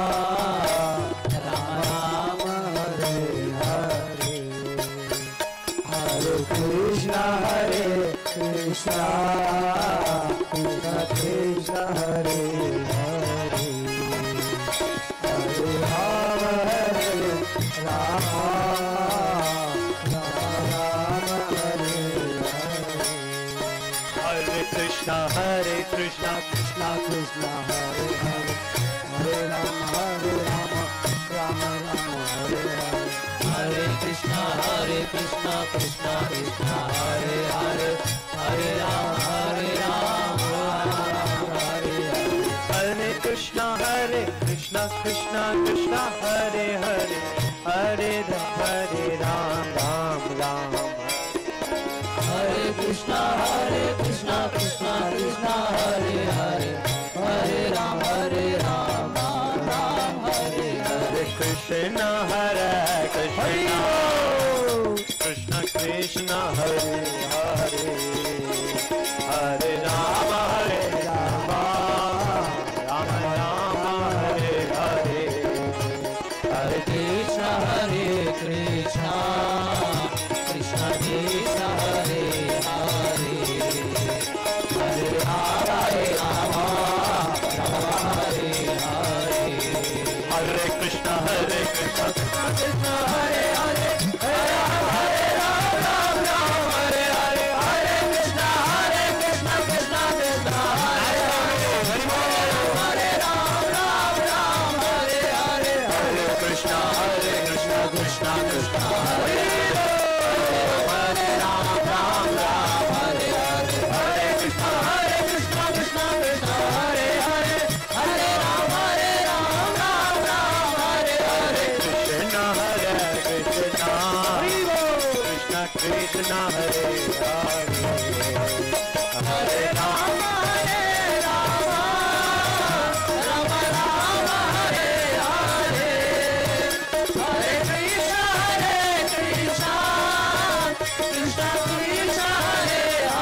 राम हरे हरे, हरे कृष्णा कृष्णा कृष्ण हरे हरे, हरे राम राम हरे हरे, हरे कृष्णा कृष्णा कृष्णा हरे हरे, हरे राम राम हरे हरे, हरे कृष्णा कृष्णा कृष्णा हरे हरे, हरे राम राम हरे हरे, हरे कृष्णा कृष्णा कृष्णा हरे हरे, हरे राम राम हरे, कृष्णा कृष्णा कृष्णा हरे हरे, हरे Ram Ram Hare Hare, Krishna Krishna Krishna Krishna Hare Hare Hare Ram Ram Ram Hare Hare Hare Krishna Krishna Krishna Hare Hare Hare Ram Ram Hare Hare Hare Krishna Krishna Krishna Hare Hare Hare Ram Ram Ram Hare Hare Hare Krishna Krishna Krishna Krishna Hare Hare Hare Ram Ram Ram Hare Hare Hare Krishna Krishna Krishna Hare Hare Ram Ram Ram Hare Hare Hare Krishna Krishna Krishna Krishna Hare Hare Hare Ram Ram Ram Hare Hare Krishna Krishna Krishna Hare Hare Hare Ram Ram Ram Hare Hare Hare Krishna Krishna Krishna Hare Hare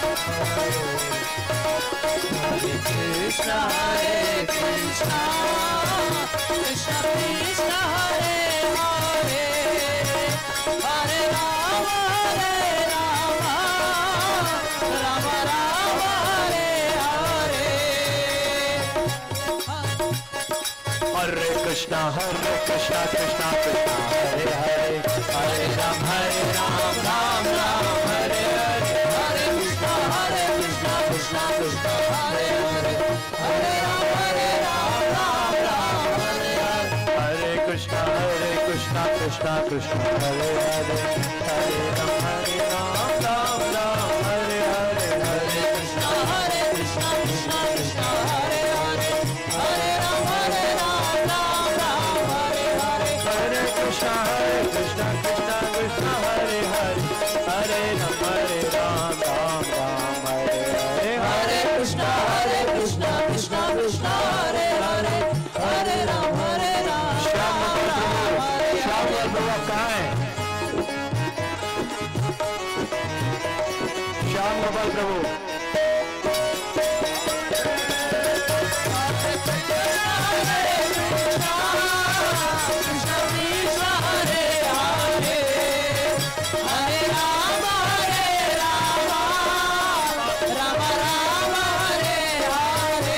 Krishna Hare Krishna Krishna Krishna Hare Hare Hare Rama Rama Rama Hare Hare Hare Krishna Krishna Krishna Hare Hare Hare Ram Ram Ram Hare Hare Hare Krishna Krishna Krishna Hare Hare Hare Ram Ram Ram Hare Hare Hare Krishna Krishna Krishna Hare Hare Hare Ram Ram Ram Hare Hare Hare Krishna Krishna Krishna Hare Hare Hare Ram Ram Hare Hare Hare Krishna Krishna Krishna Hare Hare Hare Ram Ram Hare Hare Hare Krishna Krishna Krishna Hare Hare Hare Ram Shyam बाबा कहाँ है? श्याम गोपाल प्रभु Krishna Krishna Hare Hare Hare Rama Rama Rama Hare Hare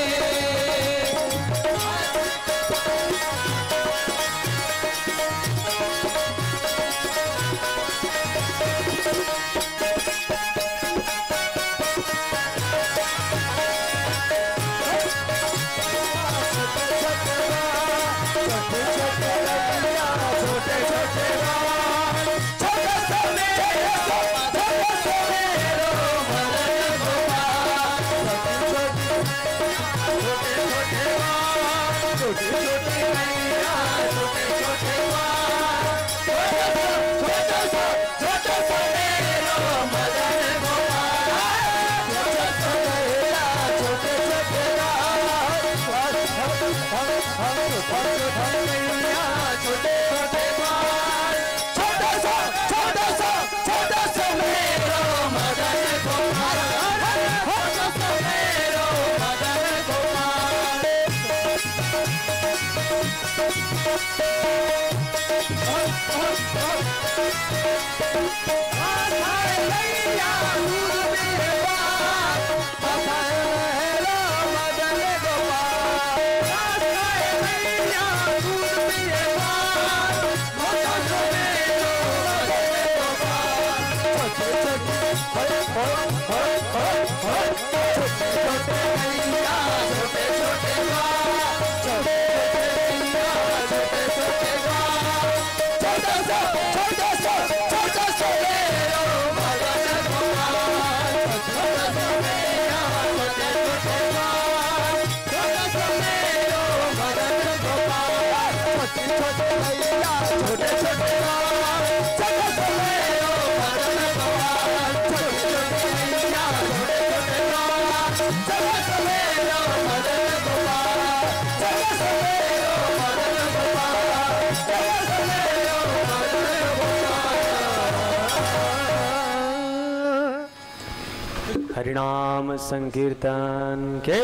हरिनाम संकीर्तन के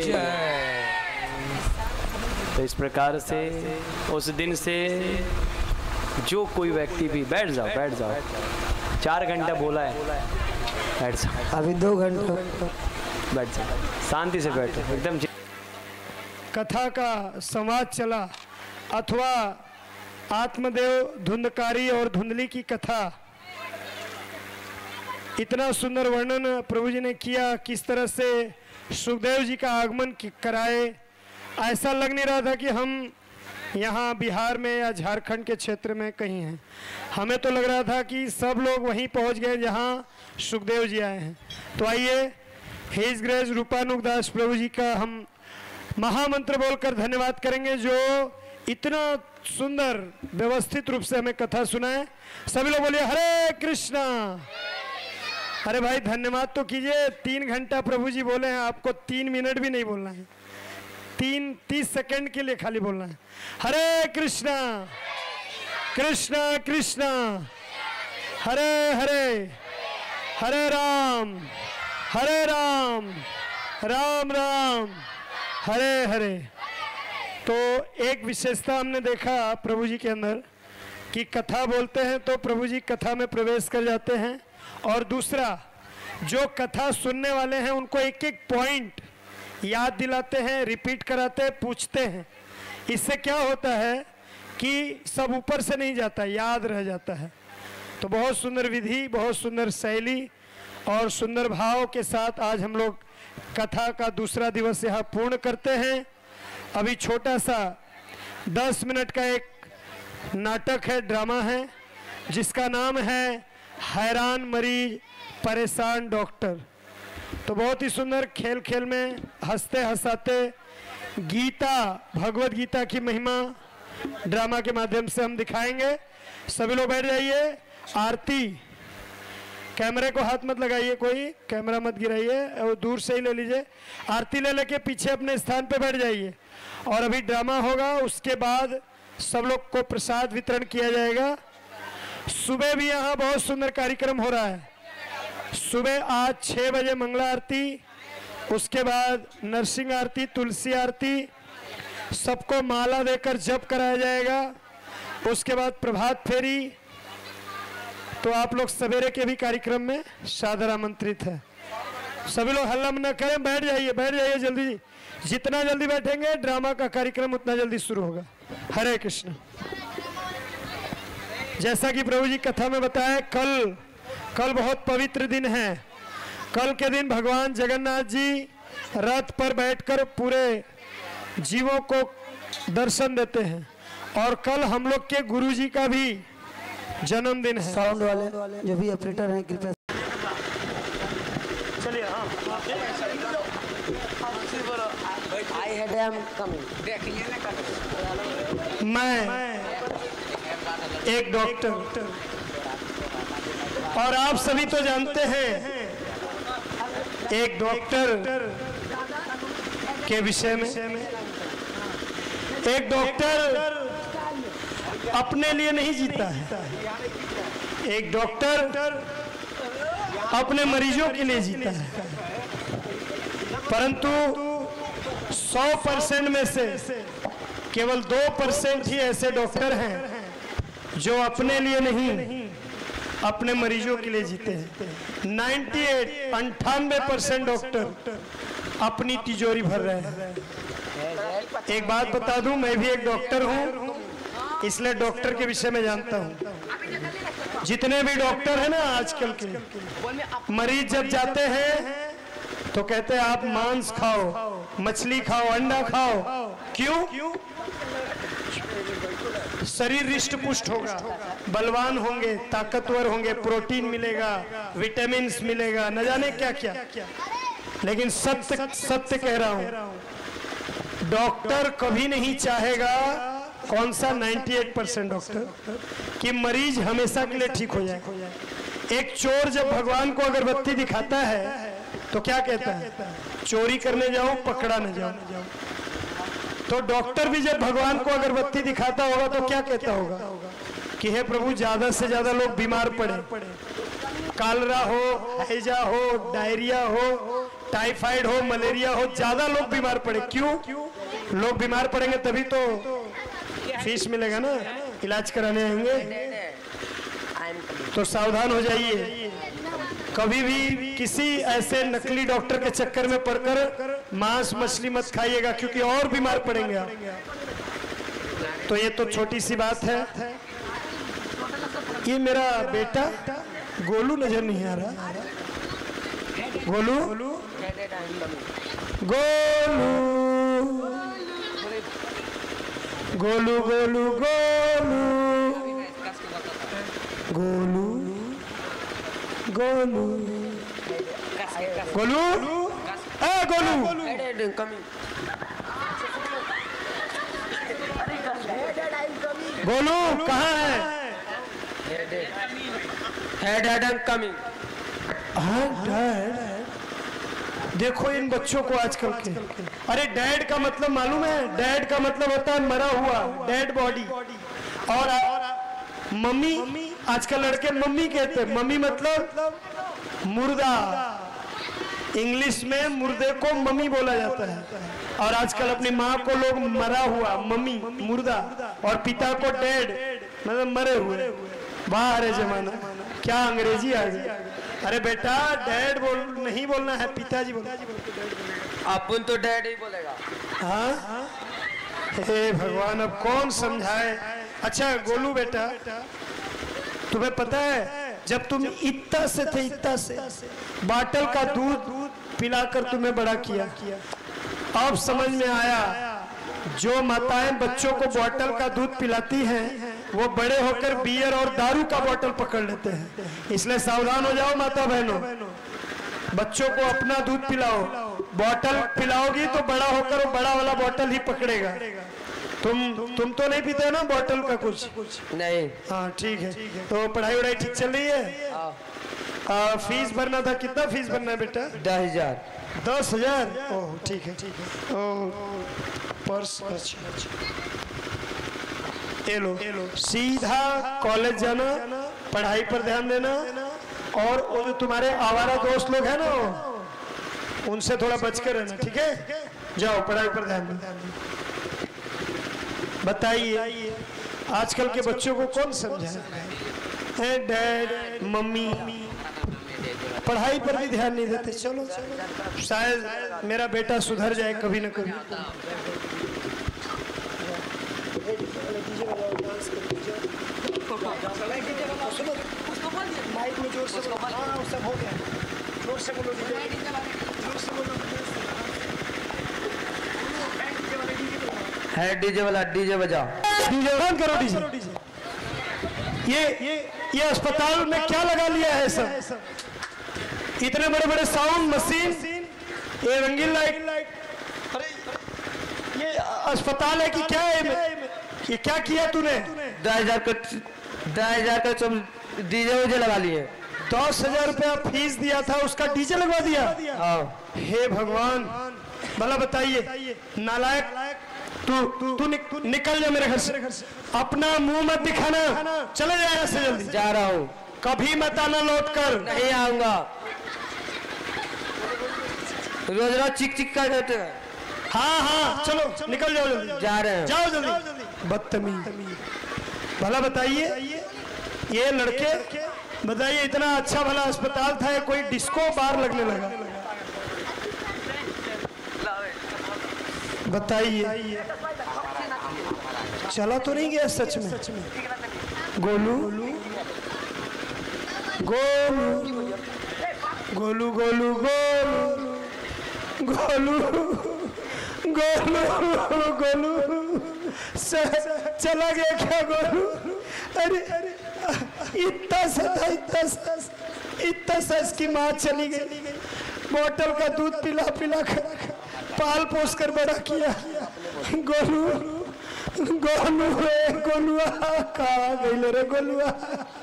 तो इस प्रकार से उस दिन से जो कोई व्यक्ति भी बैठ जाओ 4 घंटा बोला है, बैठ जाओ अभी 2 घंटे बैठ जाओ शांति से बैठो एकदम। कथा का संवाद चला अथवा आत्मदेव धुंधकारी और धुंधली की कथा, इतना सुंदर वर्णन प्रभु जी ने किया, किस तरह से सुखदेव जी का आगमन कराए। ऐसा लग नहीं रहा था कि हम यहाँ बिहार में या झारखंड के क्षेत्र में कहीं हैं, हमें तो लग रहा था कि सब लोग वहीं पहुँच गए जहाँ सुखदेव जी आए हैं। तो आइए हिज ग्रेस रूपानुग दास प्रभु जी का हम महामंत्र बोलकर धन्यवाद करेंगे, जो इतना सुंदर व्यवस्थित रूप से हमें कथा सुनाए। सभी लोग बोलिए हरे कृष्णा। अरे भाई धन्यवाद तो कीजिए, 3 घंटा प्रभु जी बोले हैं, आपको 3 मिनट भी नहीं बोलना है, 30 सेकंड के लिए खाली बोलना है। हरे कृष्णा कृष्णा कृष्णा हरे हरे, हरे राम हरे राम राम राम हरे हरे। तो एक विशेषता हमने देखा प्रभु जी के अंदर कि कथा बोलते हैं तो प्रभु जी कथा में प्रवेश कर जाते हैं, और दूसरा जो कथा सुनने वाले हैं उनको एक एक पॉइंट याद दिलाते हैं, रिपीट कराते हैं, पूछते हैं। इससे क्या होता है कि सब ऊपर से नहीं जाता, याद रह जाता है। तो बहुत सुंदर विधि, बहुत सुंदर शैली और सुंदर भाव के साथ आज हम लोग कथा का दूसरा दिवस यहाँ पूर्ण करते हैं। अभी छोटा सा 10 मिनट का एक नाटक है, ड्रामा है, जिसका नाम है हैरान मरीज परेशान डॉक्टर। तो बहुत ही सुंदर खेल खेल में हंसते हंसाते गीता, भगवत गीता की महिमा ड्रामा के माध्यम से हम दिखाएंगे। सभी लोग बैठ जाइए। आरती, कैमरे को हाथ मत लगाइए, कोई कैमरा मत गिराइए और दूर से ही ले लीजिए। आरती ले लेके पीछे अपने स्थान पे बैठ जाइए। और अभी ड्रामा होगा, उसके बाद सब लोग को प्रसाद वितरण किया जाएगा। सुबह भी यहाँ बहुत सुंदर कार्यक्रम हो रहा है। सुबह आज 6 बजे मंगला आरती, उसके बाद नरसिंह आरती, तुलसी आरती, सबको माला देकर जप कराया जाएगा। उसके बाद प्रभात फेरी। तो आप लोग सवेरे के भी कार्यक्रम में सादर आमंत्रित है। सभी लोग हल्ला न करें, बैठ जाइए जल्दी। जितना जल्दी बैठेंगे ड्रामा का कार्यक्रम उतना जल्दी शुरू होगा। हरे कृष्ण। जैसा कि प्रभु जी कथा में बताया, कल बहुत पवित्र दिन है। कल के दिन भगवान जगन्नाथ जी रथ पर बैठकर पूरे जीवों को दर्शन देते हैं। और कल हम लोग के गुरु जी का भी जन्मदिन है। साउंड वाले जो भी ऑपरेटर हैं कृपया चलिए। हाँ, आई हैड एम कमिंग। मैं एक डॉक्टर, और आप सभी तो जानते हैं एक डॉक्टर के विषय में। एक डॉक्टर अपने लिए नहीं जीता है, एक डॉक्टर अपने मरीजों के लिए जीता है। परंतु 100% में से केवल 2% ही ऐसे डॉक्टर हैं जो अपने लिए नहीं, अपने मरीजों के लिए जीते हैं। 98% डॉक्टर अपनी तिजोरी भर रहे हैं। एक बात बता दूं, मैं भी एक डॉक्टर हूं, इसलिए डॉक्टर के विषय में जानता हूं। जितने भी डॉक्टर हैं ना आजकल के, मरीज जब जाते हैं तो कहते हैं आप मांस खाओ, मछली खाओ, अंडा खाओ। क्यों? शरीर रिष्ट पुष्ट होगा, बलवान होंगे, ताकतवर होंगे, प्रोटीन मिलेगा, विटामिन मिलेगा, न जाने क्या क्या। लेकिन सत्य कह रहा हूं, डॉक्टर कभी नहीं चाहेगा, कौन सा 98% डॉक्टर, कि मरीज हमेशा के लिए ठीक हो जाए। एक चोर जब भगवान को अगरबत्ती दिखाता है तो क्या कहता है? चोरी करने जाओ, पकड़ा न जाओ। तो डॉक्टर भी जब भगवान को अगरबत्ती दिखाता होगा तो क्या कहता होगा कि हे प्रभु, ज्यादा से ज्यादा लोग बीमार पड़े, कालरा हो, हैजा हो, डायरिया हो, टाइफाइड हो, मलेरिया हो, ज्यादा लोग बीमार पड़े। क्यों? लोग बीमार पड़ेंगे तभी तो फीस मिलेगा ना, इलाज कराने आएंगे। तो सावधान हो जाइए, कभी भी किसी ऐसे नकली डॉक्टर के चक्कर में पड़कर मांस मछली मत खाइएगा, क्योंकि और बीमार पड़ेंगे आप। तो ये तो छोटी सी बात है। ये मेरा बेटा गोलू नजर नहीं आ रहा। गोलू गोलू गोलू गोलू गोलू गोलू गोलू गोलू गोलू कहाँ है? देखो इन बच्चों को आजकल के। अरे डैड का मतलब मालूम है? डैड का मतलब होता है मरा हुआ, डेड बॉडी। और मम्मी, आजकल लड़के मम्मी कहते हैं। मम्मी मतलब मुर्दा। इंग्लिश में मुर्दे को मम्मी बोला जाता है, और आजकल अपनी माँ को लोग मरा हुआ, मम्मी मुर्दा, और पिता को डैड मतलब मरे हुए। वाह रे जमाना, क्या अंग्रेजी आ गई। अरे बेटा डैड नहीं बोलना है, पिताजी बोलना। अपन तो डैड ही बोलेगा। हाँ, हे भगवान, अब कौन समझाए। अच्छा गोलू बेटा, तुम्हें पता है जब तुम इतना से थे, इतना से बाटल का दूध पिलाकर तुम्हें बड़ा किया, अब समझ में आया जो माताएं बच्चों को बोतल का दूध पिलाती हैं वो बड़े होकर बियर और दारू का बोतल पकड़ लेते हैं। इसलिए सावधान हो जाओ माता बहनों, बच्चों को अपना दूध पिलाओ। बोतल पिलाओगी तो बड़ा होकर वो बड़ा वाला बोतल ही पकड़ेगा। तुम तो नहीं पीते ना बोतल का कुछ? नहीं। हाँ ठीक है। तो पढ़ाई वढ़ाई ठीक चल रही है? फीस भरना था, कितना फीस भरना है बेटा? 10,000। 10,000? ओह ठीक है, ठीक है। ओह पर्स, अच्छा ये लो, सीधा कॉलेज जाना, पढ़ाई पर ध्यान देना, और वो जो तुम्हारे आवारा दोस्त लोग हैं ना उनसे थोड़ा बचकर रहना, ठीक है? जाओ पढ़ाई पर ध्यान देना। बताइए आजकल के बच्चों को कौन समझाए? डैड मम्मी पढ़ाई पर भी ध्यान नहीं देते। चलो शायद मेरा बेटा सुधर जाए कभी न कभी। माइक में जोर से, हाँ सब हो गया, जोर से बोलो, जोर से बोलो। है डीजे वाला, डीजे बजाओ, डीजे बंद करो, डीजे। ये अस्पताल में क्या लगा लिया है सब? इतने बड़े बड़े साउंड मशीन, ये रंगीन लाइट। अरे ये अस्पताल है कि क्या है? ये क्या किया तूने? 10,000 का सब डीजे उजे लगा लिए। 10,000 रुपया फीस दिया था, उसका डीजे लगवा दिया? हाँ। हे भगवान, भला बताइए नालायक, तू निकल जा मेरे घर से, अपना मुंह मत दिखाना, चले जा यहाँ से जल्दी। जा रहा हूँ, कभी मत आना लौट कर। नहीं आऊंगा। रोज रोज चिक चिक कर देते हैं। हाँ चलो निकल जाओ जल्दी। जा रहे हैं, जाओ जल्दी। बदतमीज। भला बताइए ये लड़के, बताइए इतना अच्छा भला अस्पताल था, कोई डिस्को बार लगने लगा। बताइए चला तो नहीं गया सच में? गोलू गोलू गोलू गोलू गोलू गोलू गोलू चला गया क्या गोलू? अरे इतना सा इसकी माँ चली गई, बोतल का दूध पिला पिला कर पाल पोस कर बड़ा किया। गोलू गोलू गोलुआ कहाँ गई रे गोलुआ?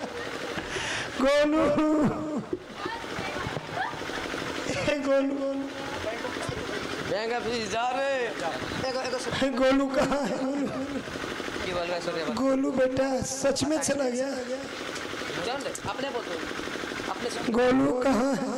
गोलू गोलू जा रहे। गोलू कहाँ है? गोलू बेटा सच में चला गया? अपने गोलू कहाँ है?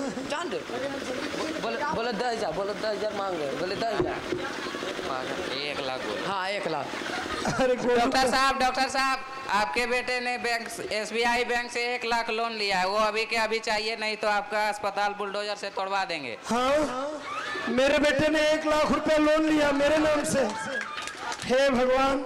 बोले 10,000, बोले 10,000 मांग रहे, बोले 10,000। 1,00,000 बोले। हाँ 1,00,000। अरे डॉक्टर साहब आपके बेटे ने बैंक SBI बैंक से 1,00,000 लोन लिया है, वो अभी के अभी चाहिए, नहीं तो आपका अस्पताल बुलडोजर से तोड़वा देंगे। हाँ मेरे बेटे ने 1,00,000 रुपया लोन लिया मेरे नाम से। हे भगवान।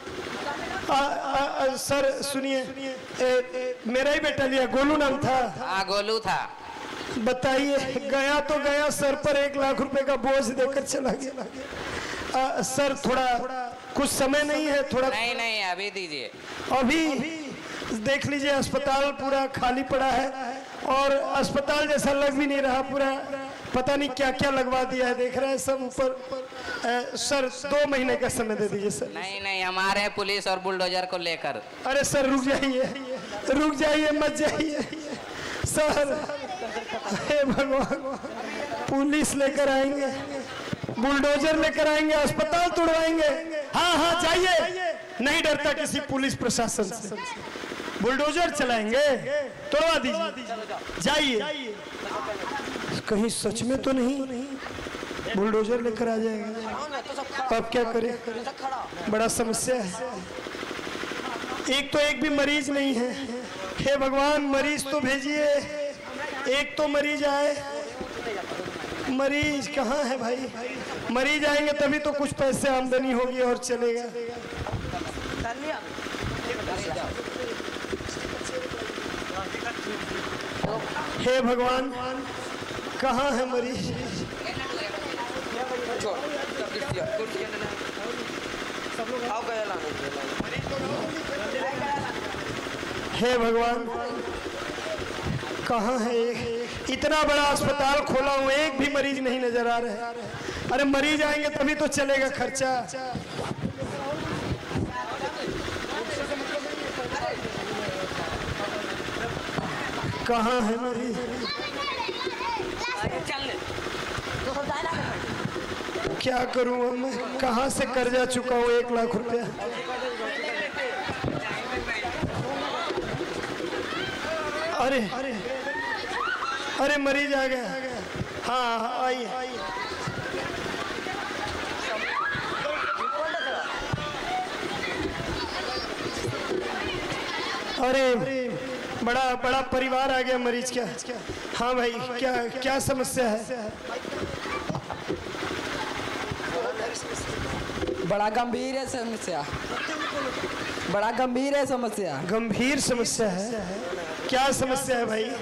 सर सुनिए, मेरा ही बेटा लिया, गोलू नाम था। हाँ गोलू था। बताइए गया तो गया, सर पर 1,00,000 रुपए का बोझ देकर चला गया। सर थोड़ा कुछ समय नहीं है? थोड़ा नहीं अभी दीजिए। अभी देख लीजिए अस्पताल पूरा खाली पड़ा है, और अस्पताल जैसा लग भी नहीं रहा, पूरा पता नहीं क्या क्या लगवा दिया है, देख रहे हैं सब ऊपर। सर 2 महीने का समय दे दीजिए सर। नहीं हमारे पुलिस और बुलडोजर को लेकर। अरे सर रुक जाइए मत जाइए सर। हे भगवान, पुलिस लेकर आएंगे, बुलडोजर लेकर आएंगे, अस्पताल तोड़वाएंगे। हाँ जाइए, नहीं डरता किसी पुलिस प्रशासन से। बुलडोजर चलाएंगे, तोड़वा दीजिए, जाइए। कहीं सच में तो नहीं बुलडोजर लेकर आ जाएगा। अब क्या करें, बड़ा समस्या है। एक तो एक भी मरीज नहीं है। हे भगवान मरीज तो भेजिए, एक तो मरीज आए। मरीज कहाँ है भाई? मरीज आएंगे तभी तो कुछ पैसे आमदनी होगी और चलेगा। हे भगवान कहाँ है मरीज? हे भगवान कहाँ है? इतना बड़ा अस्पताल खोला हूँ, एक भी मरीज नहीं नजर आ रहा है। अरे मरीज आएंगे तभी तो चलेगा खर्चा। कहाँ है मरीज? क्या करूँ अब मैं? कहाँ से कर्जा चुका हूँ 1 लाख रुपया। अरे अरे अरे मरीज आ गया। हाँ आइए। अरे बड़ा बड़ा परिवार आ गया मरीज। क्या? हाँ भाई क्या क्या समस्या है? बड़ा गंभीर है समस्या, बड़ा गंभीर है समस्या। गंभीर समस्या है? क्या समस्या है भाई?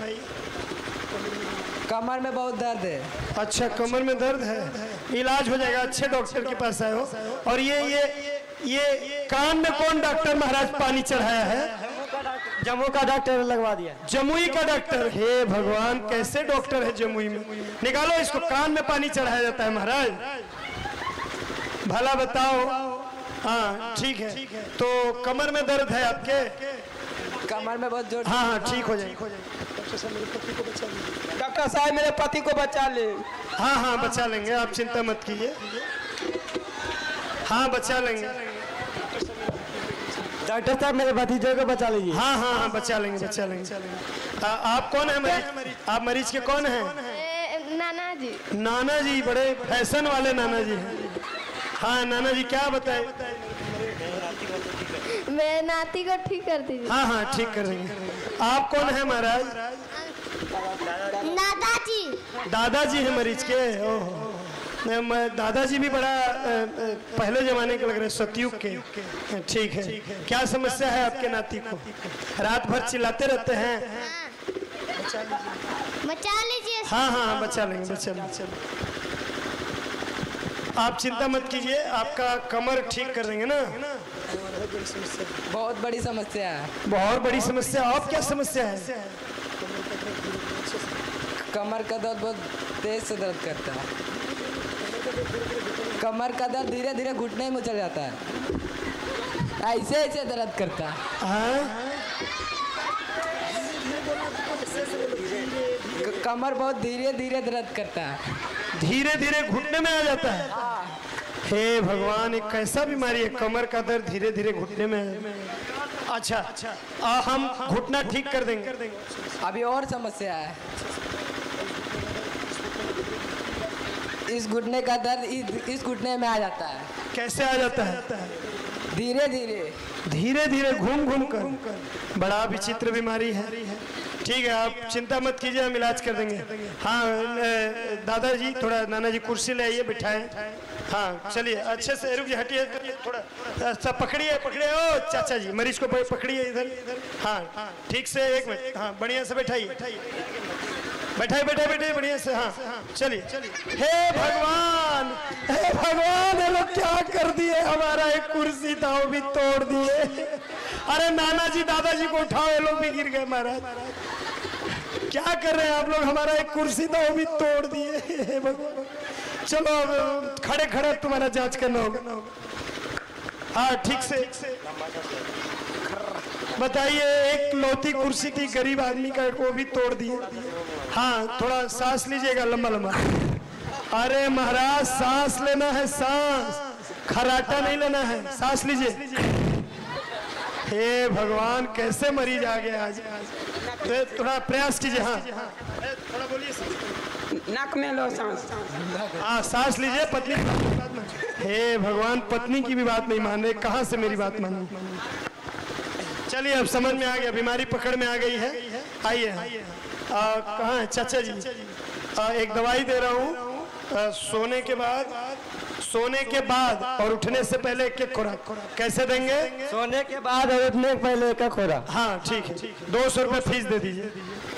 कमर में बहुत दर्द है। अच्छा कमर में दर्द है, इलाज हो जाएगा। अच्छे डॉक्टर के पास आए हो। और ये कान में कौन डॉक्टर महाराज पानी चढ़ाया है? जम्मू का डॉक्टर लगवा दिया। जमुई का डॉक्टर? हे भगवान कैसे डॉक्टर है जमुई में? निकालो इसको, कान में पानी चढ़ाया जाता है महाराज। भला बताओ। हाँ ठीक है। तो कमर में दर्द है आपके? कमर में बहुत जोर। हाँ हाँ ठीक हो जाएगा। डॉक्टर साहब मेरे पति को बचा ले। हाँ हाँ बचा लेंगे, आप चिंता मत कीजिए। हाँ बचा लेंगे। डॉक्टर साहब मेरे भतीजे को बचा लीजिए। हाँ हाँ हाँ बचा लेंगे बचा लेंगे। आप कौन है मरीज? आप मरीज के कौन हैं? नाना जी। नाना जी बड़े फैशन वाले नाना जी हैं। हाँ नाना जी क्या बताए? मेरे नाती को ठीक कर दीजिए। हाँ हाँ ठीक कर देंगे। आप कौन है महाराज? दादाजी। दादाजी है मरीज के? ओह दादाजी भी बड़ा पहले जमाने के लग रहे, सतयुग के। ठीक है। क्या समस्या है आपके नाती को? रात भर चिल्लाते रहते हैं। बचा लीजिए। हाँ हाँ हाँ बचा लेंगे बचा लेंगे। आप चिंता मत कीजिए, आपका कमर ठीक कर देंगे ना। बहुत बड़ी समस्या है। बहुत बड़ी समस्या? आप क्या समस्या है? कमर का दर्द बहुत तेज से दर्द करता है। कमर का दर्द धीरे धीरे घुटने में चल जाता है। ऐसे ऐसे दर्द करता है। कमर बहुत धीरे धीरे दर्द करता है। धीरे धीरे घुटने में आ जाता है? हे भगवान ये कैसा बीमारी है? कमर का दर्द धीरे धीरे घुटने में। अच्छा हम घुटना ठीक कर देंगे। अभी और समस्या है। इस घुटने का दर्द इस घुटने में आ जाता है। कैसे आ जाता है? धीरे धीरे धीरे धीरे घूम घूम कर। बड़ा विचित्र बीमारी है। ठीक है आप चिंता मत कीजिए, हम इलाज कर देंगे। हाँ दादाजी थोड़ा, नाना जी कुर्सी ले आइए बिठाएं। हाँ चलिए अच्छे से, रुक हटिए थोड़ा, अच्छा पकड़िए पकड़िए। ओ चाचा जी मरीज को पकड़िए इधर। हाँ ठीक से, 1 मिनट। हाँ बढ़िया से बैठाइए बैठाइए बैठाइए बढ़िया से। हाँ चलिए। हे भगवान ये लोग क्या कर दिए? हमारा एक कुर्सी था वो भी तोड़ दिए। अरे नाना जी दादाजी को उठाओ, ये लोग भी गिर गए महाराज। क्या कर रहे हैं आप लोग? हमारा एक कुर्सी था वो भी तोड़ दिए। हे भगवान चलो अब खड़े खड़े तुम्हारा जांच करना होगा। हाँ ठीक से बताइए। एक लौती कुर्सी थी गरीब आदमी का, वो भी तोड़ दिए। हाँ थोड़ा सांस लीजिएगा लंबा लंबा। अरे महाराज सांस लेना है, सांस, खराटा नहीं लेना है, सांस लीजिए। हे भगवान कैसे मरीज आ गया आज। तो थोड़ा प्रयास कीजिए। हाँ थोड़ा बोलिए। नाक में लो सांस। सांस लीजिए। पत्नी की बात मान। हे भगवान, पत्नी की भी बात नहीं मान रहे, कहाँ से मेरी बात मानूं? चलिए अब समझ में आ गया, बीमारी पकड़ में आ गई है। आइए, कहाँ है चाचा जी? एक दवाई दे रहा हूँ, सोने के बाद और उठने से पहले एक खुराक। कैसे देंगे? सोने के बाद और उठने के पहले एक खुराक। हाँ ठीक है, 200 रुपये फीस दे दीजिए।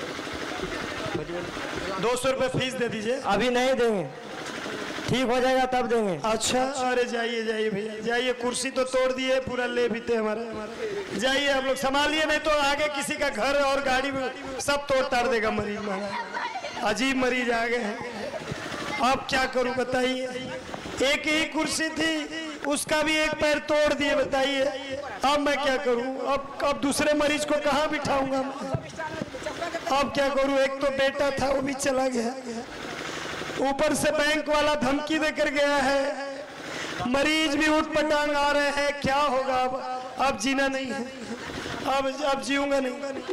200 रुपये फीस दे दीजिए। अभी नहीं देंगे, ठीक हो जाएगा तब देंगे। अच्छा, अरे जाइए जाइए भैया जाइए, कुर्सी तो तोड़ दिए, पूरा ले बीते हमारा। जाइए आप लोग संभालिए, नहीं तो आगे किसी का घर और गाड़ी सब तोड़ ताड़ देगा मरीज। महाराज अजीब मरीज आ गए हैं। अब क्या करूं बताइए? एक ही कुर्सी थी, उसका भी एक पैर तोड़ दिए, बताइए अब मैं क्या करूं? अब दूसरे मरीज को कहाँ बिठाऊंगा? अब क्या करूं? एक तो बेटा था, वो भी चला गया, ऊपर से बैंक वाला धमकी देकर गया है, मरीज भी उठ पटांग आ रहे हैं। क्या होगा अब जीना नहीं है, अब जीऊंगा नहीं।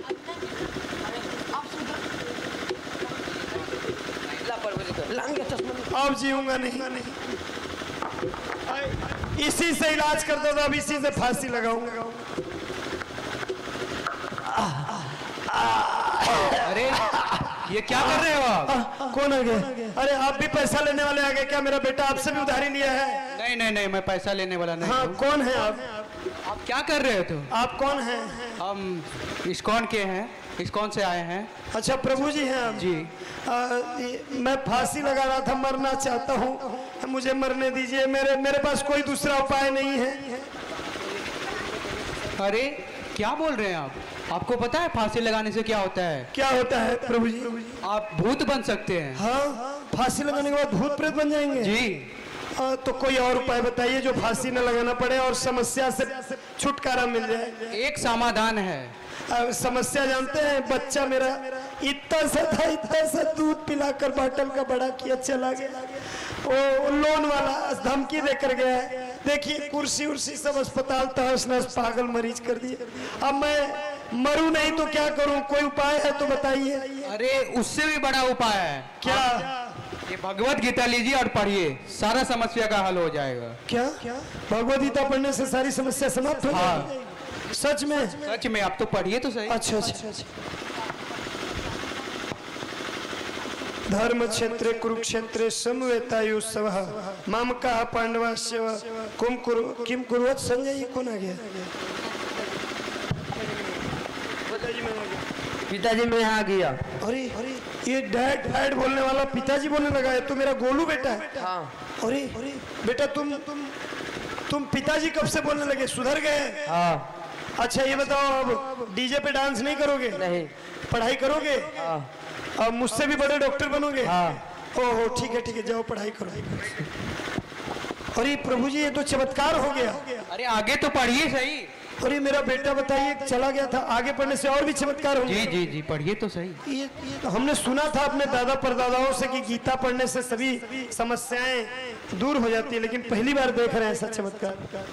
अब जीऊंगा नहीं। इसी से इलाज करता था, अब इसी से फांसी लगाऊंगा। अरे ये क्या कर रहे हो आप? कौन आ गया? अरे आप भी पैसा लेने वाले आ गए क्या? मेरा बेटा आपसे भी उधारी लिया है। नहीं, मैं पैसा लेने वाला नहीं। हाँ, कौन है आप? आप क्या कर रहे हो? तो आप कौन हैं? हम इस्कॉन के हैं, इस्कॉन से आए हैं। अच्छा, प्रभु जी हैं आप? जी। मैं फांसी लगा रहा था, मरना चाहता हूँ, मुझे मरने दीजिए। मेरे पास कोई दूसरा उपाय नहीं है। अरे क्या बोल रहे हैं आप? आपको पता है फांसी लगाने से क्या होता है? क्या होता है प्रभु जी? आप भूत बन सकते हैं। हाँ, फांसी लगाने के बाद भूत प्रेत बन जाएंगे? जी। तो कोई और उपाय बताइए जो फांसी न लगाना पड़े और समस्या से छुटकारा मिल जाए। एक समाधान है। समस्या जानते हैं? बच्चा मेरा इतना सा दूध पिलाकर बॉटल का बड़ा किया, चला गया। वो लोन वाला धमकी देकर गया है। देखिए कुर्सी उर्सी सब अस्पताल तहस नहस, पागल मरीज कर दिए। अब मैं मरूं नहीं तो क्या करूं? कोई उपाय है तो बताइए। अरे उससे भी बड़ा उपाय है। क्या? ये भगवत गीता लीजिए और पढ़िए, सारा समस्या का हल हो जाएगा। क्या? भगवत गीता पढ़ने से सारी समस्या समाप्त हो जाएगी? सच में? सच में। आप तो पढ़िए तो सही। अच्छा। धर्म क्षेत्रे कुरुक्षेत्रे समवेतायुत्सवः मामकाः पांडवास्य किम कुर्वत्। संजय ये कौन आ गया? पिताजी मैं यहाँ गया। अरे ये डैड बोलने वाला पिताजी बोलने लगा है। तो मेरा गोलू बेटा है? हाँ। अरे बेटा तुम पिताजी कब से बोलने लगे? सुधर गए? हाँ। अच्छा ये बताओ, अब डीजे पे डांस नहीं करोगे? नहीं। पढ़ाई करोगे? हाँ। अब मुझसे भी बड़े डॉक्टर बनोगे? हाँ। ओहो ठीक है, जाओ पढ़ाई करो। अरे प्रभु जी ये तो चमत्कार हो गया। अरे आगे तो पढ़िए सही। अरे मेरा बेटा बताइए चला गया था, आगे पढ़ने से और भी चमत्कार हो गया। जी पढ़िए तो सही। ये हमने सुना था अपने दादा परदादाओं से कि गीता पढ़ने से सभी समस्याएं दूर हो जाती है, लेकिन पहली बार देख रहे हैं ऐसा चमत्कार।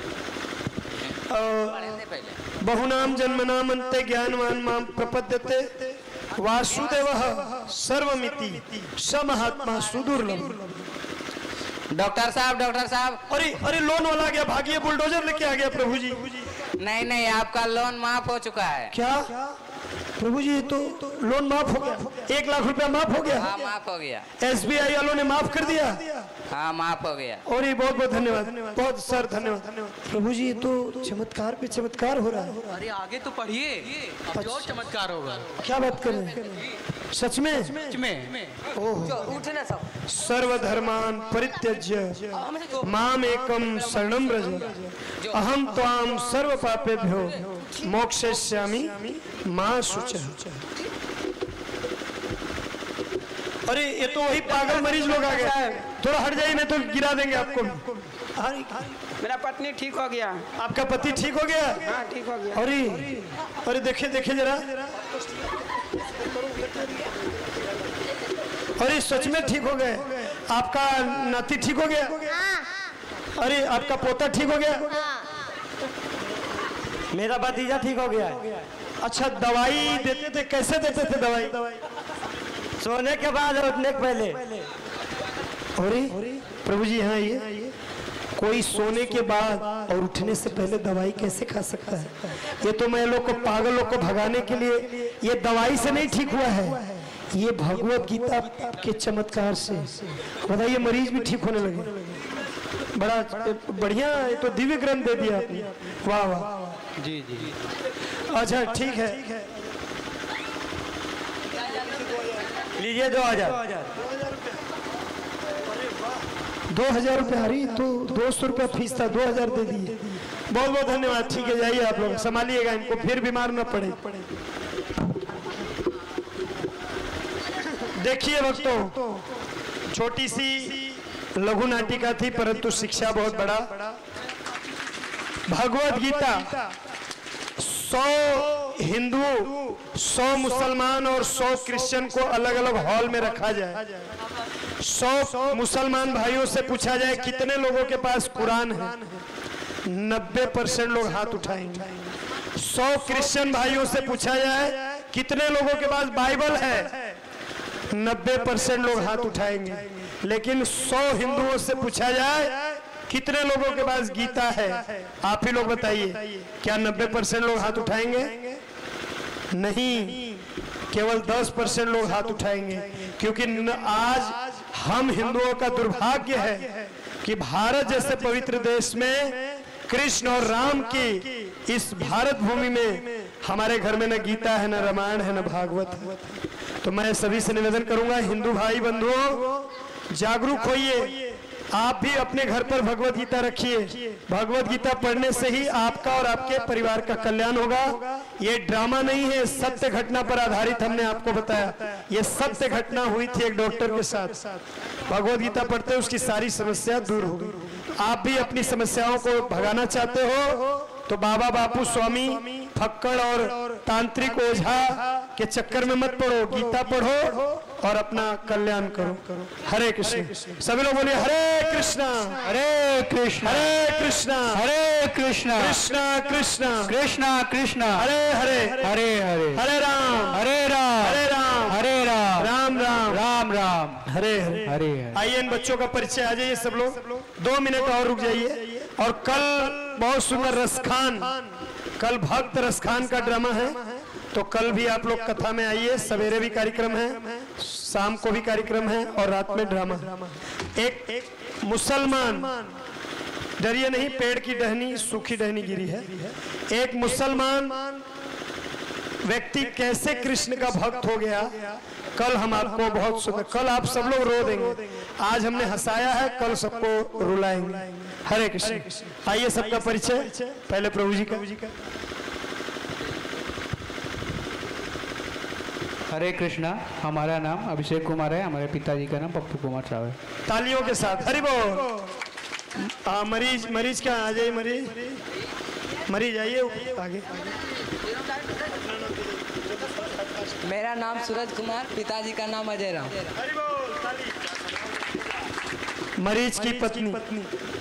बहुनाम जन्मनाम अन्ते ज्ञानवान माम प्रपद्यते वासुदेवः सर्वमिति स महात्मा सुदुर्लभ। डॉक्टर साहब अरे लोन वाला आ गया, भागिए, बुलडोजर लेके आ गया प्रभु जी। नहीं, आपका लोन माफ हो चुका है। क्या प्रभु जी? तो लोन माफ हो गया? 1 लाख रुपया माफ हो गया? हाँ माफ हो गया। SBI वालों ने माफ कर दिया? हाँ माफ हो गया। और ये बहुत बहुत धन्यवाद, बहुत सर धन्यवाद। प्रभु जी तो चमत्कार पे चमत्कार हो रहा है। अरे आगे तो पढ़िए, अब और चमत्कार होगा। क्या बात कर रहे हैं? सच में? सच में। उठना सब। सर्वधर्मान परित्यज्य माम एकम शरणम व्रज अहम त्वाम सर्व पापेभ्यो मोक्षयिष्यामि मा शुचः। अरे ये तो वही पागल मरीज लोग आ गए। थोड़ा हट जाइए, नहीं तो गिरा देंगे आपको। मेरा पत्नी ठीक हो गया। आपका पति ठीक हो गया? हाँ ठीक हो गया। अरे देखिए जरा। अरे सच में ठीक हो गए? आपका नाती ठीक हो गया? अरे आपका पोता ठीक हो गया? मेरा भतीजा ठीक हो गया। अच्छा दवाई देते थे? कैसे देते थे दवाई? सोने के बाद उठने के पहले। और प्रभु जी यहाँ ये कोई सोने के बाद और उठने से पहले दवाई कैसे खा सकता है? ये तो मैं लोग को पागल लोग को भगाने के लिए, ये दवाई से नहीं ठीक हुआ है, ये भगवत गीता के चमत्कार से। बताइए मरीज भी ठीक होने लगे। बड़ा बढ़िया, ये तो दिव्य ग्रंथ दे दिया आपने। वाह वाह। जी जी। अच्छा ठीक है, लीजिए 2000। 2000 रुपये हरी तो 200 रुपया फीस था, 2000 दे दिए। बहुत बहुत धन्यवाद। ठीक है, जाइए आप लोग, संभालिएगा इनको, फिर बीमार न पड़े। देखिए भक्तों, छोटी सी लघु नाटिका थी परंतु शिक्षा बहुत बड़ा। भगवत गीता 100 हिंदू, 100 मुसलमान और 100 क्रिश्चियन को अलग अलग हॉल में रखा जाए। 100 मुसलमान भाइयों से पूछा जाए कितने लोगों के पास कुरान है, 90% लोग हाथ उठाएंगे। 100 क्रिश्चियन भाइयों से पूछा जाए कितने लोगों के पास बाइबल है, 90% लोग हाथ उठाएंगे। लेकिन 100 हिंदुओं से पूछा जाए कितने लोगों के पास गीता है, आप ही लोग बताइए, क्या 90% लोग हाथ उठाएंगे? नहीं, केवल 10% लोग हाथ उठाएंगे। क्योंकि आज हम हिंदुओं का दुर्भाग्य है कि भारत जैसे पवित्र देश में, कृष्ण और राम की इस भारत भूमि में हमारे घर में न गीता है, न रामायण है, न भागवत है। तो मैं सभी से निवेदन करूंगा, हिंदू भाई बंधुओं, जागरूक होइए। आप भी अपने घर पर भगवत गीता रखिए। भगवत गीता पढ़ने से ही आपका और आपके परिवार का कल्याण होगा। ये ड्रामा नहीं है, सत्य घटना पर आधारित हमने आपको बताया। ये सत्य घटना हुई थी एक डॉक्टर के साथ। भगवत गीता पढ़ते उसकी सारी समस्या दूर हो गई। आप भी अपनी समस्याओं को भगाना चाहते हो तो बाबा बापू स्वामी फक्कड़ और तांत्रिक ओझा के चक्कर में मत पड़ो, गीता पढ़ो और अपना कल्याण करो। हरे कृष्ण। सभी लोग बोलिए हरे कृष्णा हरे कृष्ण हरे कृष्णा हरे कृष्ण कृष्णा कृष्णा कृष्णा कृष्ण हरे हरे हरे हरे हरे राम हरे राम हरे राम हरे राम राम राम राम राम हरे हरे हरे हरे। आइए इन बच्चों का परिचय, आ जाइए सब लोग, 2 मिनट और रुक जाइए। और कल बहुत सुंदर रसखान, कल भक्त रसखान का ड्रामा है, तो कल भी आप लोग कथा में आइए। सवेरे भी कार्यक्रम है, शाम को भी कार्यक्रम है और रात में ड्रामा है। एक मुसलमान, डरिए नहीं, पेड़ की टहनी सूखी टहनी गिरी है। एक मुसलमान व्यक्ति कैसे कृष्ण का भक्त हो गया, कल हम आपको बहुत सुंदर, कल आप सब लोग रो देंगे। आज हमने हंसाया है, कल सबको रुलाएंगे। हरे कृष्ण। आइए सबका परिचय, पहले प्रभु जी का। हरे कृष्णा। हमारा नाम अभिषेक कुमार है, हमारे पिताजी का नाम पप्पू कुमार साहब है। तालियों के साथ हरि बोल। मरीज क्या, आ जाइए मरीज आइए आगे। मेरा नाम सूरज कुमार, पिताजी का नाम अजय राम। मरीज की पत्नी